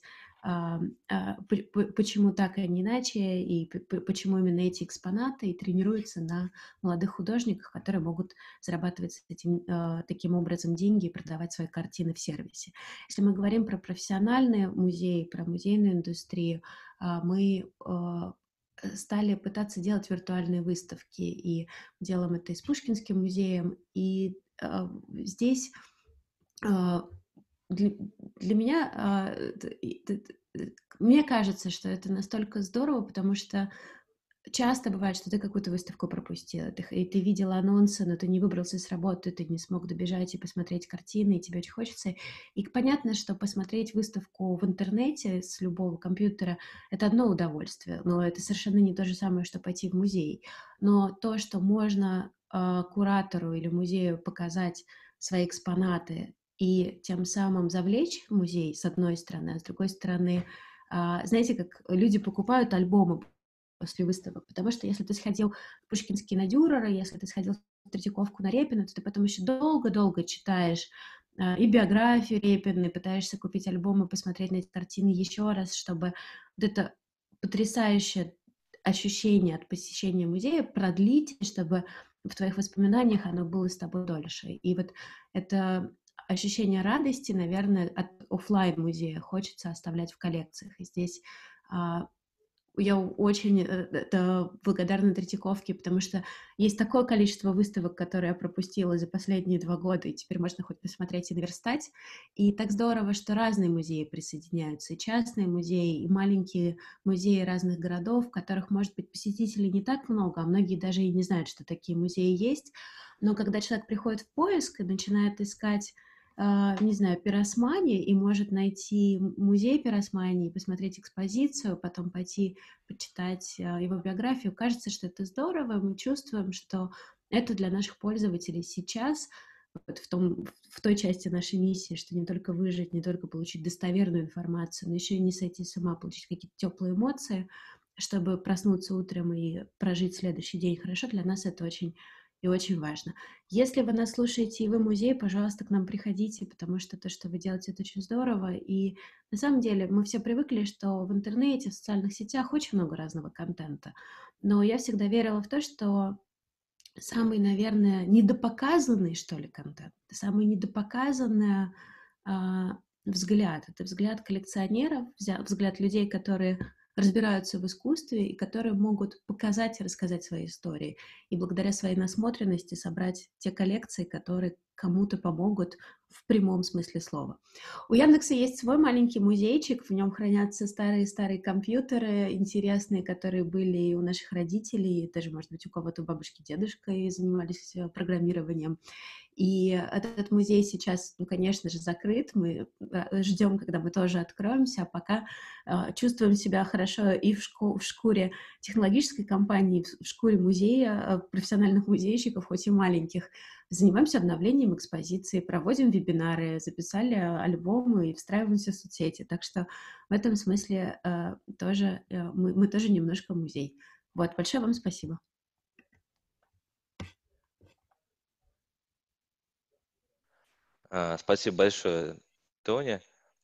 почему так, а не иначе, и почему именно эти экспонаты, и тренируются на молодых художниках, которые могут зарабатывать таким образом деньги и продавать свои картины в сервисе. Если мы говорим про профессиональные музеи, про музейную индустрию, мы стали пытаться делать виртуальные выставки, и делаем это и с Пушкинским музеем, и здесь для меня, мне кажется, что это настолько здорово, потому что часто бывает, что ты какую-то выставку пропустил, и ты видел анонсы, но ты не выбрался с работы, ты не смог добежать и посмотреть картины, и тебе очень хочется. И понятно, что посмотреть выставку в интернете с любого компьютера — это одно удовольствие, но это совершенно не то же самое, что пойти в музей. Но то, что можно куратору или музею показать свои экспонаты и тем самым завлечь музей, с одной стороны, а с другой стороны, знаете, как люди покупают альбомы после выставок, потому что если ты сходил в Пушкинский на Дюрера, если ты сходил в Третьяковку на Репина, то ты потом еще долго-долго читаешь и биографию Репина, и пытаешься купить альбом и посмотреть на эти картины еще раз, чтобы вот это потрясающее ощущение от посещения музея продлить, чтобы в твоих воспоминаниях оно было с тобой дольше. И вот это ощущение радости, наверное, от офлайн-музея хочется оставлять в коллекциях. И здесь я очень благодарна Третьяковке, потому что есть такое количество выставок, которые я пропустила за последние 2 года, и теперь можно хоть посмотреть и наверстать. И так здорово, что разные музеи присоединяются, и частные музеи, и маленькие музеи разных городов, в которых, может быть, посетителей не так много, а многие даже и не знают, что такие музеи есть. Но когда человек приходит в поиск и начинает искать, не знаю, Пиросмани, и может найти музей Пиросмани, посмотреть экспозицию, потом пойти почитать его биографию, кажется, что это здорово, мы чувствуем, что это для наших пользователей сейчас, вот в той части нашей миссии, что не только выжить, не только получить достоверную информацию, но еще и не сойти с ума, получить какие-то теплые эмоции, чтобы проснуться утром и прожить следующий день хорошо, для нас это очень и очень важно. Если вы нас слушаете и вы музей, пожалуйста, к нам приходите, потому что то, что вы делаете, это очень здорово. И на самом деле мы все привыкли, что в интернете, в социальных сетях очень много разного контента. Но я всегда верила в то, что самый, наверное, недопоказанный, что ли, контент, самый недопоказанный взгляд, это взгляд коллекционеров, взгляд людей, которые разбираются в искусстве и которые могут показать и рассказать свои истории. И благодаря своей насмотренности собрать те коллекции, которые кому-то помогут в прямом смысле слова. У Яндекса есть свой маленький музейчик, в нем хранятся старые-старые компьютеры интересные, которые были и у наших родителей, и даже, может быть, у кого-то у бабушки, дедушкой занимались программированием. И этот музей сейчас, ну, конечно же, закрыт. Мы ждем, когда мы тоже откроемся, а пока чувствуем себя хорошо и в шкуре технологической компании, в шкуре музея, профессиональных музейщиков, хоть и маленьких. Занимаемся обновлением экспозиции, проводим вебинары, записали альбомы и встраиваемся в соцсети. Так что в этом смысле тоже мы тоже немножко музей. Вот, большое вам спасибо. Спасибо большое, Тоня.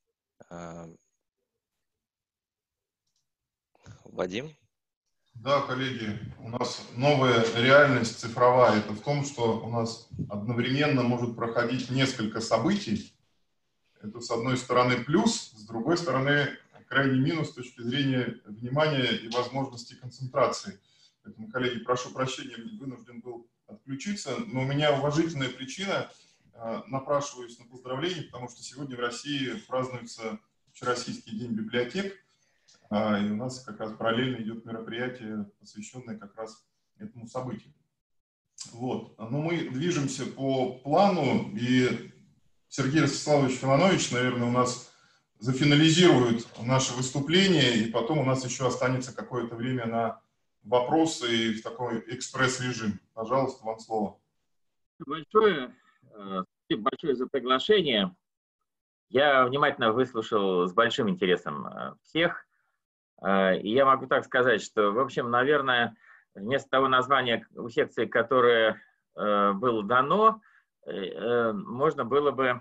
Вадим? Да, коллеги, у нас новая реальность цифровая. Это в том, что у нас одновременно может проходить несколько событий. Это, с одной стороны, плюс, с другой стороны, крайний минус с точки зрения внимания и возможности концентрации. Поэтому, коллеги, прошу прощения, вынужден был отключиться, но у меня уважительная причина, напрашиваюсь на поздравления, потому что сегодня в России празднуется Общероссийский день библиотек. И у нас как раз параллельно идет мероприятие, посвященное как раз этому событию. Вот. Но мы движемся по плану, и Сергей Ростиславович Филонович, наверное, у нас зафинализирует наше выступление, и потом у нас еще останется какое-то время на вопросы и в такой экспресс-режим. Пожалуйста, вам слово. Спасибо большое за приглашение. Я внимательно выслушал с большим интересом всех. И я могу так сказать, что, в общем, наверное, вместо того названия у секции, которое было дано, можно было бы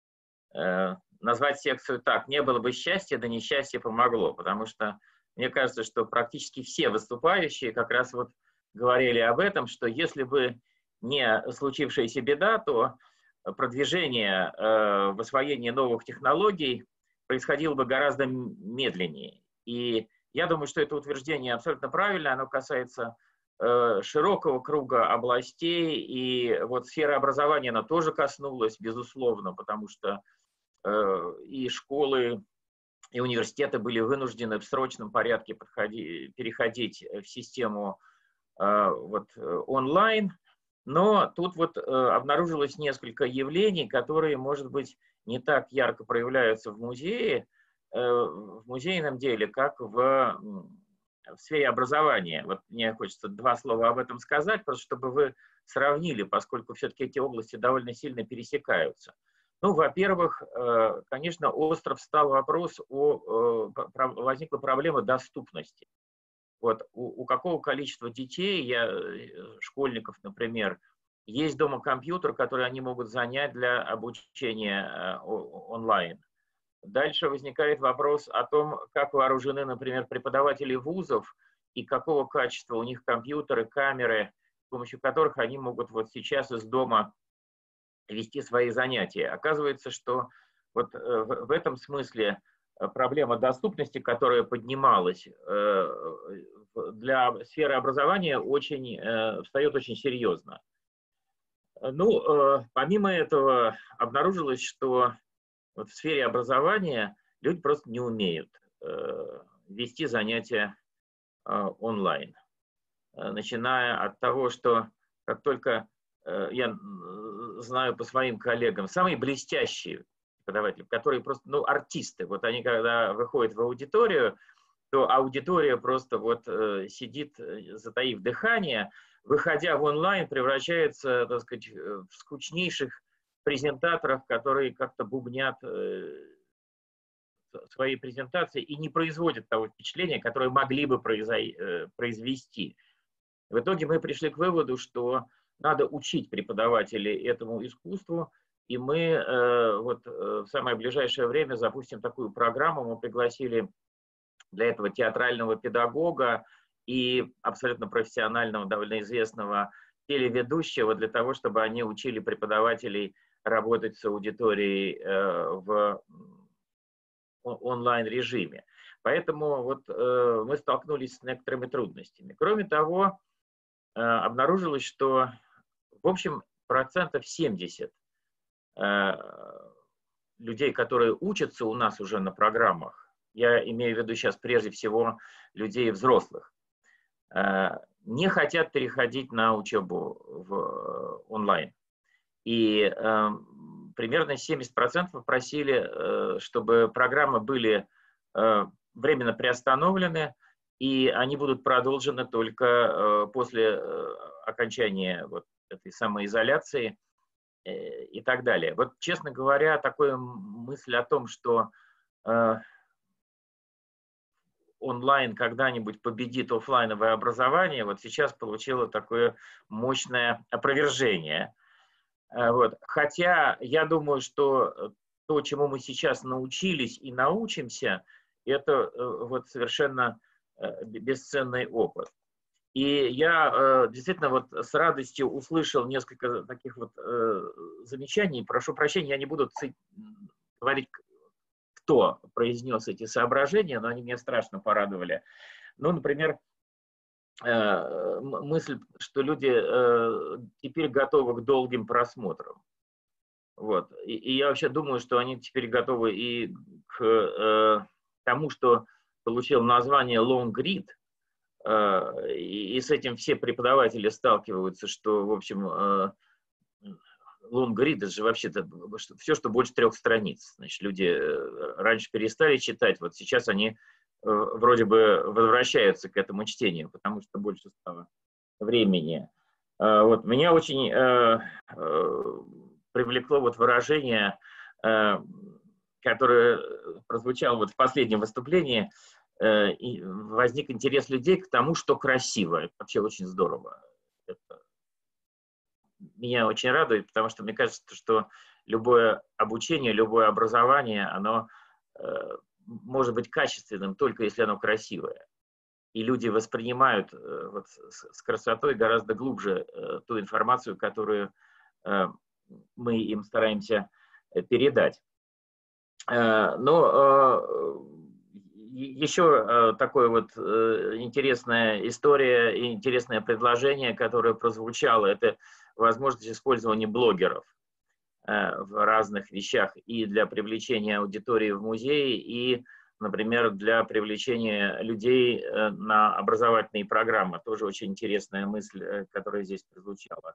назвать секцию так: не было бы счастья, да несчастье помогло. Потому что мне кажется, что практически все выступающие как раз вот говорили об этом, что если бы не случившаяся беда, то продвижение в освоении новых технологий происходило бы гораздо медленнее. И я думаю, что это утверждение абсолютно правильное, оно касается широкого круга областей, и вот сфера образования она тоже коснулась, безусловно, потому что и школы, и университеты были вынуждены в срочном порядке переходить в систему онлайн. Но тут вот обнаружилось несколько явлений, которые, может быть, не так ярко проявляются в музее, в музейном деле, как в сфере образования. Вот мне хочется два слова об этом сказать, просто чтобы вы сравнили, поскольку все-таки эти области довольно сильно пересекаются. Ну, во-первых, конечно, остро встал вопрос возникла проблема доступности. Вот у какого количества детей, школьников, например, есть дома компьютер, который они могут занять для обучения онлайн. Дальше возникает вопрос о том, как вооружены, например, преподаватели вузов и какого качества у них компьютеры, камеры, с помощью которых они могут вот сейчас из дома вести свои занятия. Оказывается, что вот в этом смысле проблема доступности, которая поднималась для сферы образования, встает очень серьезно. Ну, помимо этого, обнаружилось, что вот в сфере образования люди просто не умеют вести занятия онлайн. Начиная от того, что как только я знаю по своим коллегам, самые блестящие преподаватели, которые просто, артисты, вот они когда выходят в аудиторию, то аудитория просто вот сидит, затаив дыхание, выходя в онлайн, превращается, так сказать, в скучнейших презентаторов, которые как-то бубнят свои презентации и не производят того впечатления, которое могли бы произвести. В итоге мы пришли к выводу, что надо учить преподавателей этому искусству, и мы в самое ближайшее время запустим такую программу. Мы пригласили для этого театрального педагога и абсолютно профессионального, довольно известного телеведущего, для того, чтобы они учили преподавателей работать с аудиторией в онлайн-режиме. Поэтому вот мы столкнулись с некоторыми трудностями. Кроме того, обнаружилось, что, в общем, 70% людей, которые учатся у нас уже на программах, я имею в виду сейчас прежде всего людей взрослых, не хотят переходить на учебу в онлайн. И примерно 70% просили, чтобы программы были временно приостановлены, и они будут продолжены только после окончания вот этой самоизоляции и так далее. Вот, честно говоря, такая мысль о том, что онлайн когда-нибудь победит офлайновое образование, вот сейчас получило такое мощное опровержение. Вот. Хотя я думаю, что то, чему мы сейчас научились и научимся, это вот совершенно бесценный опыт. И я действительно вот с радостью услышал несколько таких вот замечаний. Прошу прощения, я не буду говорить, кто произнес эти соображения, но они меня страшно порадовали. Ну, например, мысль, что люди теперь готовы к долгим просмотрам. Вот. И я вообще думаю, что они теперь готовы и к тому, что получил название long read, и с этим все преподаватели сталкиваются, что, в общем, long read — это же вообще-то все, что больше 3 страниц. Значит, люди раньше перестали читать, вот сейчас они вроде бы возвращаются к этому чтению, потому что больше стало времени. Вот. Меня очень привлекло вот выражение, которое прозвучало вот в последнем выступлении, и возник интерес людей к тому, что красиво. Это вообще очень здорово. Это меня очень радует, потому что мне кажется, что любое обучение, любое образование, оно может быть качественным только если оно красивое. И люди воспринимают вот с красотой гораздо глубже ту информацию, которую мы им стараемся передать. Но еще такое вот интересная история и интересное предложение, которое прозвучало, это возможность использования блогеров в разных вещах и для привлечения аудитории в музее, и, например, для привлечения людей на образовательные программы. Тоже очень интересная мысль, которая здесь прозвучала.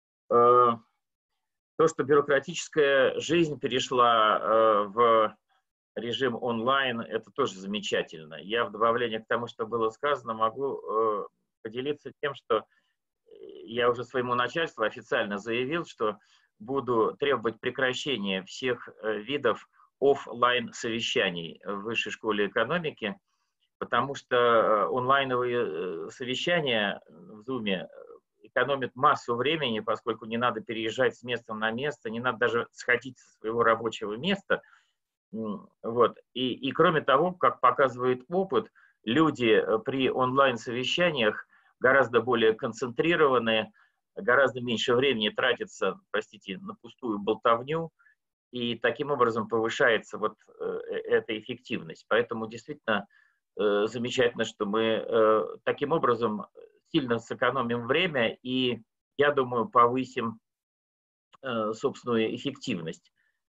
То, что бюрократическая жизнь перешла в режим онлайн, это тоже замечательно. Я в добавление к тому, что было сказано, могу поделиться тем, что я уже своему начальству официально заявил, что буду требовать прекращения всех видов офлайн совещаний в Высшей школе экономики, потому что онлайновые совещания в Zoom экономят массу времени, поскольку не надо переезжать с места на место, не надо даже сходить со своего рабочего места. Вот. И кроме того, как показывает опыт, люди при онлайн-совещаниях гораздо более концентрированные, гораздо меньше времени тратится, простите, на пустую болтовню, и таким образом повышается вот эта эффективность. Поэтому действительно замечательно, что мы таким образом сильно сэкономим время и, я думаю, повысим собственную эффективность.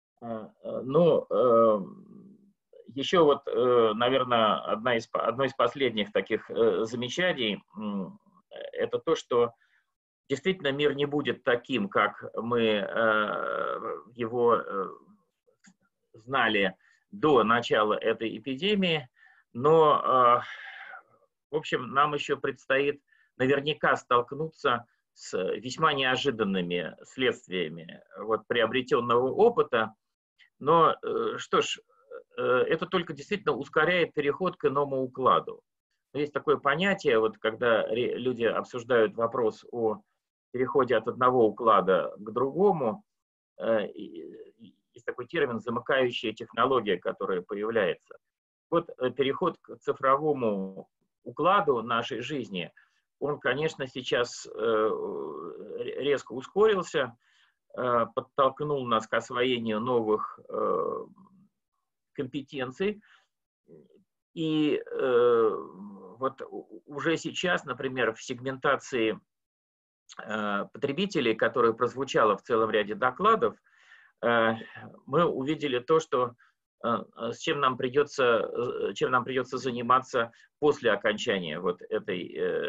Но еще вот, наверное, одно из последних таких замечаний – это то, что действительно мир не будет таким, как мы его знали до начала этой эпидемии, но, в общем, нам еще предстоит наверняка столкнуться с весьма неожиданными следствиями вот, приобретенного опыта. Но что ж, это только действительно ускоряет переход к иному укладу. Есть такое понятие, вот, когда люди обсуждают вопрос о переходе от одного уклада к другому, есть такой термин «замыкающая технология», которая появляется. Вот переход к цифровому укладу нашей жизни, он, конечно, сейчас резко ускорился, подтолкнул нас к освоению новых компетенций. И вот уже сейчас, например, в сегментации потребителей, которая прозвучала в целом ряде докладов, мы увидели то, что чем нам придется заниматься после окончания вот этой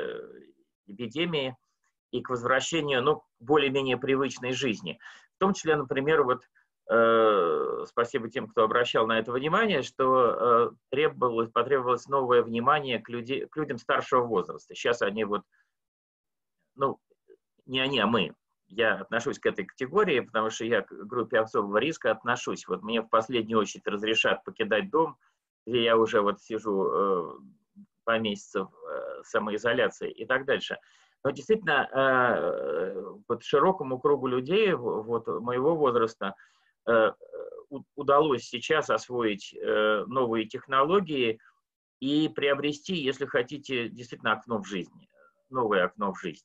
эпидемии и к возвращению, ну, более-менее привычной жизни. В том числе, например, вот спасибо тем, кто обращал на это внимание, что потребовалось новое внимание к людям старшего возраста. Сейчас они вот, ну, не они, а мы. Я отношусь к этой категории, потому что я к группе особого риска отношусь. Вот мне в последнюю очередь разрешат покидать дом, где я уже вот сижу по месяцам самоизоляции и так дальше. Но действительно, вот широкому кругу людей вот, моего возраста удалось сейчас освоить новые технологии и приобрести, если хотите, действительно окно в жизни, новое окно в жизни.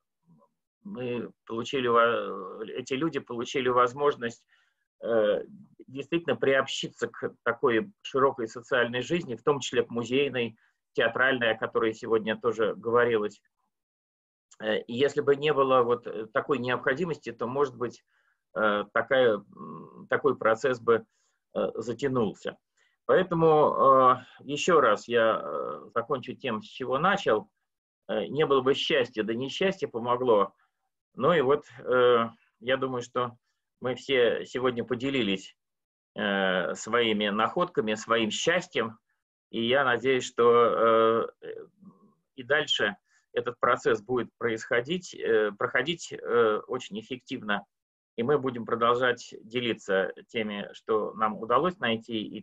Эти люди получили возможность действительно приобщиться к такой широкой социальной жизни, в том числе к музейной, театральной, о которой сегодня тоже говорилось. И если бы не было вот такой необходимости, то, может быть, такой процесс бы затянулся. Поэтому еще раз я закончу тем, с чего начал. Не было бы счастья, да несчастье помогло. Ну и вот я думаю, что мы все сегодня поделились своими находками, своим счастьем. И я надеюсь, что и дальше этот процесс будет проходить очень эффективно. И мы будем продолжать делиться теми, что нам удалось найти, и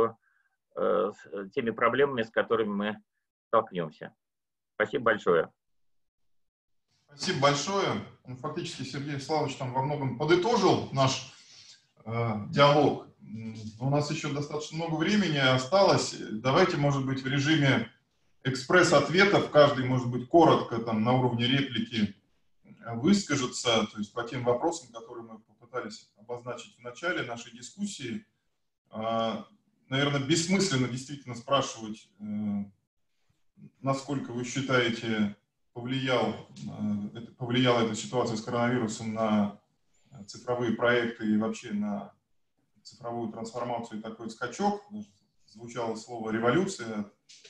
теми проблемами, с которыми мы столкнемся. Спасибо большое. Спасибо большое. Фактически Сергей Славович там во многом подытожил наш диалог. У нас еще достаточно много времени осталось. Давайте, может быть, в режиме экспресс-ответов каждый, может быть, коротко там на уровне реплики выскажется, то есть по тем вопросам, которые мы попытались обозначить в начале нашей дискуссии. Наверное, бессмысленно действительно спрашивать, насколько вы считаете, повлияла эта ситуация с коронавирусом на цифровые проекты и вообще на цифровую трансформацию и такой скачок. Звучало слово «революция»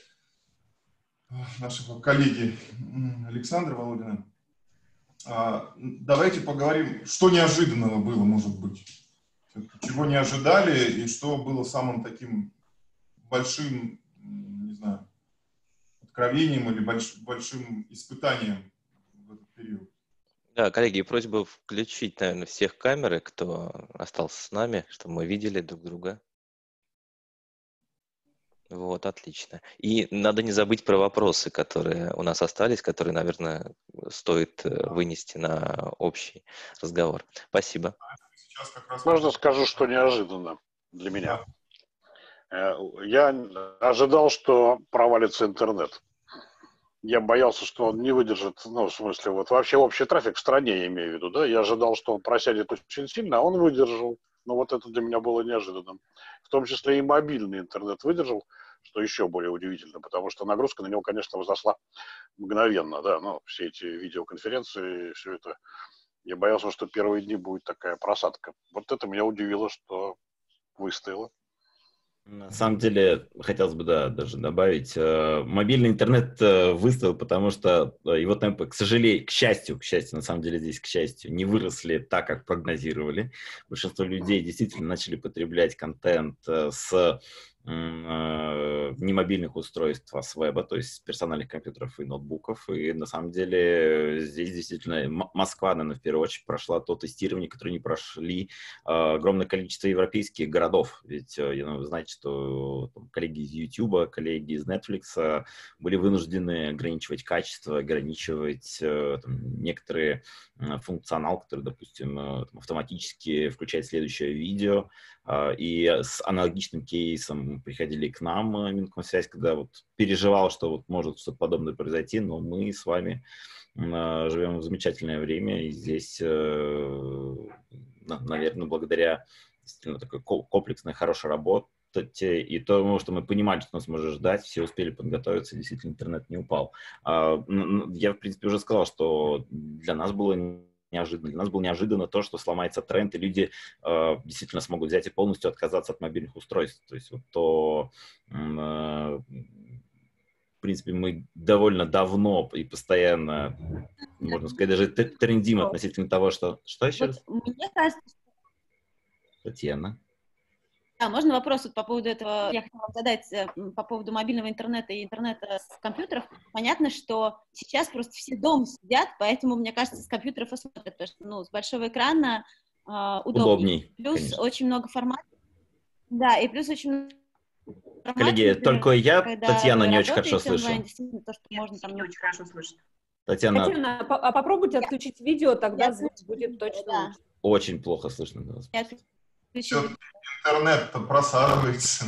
от нашего коллеги Александра Володина. Давайте поговорим, что неожиданного было, может быть, чего не ожидали и что было самым таким большим, не знаю, откровением или большим испытанием в этот период. Да, коллеги, просьба включить, наверное, всех камеры, кто остался с нами, чтобы мы видели друг друга. Вот, отлично. И надо не забыть про вопросы, которые у нас остались, которые, наверное, стоит вынести на общий разговор. Спасибо. Можно скажу, что неожиданно для меня. Я ожидал, что провалится интернет. Я боялся, что он не выдержит, ну, в смысле, вот вообще общий трафик в стране, я имею в виду, да, я ожидал, что он просядет очень сильно, а он выдержал. Ну, вот это для меня было неожиданным. В том числе и мобильный интернет выдержал, что еще более удивительно, потому что нагрузка на него, конечно, возросла мгновенно, да, ну, все эти видеоконференции, все это. Я боялся, что первые дни будет такая просадка. Вот это меня удивило, что выстояло. На самом деле, хотелось бы, да, даже добавить, мобильный интернет выстоял, потому что его темпы, к сожалению, к счастью, на самом деле здесь, к счастью, не выросли так, как прогнозировали. Большинство людей действительно начали потреблять контент с не мобильных устройств, а с веба, то есть с персональных компьютеров и ноутбуков. И на самом деле здесь действительно Москва, наверное, в первую очередь прошла то тестирование, которое не прошли огромное количество европейских городов. Ведь вы знаете, что там, коллеги из YouTube, коллеги из Netflix были вынуждены ограничивать качество, ограничивать некоторые функционал, который, допустим, автоматически включает следующее видео. И с аналогичным кейсом приходили к нам Минкомсвязь, когда вот переживал, что вот может что-то подобное произойти, но мы с вами живем в замечательное время, и здесь, наверное, благодаря действительно такой комплексной, хорошей работе и тому, что мы понимали, что нас может ждать, все успели подготовиться, действительно интернет не упал. Я, в принципе, уже сказал, что для нас было неожиданно. Для нас было неожиданно то, что сломается тренд, и люди действительно смогут взять и полностью отказаться от мобильных устройств. То есть вот в принципе, мы довольно давно и постоянно, можно сказать, даже трендим относительно того, что... Что еще раз? Мне кажется, Татьяна. Да, можно вопрос вот по поводу этого, я хотела задать по поводу мобильного интернета и интернета с компьютеров. Понятно, что сейчас просто все дома сидят, поэтому, мне кажется, с компьютеров и смотрят, потому что, с большого экрана удобней. Плюс конечно. Очень много форматов. Да, и плюс очень много форматов. Коллеги, например, только я Татьяну не очень хорошо слышу. То, что можно там не очень хорошо слышать. Татьяна, попробуйте отключить видео, тогда звук будет точно лучше. Очень плохо слышно. Интернет-то просаживается.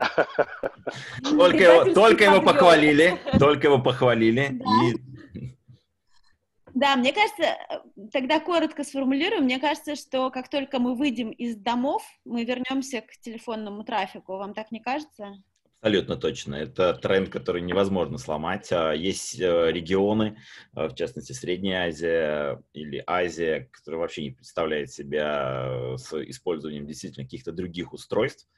Только его похвалили. Да, мне кажется, тогда коротко сформулирую, мне кажется, что как только мы выйдем из домов, мы вернемся к телефонному трафику. Вам так не кажется? Абсолютно точно. Это тренд, который невозможно сломать. Есть регионы, в частности Средняя Азия или Азия, которые вообще не представляют себя с использованием действительно каких-то других устройств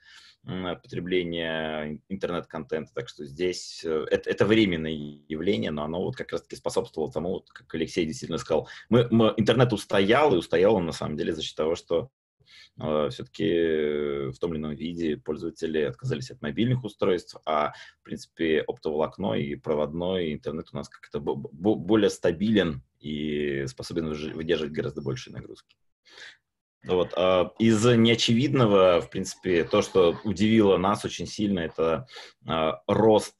потребления интернет-контента. Так что здесь это временное явление, но оно вот как раз-таки способствовало тому, вот, как Алексей действительно сказал. Интернет устоял, и устоял он на самом деле за счет того, что все-таки в том или ином виде пользователи отказались от мобильных устройств, а, в принципе, оптоволокно и проводной интернет у нас как-то более стабилен и способен выдерживать гораздо большие нагрузки. Вот. Из неочевидного, в принципе, то, что удивило нас очень сильно, это рост,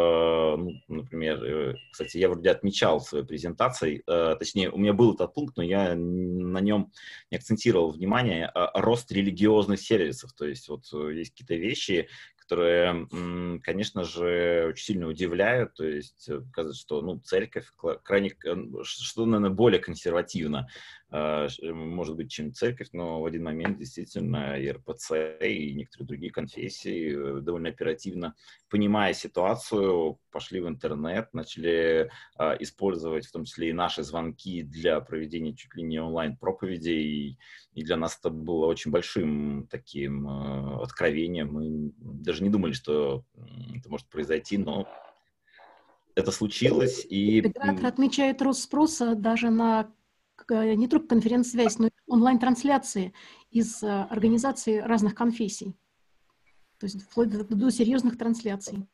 например, кстати, я вроде отмечал в своей презентации, точнее, у меня был этот пункт, но я на нем не акцентировал внимание, рост религиозных сервисов, то есть вот есть какие-то вещи, которые, конечно же, очень сильно удивляют, то есть показывает, что церковь крайне, что, наверное, более консервативно, может быть, чем церковь, но в один момент действительно и РПЦ, и некоторые другие конфессии довольно оперативно, понимая ситуацию, пошли в интернет, начали использовать в том числе и наши звонки для проведения чуть ли не онлайн-проповедей, и для нас это было очень большим таким откровением. Мы даже не думали, что это может произойти, но это случилось. И Федератор отмечает рост спроса даже на не только конференц-связь, но и онлайн-трансляции из организаций разных конфессий. То есть вплоть до серьезных трансляций.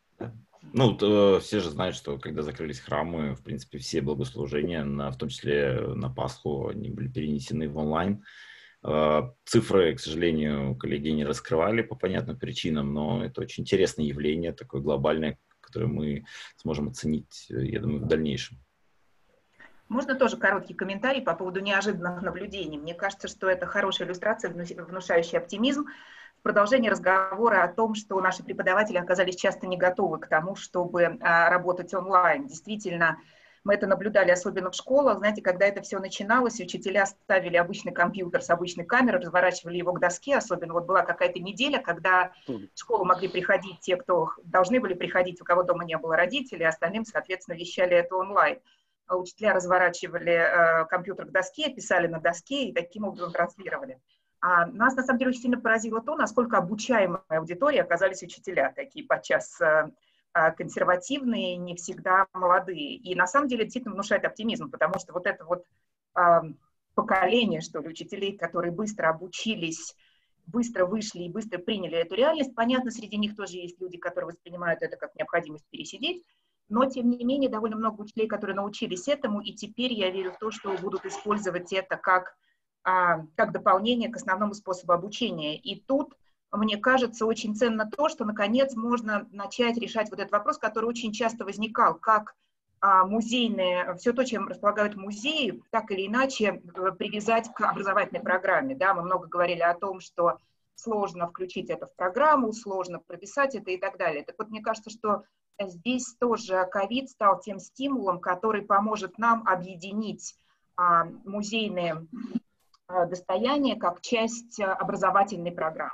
Все же знают, что когда закрылись храмы, в принципе, все богослужения, в том числе на Пасху, они были перенесены в онлайн. Цифры, к сожалению, коллеги не раскрывали по понятным причинам, но это очень интересное явление, такое глобальное, которое мы сможем оценить, я думаю, в дальнейшем. Можно тоже короткий комментарий по поводу неожиданных наблюдений. Мне кажется, что это хорошая иллюстрация, внушающая оптимизм. В продолжении разговора о том, что наши преподаватели оказались часто не готовы к тому, чтобы работать онлайн. Действительно, мы это наблюдали особенно в школах. Знаете, когда это все начиналось, учителя ставили обычный компьютер с обычной камерой, разворачивали его к доске. Особенно вот была какая-то неделя, когда в школу могли приходить те, кто должны были приходить, у кого дома не было родителей, остальным, соответственно, вещали это онлайн. Учителя разворачивали компьютер к доске, писали на доске и таким образом транслировали. А нас, на самом деле, очень сильно поразило то, насколько обучаемой аудиторией оказались учителя, такие подчас консервативные, не всегда молодые. И на самом деле действительно внушает оптимизм, потому что вот это вот поколение, что ли, учителей, которые быстро обучились, быстро вышли и быстро приняли эту реальность, понятно, среди них тоже есть люди, которые воспринимают это как необходимость пересидеть, но, тем не менее, довольно много учителей, которые научились этому, и теперь я верю в то, что будут использовать это как дополнение к основному способу обучения. И тут, мне кажется, очень ценно то, что, наконец, можно начать решать вот этот вопрос, который очень часто возникал, как музейные, все то, чем располагают музеи, так или иначе привязать к образовательной программе. Да? Мы много говорили о том, что сложно включить это в программу, сложно прописать это и так далее. Так вот, мне кажется, что здесь тоже ковид стал тем стимулом, который поможет нам объединить музейные достояния как часть образовательной программы.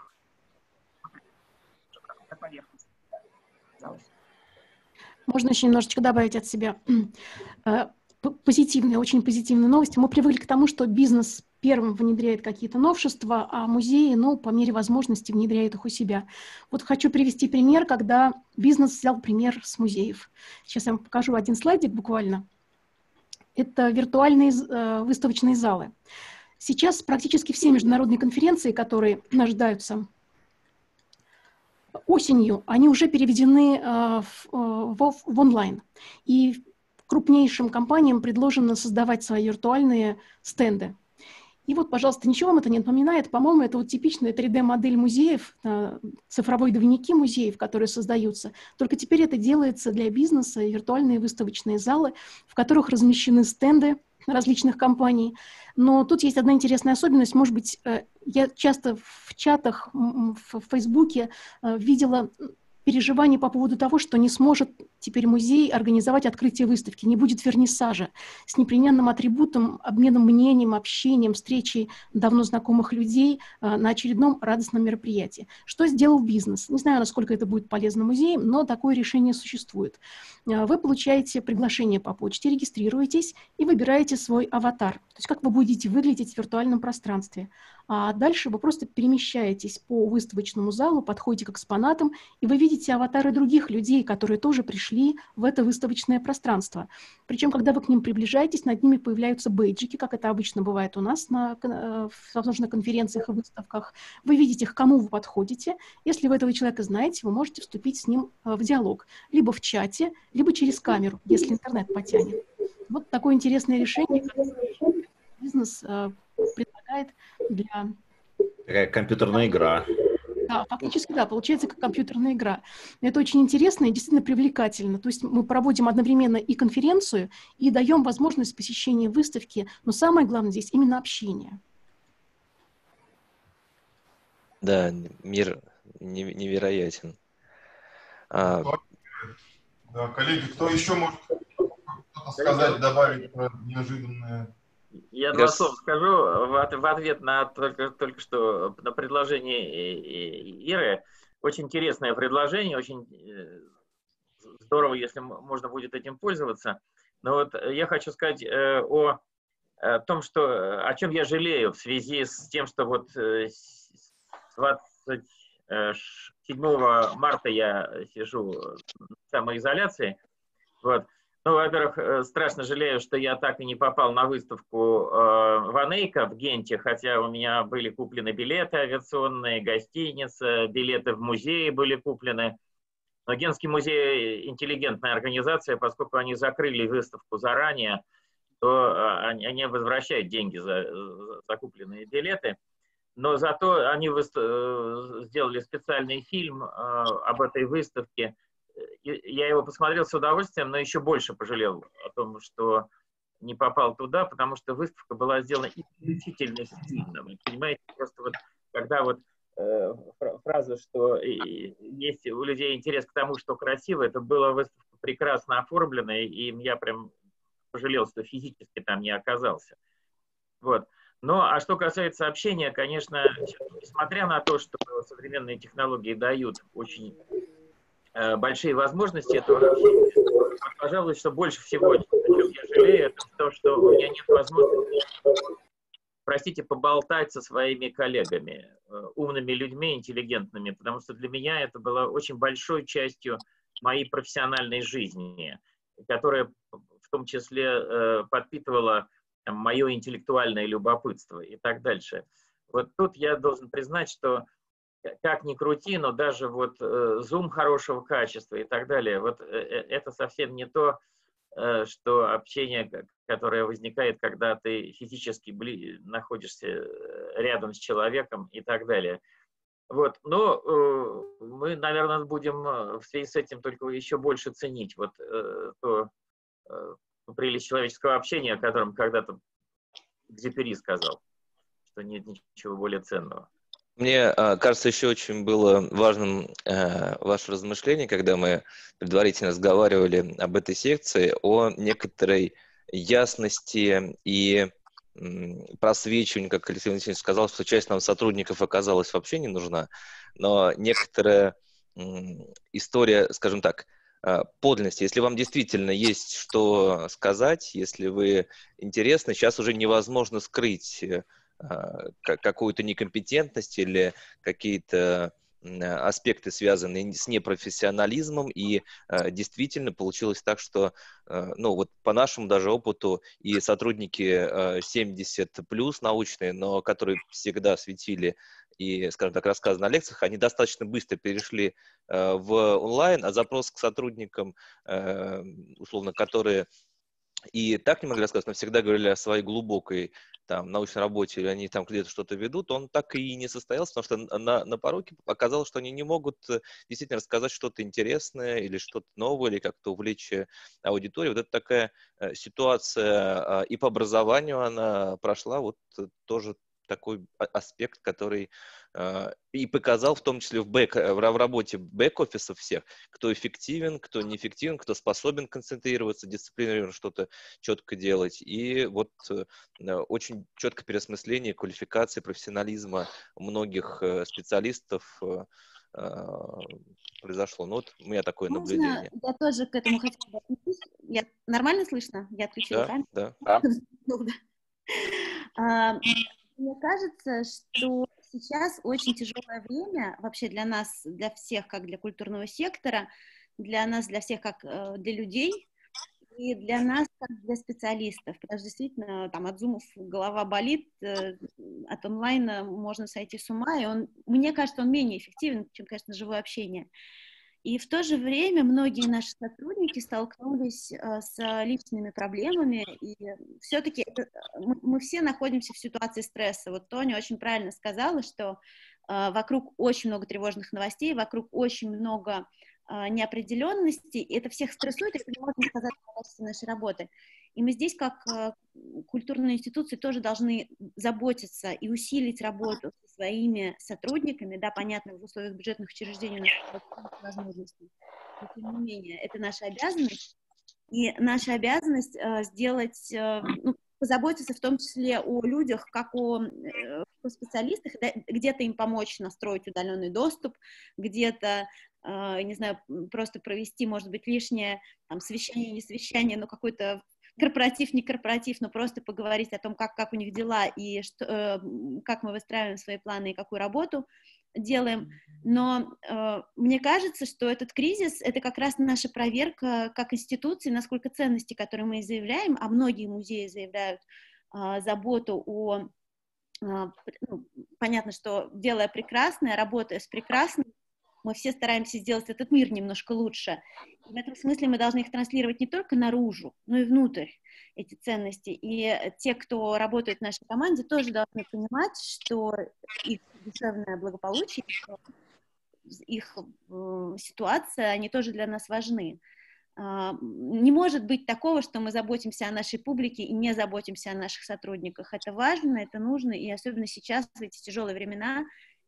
Можно еще немножечко добавить от себя позитивные, очень позитивные новости. Мы привыкли к тому, что бизнес первым внедряет какие-то новшества, а музеи, по мере возможности внедряют их у себя. Вот хочу привести пример, когда бизнес взял пример с музеев. Сейчас я вам покажу один слайдик буквально. Это виртуальные выставочные залы. Сейчас практически все международные конференции, которые ожидаются осенью, они уже переведены в онлайн. И крупнейшим компаниям предложено создавать свои виртуальные стенды. И вот, пожалуйста, ничего вам это не напоминает? По-моему, это вот типичная 3D-модель музеев, цифровые двойники музеев, которые создаются. Только теперь это делается для бизнеса, виртуальные выставочные залы, в которых размещены стенды различных компаний. Но тут есть одна интересная особенность. Может быть, я часто в чатах в Фейсбуке видела переживаний по поводу того, что не сможет теперь музей организовать открытие выставки, не будет вернисажа с непременным атрибутом, обменом мнением, общением, встречей давно знакомых людей на очередном радостном мероприятии. Что сделал бизнес? Не знаю, насколько это будет полезно музеям, но такое решение существует. Вы получаете приглашение по почте, регистрируетесь и выбираете свой аватар, то есть как вы будете выглядеть в виртуальном пространстве. А дальше вы просто перемещаетесь по выставочному залу, подходите к экспонатам, и вы видите аватары других людей, которые тоже пришли в это выставочное пространство. Причем, когда вы к ним приближаетесь, над ними появляются бейджики, как это обычно бывает у нас на конференциях и выставках. Вы видите, к кому вы подходите. Если вы этого человека знаете, вы можете вступить с ним в диалог. Либо в чате, либо через камеру, если интернет потянет. Вот такое интересное решение, которое бизнес предлагает для... Такая компьютерная игра. Да, фактически, да, получается как компьютерная игра. Это очень интересно и действительно привлекательно. То есть мы проводим одновременно и конференцию, и даем возможность посещения выставки, но самое главное здесь именно общение. Да, мир невероятен. Да, коллеги, кто еще может что-то сказать, добавить про неожиданное? Я два слова скажу в ответ на только что на предложение Иры. Очень интересное предложение, очень здорово, если можно будет этим пользоваться. Но вот я хочу сказать о том, о чем я жалею в связи с тем, что вот 27 марта я сижу в самоизоляции. Вот. Ну, во-первых, страшно жалею, что я так и не попал на выставку Ванейка в Генте, хотя у меня были куплены билеты авиационные, гостиница, билеты в музее были куплены. Но Генский музей – интеллигентная организация, поскольку они закрыли выставку заранее, то они возвращают деньги за закупленные билеты. Но зато они сделали специальный фильм об этой выставке. Я его посмотрел с удовольствием, но еще больше пожалел о том, что не попал туда, потому что выставка была сделана исключительно стильно. Вы понимаете, просто вот когда вот фраза, что есть у людей интерес к тому, что красиво, это была выставка прекрасно оформленная, и я прям пожалел, что физически там не оказался. Вот. Ну, а что касается общения, конечно, несмотря на то, что современные технологии дают очень большие возможности этого общения, пожалуй, что больше всего, о чем я жалею, это то, что у меня нет возможности, простите, поболтать со своими коллегами, умными людьми, интеллигентными, потому что для меня это было очень большой частью моей профессиональной жизни, которая в том числе подпитывала мое интеллектуальное любопытство и так дальше. Вот тут я должен признать, что как ни крути, но даже вот Zoom хорошего качества и так далее, вот это совсем не то, что общение, которое возникает, когда ты физически находишься рядом с человеком и так далее. Вот. Но мы, наверное, будем в связи с этим только еще больше ценить вот то прелесть человеческого общения, о котором когда-то Экзюпери сказал, что нет ничего более ценного. Мне кажется, еще очень было важным ваше размышление, когда мы предварительно разговаривали об этой секции, о некоторой ясности и просвечиванию, как Алексей Валентинович сказал, что часть нам сотрудников оказалась вообще не нужна, но некоторая история, скажем так, подлинности. Если вам действительно есть что сказать, если вы интересны, сейчас уже невозможно скрыть какую-то некомпетентность или какие-то аспекты, связанные с непрофессионализмом, и действительно получилось так, что, ну вот по нашему даже опыту, и сотрудники 70+ научные, но которые всегда светили и, скажем так, рассказы на лекциях, они достаточно быстро перешли в онлайн, а запрос к сотрудникам, условно, которые и так не могли рассказать, но всегда говорили о своей глубокой там научной работе, или они там где-то что-то ведут, он так и не состоялся, потому что на пороге оказалось, что они не могут действительно рассказать что-то интересное или что-то новое, или как-то увлечь аудиторию. Вот это такая ситуация и по образованию она прошла вот тоже такой аспект, который и показал в том числе в работе бэк-офисов всех, кто эффективен, кто неэффективен, кто способен концентрироваться, дисциплинированно что-то четко делать. И вот очень четкое переосмысление квалификации, профессионализма многих специалистов произошло. Ну вот у меня такое наблюдение. Я тоже к этому хотела отнестись. Нормально слышно? Я отключила камеру. Да. Мне кажется, что сейчас очень тяжелое время вообще для нас, для всех, как для культурного сектора, для нас, для всех, как для людей, и для нас, как для специалистов, потому что действительно там от зумов голова болит, от онлайна можно сойти с ума, и мне кажется, он менее эффективен, чем, конечно, живое общение. И в то же время многие наши сотрудники столкнулись с личными проблемами, и все-таки мы все находимся в ситуации стресса. Вот Тоня очень правильно сказала, что вокруг очень много тревожных новостей, вокруг очень много неопределенности, и это всех стрессует, и это не можно сказать о качестве нашей работы. И мы здесь, как культурные институции, тоже должны заботиться и усилить работу со своими сотрудниками, да, понятно, в условиях бюджетных учреждений у нас нет возможностей, но тем не менее, это наша обязанность, и наша обязанность сделать, позаботиться в том числе о людях, как о специалистах, где-то им помочь настроить удаленный доступ, где-то, не знаю, просто провести, может быть, лишнее там, совещание, не совещание, но какой-то корпоратив, не корпоратив, но просто поговорить о том, как у них дела и как мы выстраиваем свои планы и какую работу делаем. Но мне кажется, что этот кризис — это как раз наша проверка как институции, насколько ценности, которые мы заявляем, а многие музеи заявляют заботу о... понятно, что делая прекрасное, работая с прекрасным, мы все стараемся сделать этот мир немножко лучше. И в этом смысле мы должны их транслировать не только наружу, но и внутрь, эти ценности. И те, кто работает в нашей команде, тоже должны понимать, что их душевное благополучие, их ситуация, они тоже для нас важны. Не может быть такого, что мы заботимся о нашей публике и не заботимся о наших сотрудниках. Это важно, это нужно, и особенно сейчас, в эти тяжелые времена,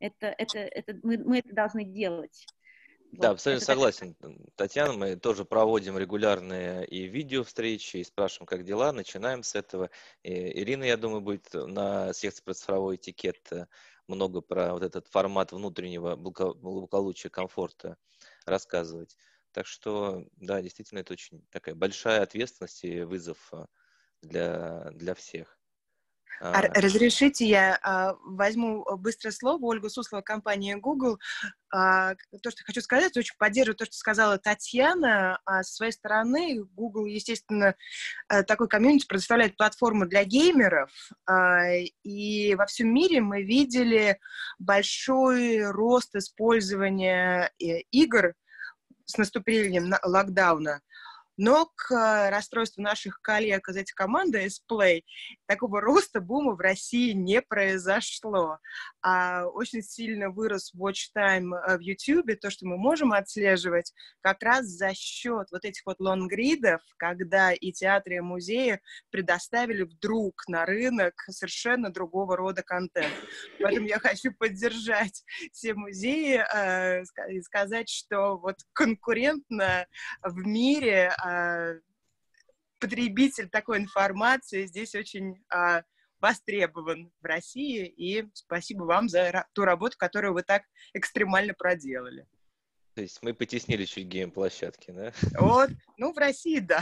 мы это должны делать. Да, абсолютно согласен, Татьяна. Мы тоже проводим регулярные и видео-встречи, и спрашиваем, как дела. Начинаем с этого. И Ирина, я думаю, будет на секции про цифровой этикет много про вот этот формат внутреннего благополучия, комфорта рассказывать. Так что, да, действительно, это очень такая большая ответственность и вызов для всех. Разрешите, я возьму быстро слово. Ольга Суслова, компания Google. То, что хочу сказать, очень поддерживаю то, что сказала Татьяна. С своей стороны, Google, естественно, такой комьюнити предоставляет платформу для геймеров. И во всем мире мы видели большой рост использования игр с наступлением локдауна. Но к расстройству наших коллег из этой команды S-Play такого роста бума в России не произошло. Очень сильно вырос watch time в YouTube, то, что мы можем отслеживать, как раз за счет вот этих вот лонгридов, когда и театры, и музеи предоставили вдруг на рынок совершенно другого рода контент. Поэтому я хочу поддержать все музеи и сказать, что вот конкурентно в мире потребитель такой информации здесь очень востребован в России, и спасибо вам за ту работу, которую вы так экстремально проделали. То есть мы потеснили чуть гейм-площадки, да? Вот, в России, да.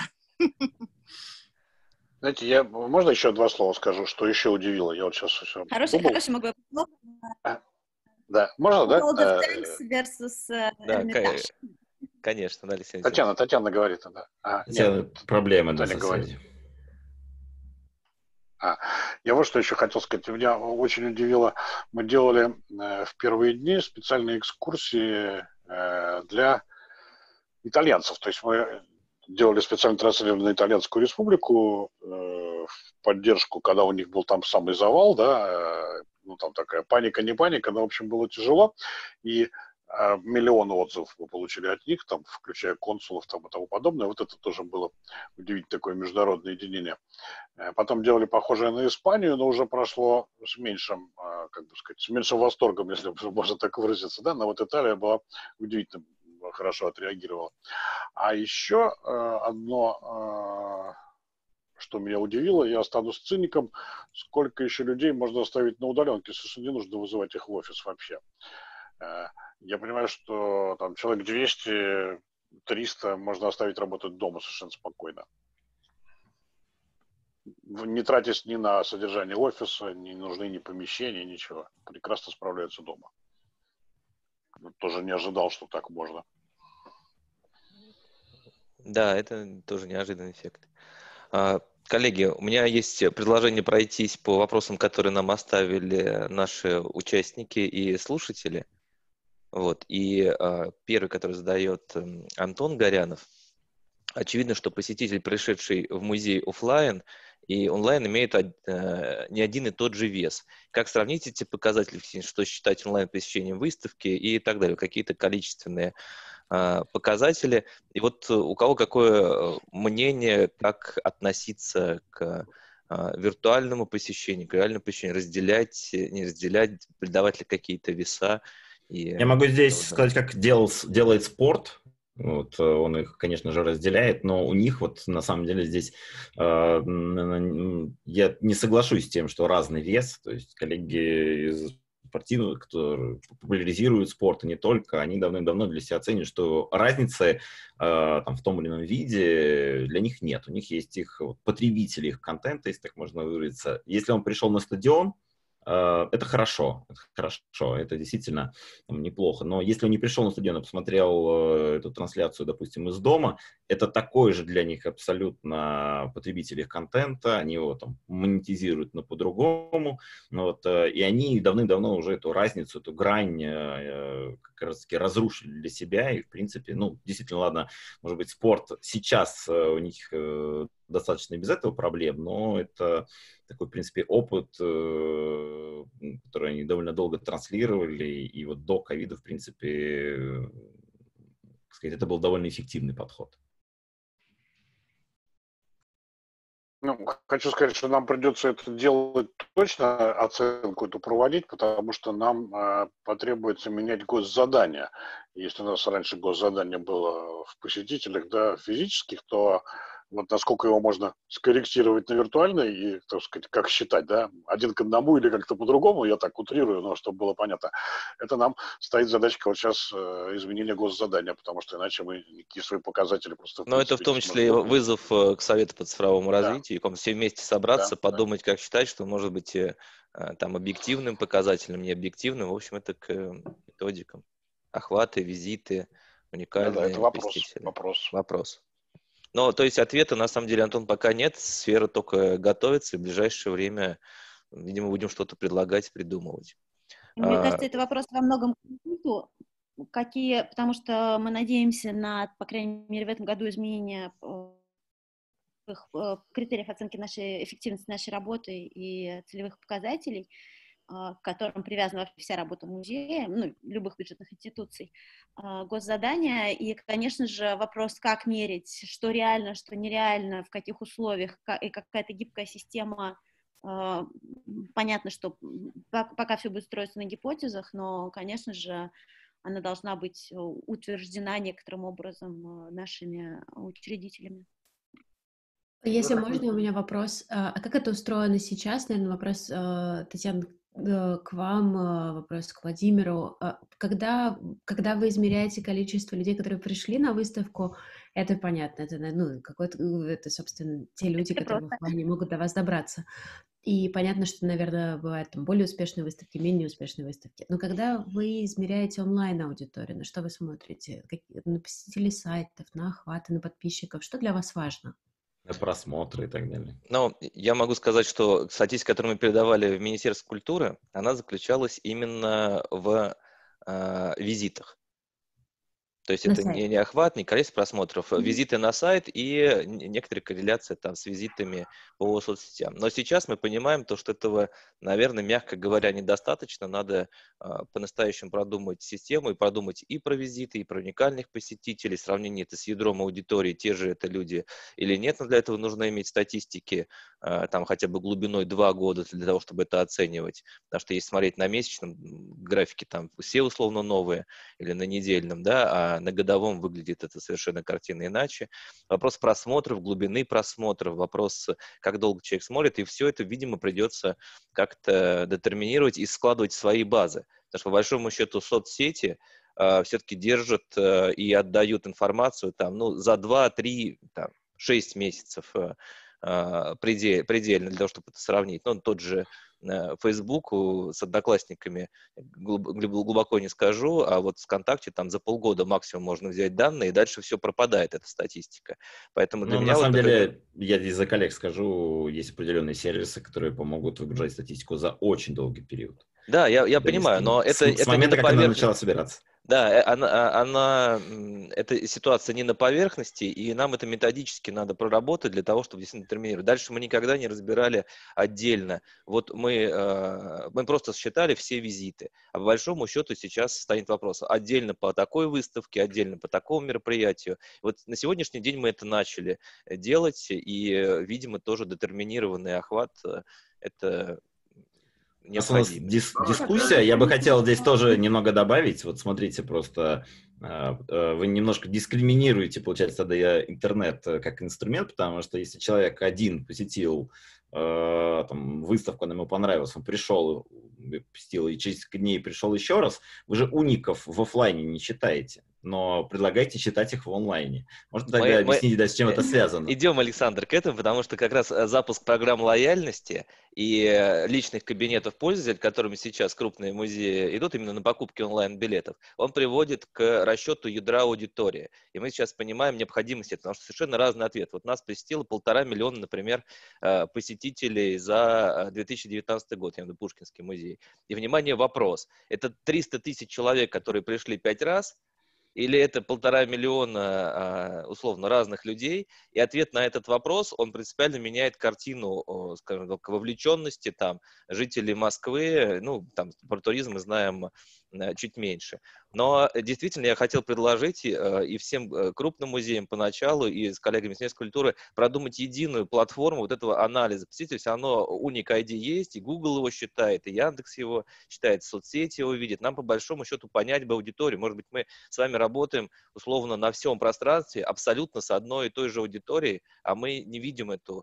Знаете, можно еще два слова скажу, что еще удивило? Я вот сейчас все... Хороший могу я... Да, можно, да? World of Tanks versus Hermitage. Конечно, да, Алексей. Татьяна говорит, да. Проблемы, да, со связью. Я вот что еще хотел сказать. Меня очень удивило, мы делали в первые дни специальные экскурсии для итальянцев. То есть мы делали специально транслирование на Итальянскую Республику в поддержку, когда у них был там самый завал, да, там такая паника, не паника, но, в общем, было тяжело. И миллион отзывов мы получили от них, там, включая консулов там, и тому подобное. Вот это тоже было удивительное такое международное единение. Потом делали похожее на Испанию, но уже прошло с меньшим, как бы сказать, с меньшим восторгом, если можно так выразиться. Да? Но вот Италия была удивительно хорошо отреагировала. А еще одно, что меня удивило, я останусь циником, сколько еще людей можно оставить на удаленке, совершенно не нужно вызывать их в офис вообще. Я понимаю, что там человек 200-300 можно оставить работать дома совершенно спокойно. Не тратясь ни на содержание офиса, не нужны ни помещения, ничего. Прекрасно справляются дома. Тоже не ожидал, что так можно. Да, это тоже неожиданный эффект. Коллеги, у меня есть предложение пройтись по вопросам, которые нам оставили наши участники и слушатели. Вот. И первый, который задает Антон Горянов. Очевидно, что посетитель, пришедший в музей офлайн и онлайн, имеет не один и тот же вес. Как сравнить эти показатели, что считать онлайн-посещением выставки и так далее, какие-то количественные показатели. И вот у кого какое мнение, как относиться к виртуальному посещению, к реальному посещению, разделять, не разделять, придавать ли какие-то веса. Я могу здесь сказать, как делает спорт. Вот, он их, конечно же, разделяет, но у них вот на самом деле здесь я не соглашусь с тем, что разный вес. То есть коллеги из спортивных, кто популяризирует спорт, и не только, они давным-давно для себя оценивают, что разницы там, в том или ином виде для них нет. У них есть их потребители их контента, если так можно выразиться. Если он пришел на стадион, это хорошо, это действительно неплохо. Но если он не пришел на стадион и посмотрел эту трансляцию, допустим, из дома, это такой же для них абсолютно потребитель их контента, они его там монетизируют, но по-другому. Вот, и они давным-давно уже эту разницу, эту грань как раз-таки разрушили для себя. И, в принципе, ну, действительно, ладно, может быть, спорт сейчас у них достаточно без этого проблем, но это такой, в принципе, опыт, который они довольно долго транслировали, и вот до ковида, в принципе, так сказать, это был довольно эффективный подход. Ну, хочу сказать, что нам придется это делать точно, оценку эту проводить, потому что нам потребуется менять госзадание. Если у нас раньше госзадание было в посетителях, да, физических, то вот насколько его можно скорректировать на виртуальный и, так сказать, как считать, да, 1 к 1 или как-то по-другому, я так утрирую, но чтобы было понятно, это нам стоит задачка вот сейчас изменения госзадания, потому что иначе мы никакие свои показатели просто... Но это в том числе вызов к Совету по цифровому развитию, и все вместе собраться, подумать, как считать, что может быть там объективным показателем, не объективным, в общем, это к методикам. Охваты, визиты, уникальные это вопрос. Но, то есть, ответа, на самом деле, Антон, пока нет. Сфера только готовится, и в ближайшее время, видимо, будем что-то предлагать, придумывать. Мне кажется, это вопрос во многом к институту, потому что мы надеемся на, по крайней мере, в этом году изменения критериев оценки нашей эффективности нашей работы и целевых показателей, к которым привязана вся работа музея, ну, любых бюджетных институций, госзадания. И, конечно же, вопрос, как мерить, что реально, что нереально, в каких условиях, и какая-то гибкая система. Понятно, что пока все будет строиться на гипотезах, но, конечно же, она должна быть утверждена некоторым образом нашими учредителями. Если можно, у меня вопрос. А как это устроено сейчас? Наверное, вопрос, Татьяна, к вам, вопрос к Владимиру. Когда вы измеряете количество людей, которые пришли на выставку, это понятно, это, ну, это, собственно, те люди, которые не могут до вас добраться. И понятно, что, наверное, бывают там более успешные выставки, менее успешные выставки. Но когда вы измеряете онлайн-аудиторию, на что вы смотрите? На посетителей сайтов, на охваты, на подписчиков? Что для вас важно? Просмотры и так далее. Ну, я могу сказать, что статистика, которую мы передавали в Министерство культуры, она заключалась именно в визитах. То есть это не охват, не количество просмотров, визиты на сайт и некоторые корреляции там с визитами по соцсетям. Но сейчас мы понимаем, что этого, наверное, мягко говоря, недостаточно. Надо по-настоящему продумать систему и продумать и про визиты, и про уникальных посетителей, сравнение это с ядром аудитории, те же это люди или нет. Но для этого нужно иметь статистики там хотя бы глубиной 2 года для того, чтобы это оценивать. Потому что если смотреть на месячном графике, там все условно новые, или на недельном, да, а на годовом выглядит это совершенно картина иначе. Вопрос просмотров, глубины просмотров, вопрос, как долго человек смотрит, и все это, видимо, придется как-то детерминировать и складывать в свои базы. Потому что, по большому счету, соцсети все-таки держат и отдают информацию там, ну, за 2-3, 6 месяцев предельно для того, чтобы это сравнить. Ну, тот же Facebook с одноклассниками глубоко не скажу, а вот ВКонтакте там за полгода максимум можно взять данные, и дальше все пропадает, эта статистика. Поэтому для меня на самом вот, например... деле, я из-за коллег скажу, есть определенные сервисы, которые помогут выгружать статистику за очень долгий период. Да, я понимаю, но это с момента, не на как она поверхности. начала собираться. Да, эта ситуация не на поверхности, и нам это методически надо проработать для того, чтобы действительно детерминировать. Дальше мы никогда не разбирали отдельно. Вот мы просто считали все визиты. А по большому счету сейчас станет вопрос отдельно по такой выставке, отдельно по такому мероприятию. Вот на сегодняшний день мы это начали делать, и, видимо, тоже детерминированный охват – это... У нас дискуссия. Я бы хотел здесь тоже немного добавить. Вот смотрите, просто вы немножко дискриминируете, получается, тогда интернет как инструмент, потому что если человек один посетил там, выставку, она ему понравилась, он пришел, посетил, и через несколько дней пришел еще раз, вы же уников в офлайне не читаете, но предлагаете читать их в онлайне. Можно тогда объяснить, да, с чем это связано? Идем, Александр, к этому, потому что как раз запуск программ лояльности и личных кабинетов пользователей, которыми сейчас крупные музеи идут именно на покупки онлайн-билетов, он приводит к расчету ядра аудитории. И мы сейчас понимаем необходимость этого, потому что совершенно разный ответ. Вот нас посетило 1,5 миллиона, например, посетителей за 2019 год, я имею в виду Пушкинский музей. И, внимание, вопрос. Это 300 тысяч человек, которые пришли 5 раз, или это 1,5 миллиона, условно, разных людей, и ответ на этот вопрос, он принципиально меняет картину, скажем так, вовлеченности там жителей Москвы, ну, там, про туризм мы знаем чуть меньше. Но действительно я хотел предложить и всем крупным музеям поначалу, и с коллегами с местной культуры продумать единую платформу вот этого анализа посетителей. Все равно Unique ID есть, и Google его считает, и Яндекс его считает, соцсети его видят. Нам по большому счету понять бы аудиторию. Может быть, мы с вами работаем условно на всем пространстве абсолютно с одной и той же аудиторией, а мы не видим эту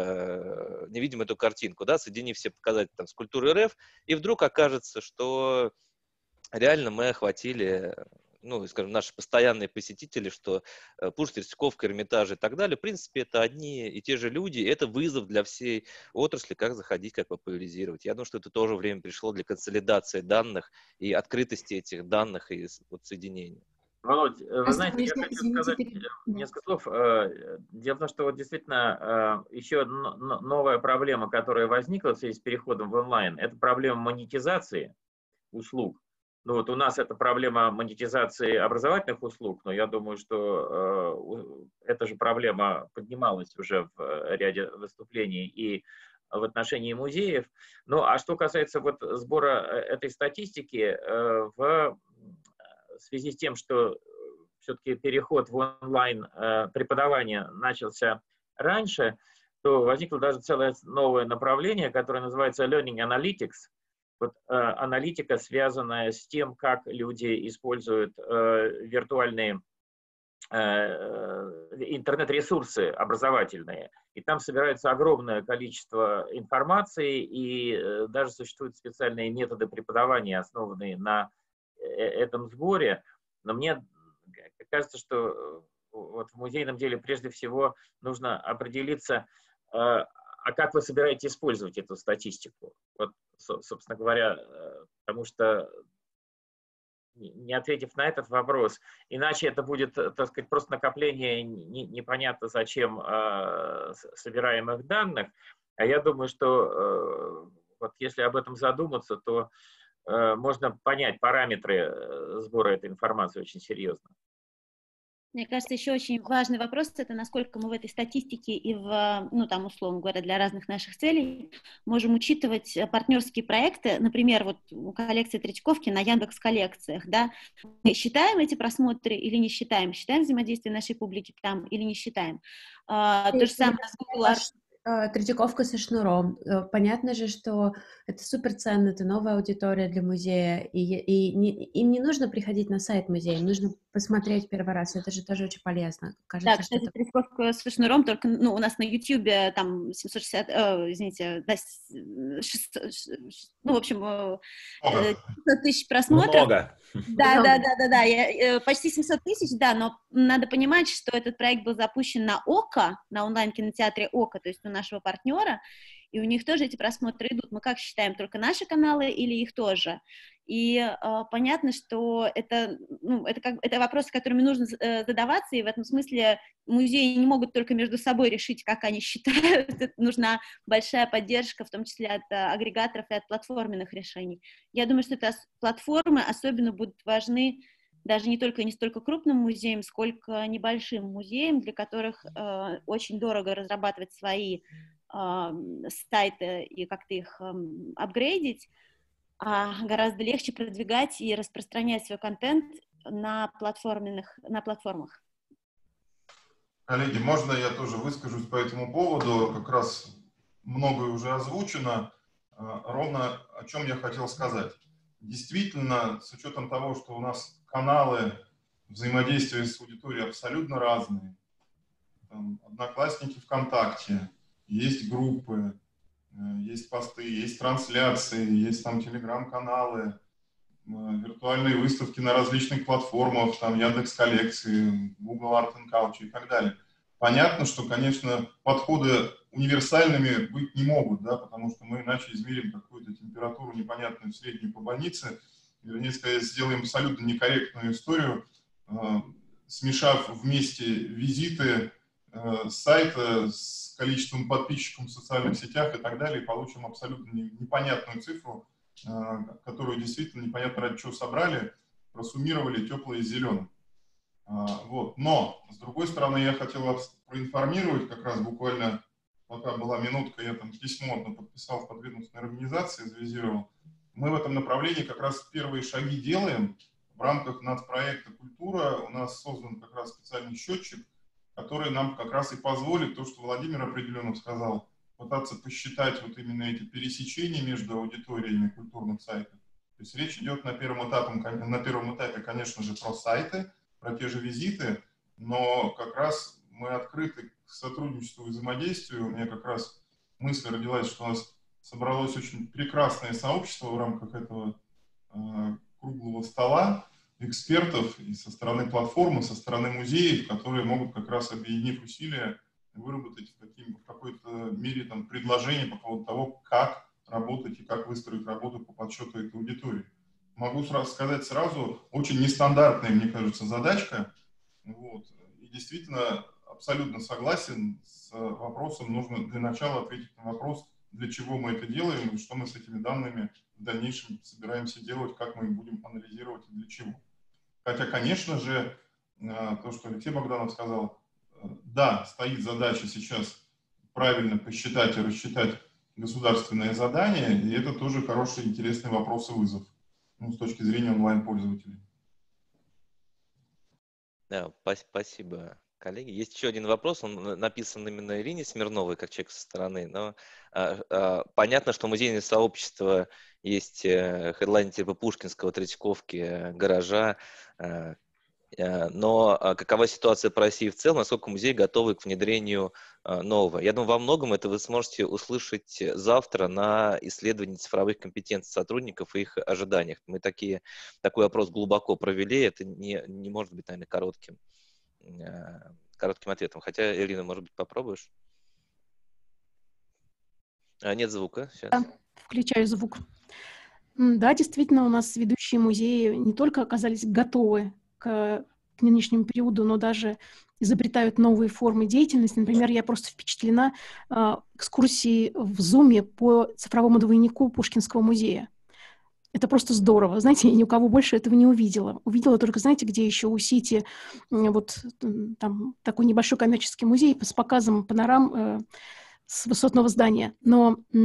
картинку, да, соединив все показатели там, с культурой РФ, и вдруг окажется, что реально мы охватили, ну, скажем, наши постоянные посетители, что Пушкин, Третьяковка, Эрмитаж и так далее, в принципе, это одни и те же люди, и это вызов для всей отрасли, как заходить, как популяризировать. Я думаю, что это тоже время пришло для консолидации данных и открытости этих данных и вот соединения. Володь, вы знаете, я хочу сказать несколько слов. Дело в том, что вот действительно еще новая проблема, которая возникла в связи с переходом в онлайн, это проблема монетизации услуг. Ну вот у нас это проблема монетизации образовательных услуг, но я думаю, что эта же проблема поднималась уже в ряде выступлений и в отношении музеев. Ну а что касается вот сбора этой статистики, в связи с тем, что все-таки переход в онлайн преподавание начался раньше, то возникло даже целое новое направление, которое называется Learning Analytics. Вот, аналитика, связанная с тем, как люди используют виртуальные интернет-ресурсы образовательные. И там собирается огромное количество информации, и даже существуют специальные методы преподавания, основанные на этом сборе. Но мне кажется, что вот в музейном деле прежде всего нужно определиться, а как вы собираетесь использовать эту статистику? Вот, собственно говоря, потому что не ответив на этот вопрос, иначе это будет, так сказать, просто накопление непонятно зачем собираемых данных. А я думаю, что вот если об этом задуматься, то можно понять параметры сбора этой информации очень серьезно. Мне кажется, еще очень важный вопрос – это насколько мы в этой статистике и в, ну, там, условно говоря, для разных наших целей можем учитывать партнерские проекты. Например, вот коллекция Третьяковки на Яндекс.Коллекциях, да. Мы считаем эти просмотры или не считаем? Считаем взаимодействие нашей публики там или не считаем? То же самое с Google Art. Третьяковка со шнуром. Понятно же, что это суперценно, это новая аудитория для музея, и им не нужно приходить на сайт музея, им нужно посмотреть первый раз, это же тоже очень полезно. Кажется, Да, кстати, Третьяковка со шнуром, только у нас на YouTube там 760, извините, да, в общем, 500 тысяч просмотров. Много. Да, почти 700 тысяч, да, но надо понимать, что этот проект был запущен на ОКО, на онлайн-кинотеатре ОКО, то есть у нашего партнера, и у них тоже эти просмотры идут. Мы как считаем, только наши каналы или их тоже? И понятно, что это вопросы, которыми нужно задаваться, и в этом смысле музеи не могут только между собой решить, как они считают. Нужна большая поддержка, в том числе от агрегаторов и от платформенных решений. Я думаю, что платформы особенно будут важны даже не столько крупным музеям, сколько небольшим музеям, для которых очень дорого разрабатывать свои сайты и как-то их апгрейдить, а гораздо легче продвигать и распространять свой контент на платформах. Коллеги, можно я тоже выскажусь по этому поводу? Как раз многое уже озвучено. Ровно о чем я хотел сказать. Действительно, с учетом того, что у нас каналы взаимодействия с аудиторией абсолютно разные. Там Одноклассники, ВКонтакте, есть группы, есть посты, есть трансляции, есть там телеграм-каналы, виртуальные выставки на различных платформах, там Яндекс.Коллекции, Google Art and Culture и так далее. Понятно, что, конечно, подходы универсальными быть не могут, да, потому что мы иначе измерим какую-то температуру непонятную среднюю по больнице, вернее сказать, сделаем абсолютно некорректную историю, смешав вместе визиты сайта с количеством подписчиков в социальных сетях и так далее, и получим абсолютно непонятную цифру, которую действительно непонятно ради чего собрали, просуммировали теплое с зеленым. Вот. Но, с другой стороны, я хотел вас проинформировать, как раз буквально, пока была минутка, я там письмо подписал в подведомственной организации, завизировал. Мы в этом направлении как раз первые шаги делаем. В рамках нацпроекта «Культура» у нас создан как раз специальный счетчик, который нам как раз и позволит, то, что Владимир определенно сказал, пытаться посчитать вот именно эти пересечения между аудиториями культурных сайтов. То есть речь идет на первом этапе, конечно же, про сайты, про те же визиты, но как раз мы открыты к сотрудничеству и взаимодействию. У меня как раз мысль родилась, что у нас собралось очень прекрасное сообщество в рамках этого круглого стола экспертов и со стороны платформы, со стороны музеев, которые могут как раз, объединив усилия, выработать в какой-то мере там, предложение по поводу того, как работать и как выстроить работу по подсчету этой аудитории. Могу сказать сразу, очень нестандартная, мне кажется, задачка. Вот. И действительно, абсолютно согласен с вопросом, нужно для начала ответить на вопрос, для чего мы это делаем и что мы с этими данными в дальнейшем собираемся делать, как мы их будем анализировать и для чего. Хотя, конечно же, то, что Алексей Богданов сказал, да, стоит задача сейчас правильно посчитать и рассчитать государственное задание, и это тоже хороший, интересный вопрос и вызов, с точки зрения онлайн-пользователей. Да, спасибо, коллеги. Есть еще один вопрос, он написан именно Ирине Смирновой, как человек со стороны, но понятно, что музейное сообщество есть хедлайнер типа Пушкинского, Третьяковки, Гаража, но какова ситуация по России в целом, насколько музеи готовы к внедрению нового? Я думаю, во многом это вы сможете услышать завтра на исследовании цифровых компетенций сотрудников и их ожиданиях. Мы такой опрос глубоко провели, это не может быть, наверное, коротким ответом. Хотя, Ирина, может быть, попробуешь? Нет звука. Сейчас. Да, включаю звук. Да, действительно, у нас ведущие музеи не только оказались готовы к нынешнему периоду, но даже изобретают новые формы деятельности. Например, я просто впечатлена экскурсией в Zoom по цифровому двойнику Пушкинского музея. Это просто здорово. Знаете, я ни у кого больше этого не увидела. Увидела только, знаете, где еще у Сити вот там такой небольшой коммерческий музей с показом панорам с высотного здания. Но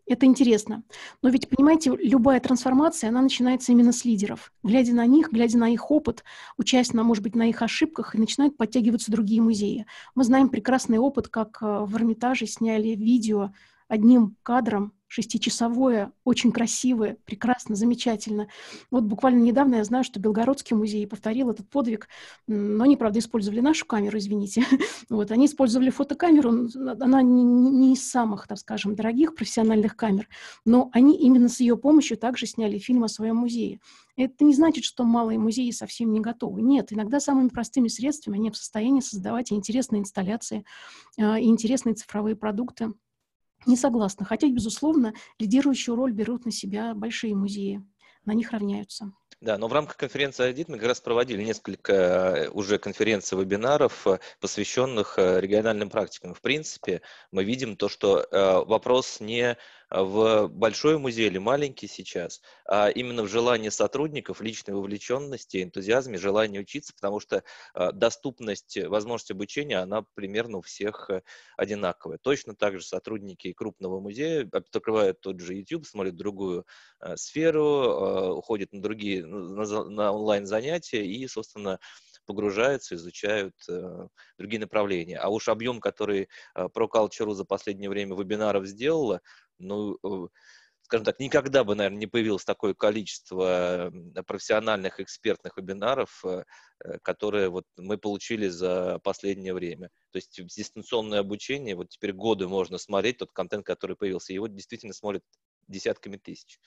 Это интересно. Но ведь, понимаете, любая трансформация, она начинается именно с лидеров. Глядя на них, глядя на их опыт, учась, может быть, на их ошибках, и начинают подтягиваться другие музеи. Мы знаем прекрасный опыт, как в Эрмитаже сняли видео одним кадром, 6-часовое, очень красивое, прекрасно, замечательно. Вот буквально недавно я знаю, что Белгородский музей повторил этот подвиг, но они, правда, использовали нашу камеру, извините. Вот, они использовали фотокамеру, она не из самых, так скажем, дорогих профессиональных камер, но они именно с ее помощью также сняли фильм о своем музее. Это не значит, что малые музеи совсем не готовы. Нет, иногда самыми простыми средствами они в состоянии создавать и интересные инсталляции, и интересные цифровые продукты. Не согласна. Хотя, безусловно, лидирующую роль берут на себя большие музеи. На них равняются. Да, но в рамках конференции «Аудит» мы как раз проводили несколько уже конференций, вебинаров, посвященных региональным практикам. В принципе, мы видим то, что вопрос не в большой музей или маленький сейчас, а именно в желании сотрудников, личной вовлеченности, энтузиазме, желании учиться, потому что доступность, возможность обучения, она примерно у всех одинаковая. Точно так же сотрудники крупного музея открывают тот же YouTube, смотрят другую сферу, уходят на другие, на онлайн-занятия и, собственно, погружаются, изучают другие направления. А уж объем, который ProCulture за последнее время вебинаров сделала, ну, скажем так, никогда бы, наверное, не появилось такое количество профессиональных экспертных вебинаров, которые вот мы получили за последнее время. То есть дистанционное обучение, вот теперь годы можно смотреть тот контент, который появился, его действительно смотрят десятками тысяч.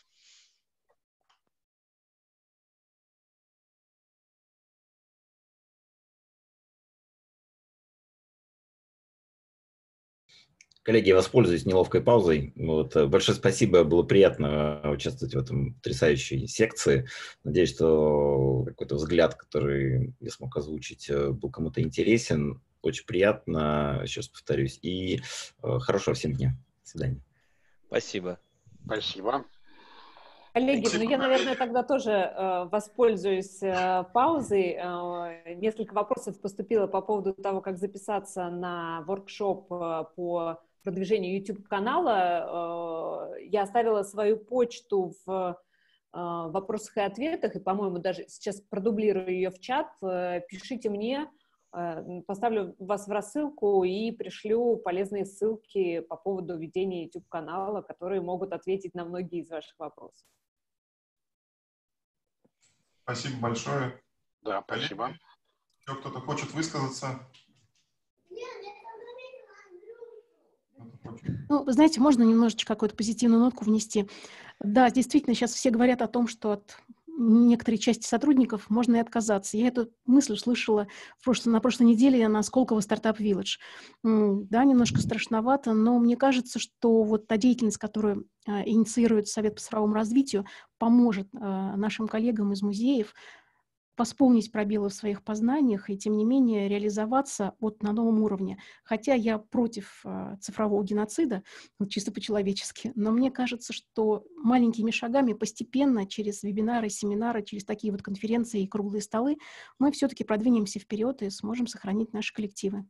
Коллеги, я воспользуюсь неловкой паузой. Вот, большое спасибо, было приятно участвовать в этом потрясающей секции. Надеюсь, что какой-то взгляд, который я смог озвучить, был кому-то интересен. Очень приятно, еще раз повторюсь. И хорошего всем дня. До свидания. Спасибо. Спасибо. Коллеги, ну я, наверное, тогда тоже воспользуюсь паузой. Несколько вопросов поступило по поводу того, как записаться на воркшоп по продвижению YouTube-канала. Я оставила свою почту в вопросах и ответах, и, по-моему, даже сейчас продублирую ее в чат. Пишите мне, поставлю вас в рассылку и пришлю полезные ссылки по поводу ведения YouTube-канала, которые могут ответить на многие из ваших вопросов. Спасибо большое. Да, спасибо. Еще кто-то хочет высказаться? Ну, вы знаете, можно немножечко какую-то позитивную нотку внести. Да, действительно, сейчас все говорят о том, что от некоторой части сотрудников можно и отказаться. Я эту мысль услышала на прошлой неделе на Сколково Стартап Village. Да, немножко страшновато, но мне кажется, что вот та деятельность, которую инициирует Совет по цифровому развитию, поможет нашим коллегам из музеев восполнить пробелы в своих познаниях и, тем не менее, реализоваться вот на новом уровне. Хотя я против цифрового геноцида, вот чисто по-человечески, но мне кажется, что маленькими шагами, постепенно, через вебинары, семинары, через такие вот конференции и круглые столы, мы все-таки продвинемся вперед и сможем сохранить наши коллективы.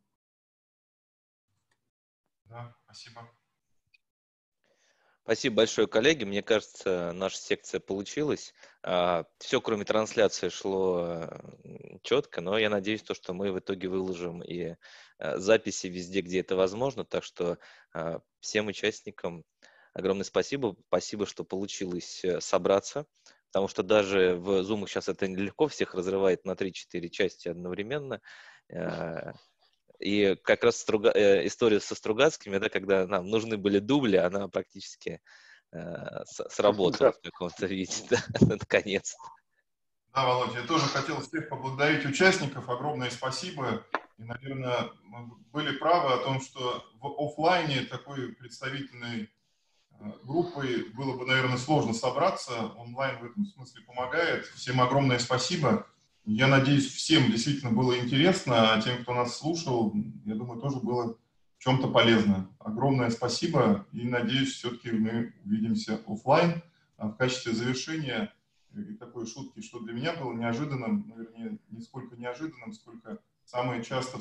Да, спасибо. Спасибо большое, коллеги. Мне кажется, наша секция получилась. Все, кроме трансляции, шло четко, но я надеюсь, что мы в итоге выложим и записи везде, где это возможно. Так что всем участникам огромное спасибо. Спасибо, что получилось собраться, потому что даже в Zoom сейчас это нелегко, всех разрывает на 3-4 части одновременно. И как раз история со Стругацкими, да, когда нам нужны были дубли, она практически сработала в каком-то виде, да, наконец-то. Да, Володя, я тоже хотел всех поблагодарить участников. Огромное спасибо. И, наверное, мы были правы о том, что в офлайне такой представительной группой было бы, наверное, сложно собраться. Онлайн в этом смысле помогает. Всем огромное спасибо. Я надеюсь, всем действительно было интересно, а тем, кто нас слушал, я думаю, тоже было в чем-то полезно. Огромное спасибо, и надеюсь, все-таки мы увидимся офлайн. А в качестве завершения такой шутки, что для меня было неожиданным, вернее, не сколько неожиданным, сколько самое часто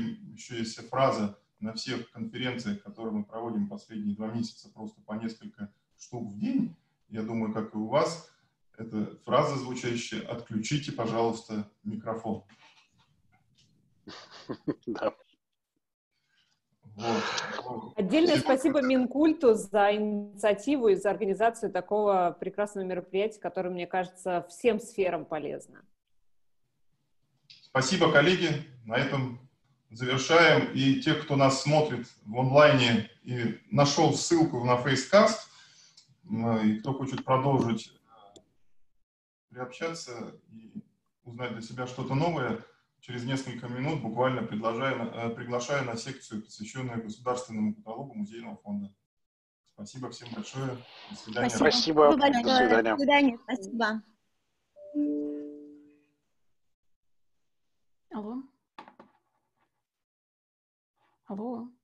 встречающаяся фраза на всех конференциях, которые мы проводим последние 2 месяца, просто по несколько думаю, как и у вас, это фраза звучащая «Отключите, пожалуйста, микрофон». Да. Вот. Отдельное спасибо Минкульту за инициативу и за организацию такого прекрасного мероприятия, которое, мне кажется, всем сферам полезно. Спасибо, коллеги. На этом завершаем. И те, кто нас смотрит в онлайне и нашел ссылку на Facecast, и кто хочет продолжить приобщаться и узнать для себя что-то новое, через несколько минут буквально приглашаю на секцию, посвященную государственному каталогу Музейного фонда. Спасибо всем большое. До свидания. Спасибо. До свидания. До свидания. Спасибо. Алло. Алло.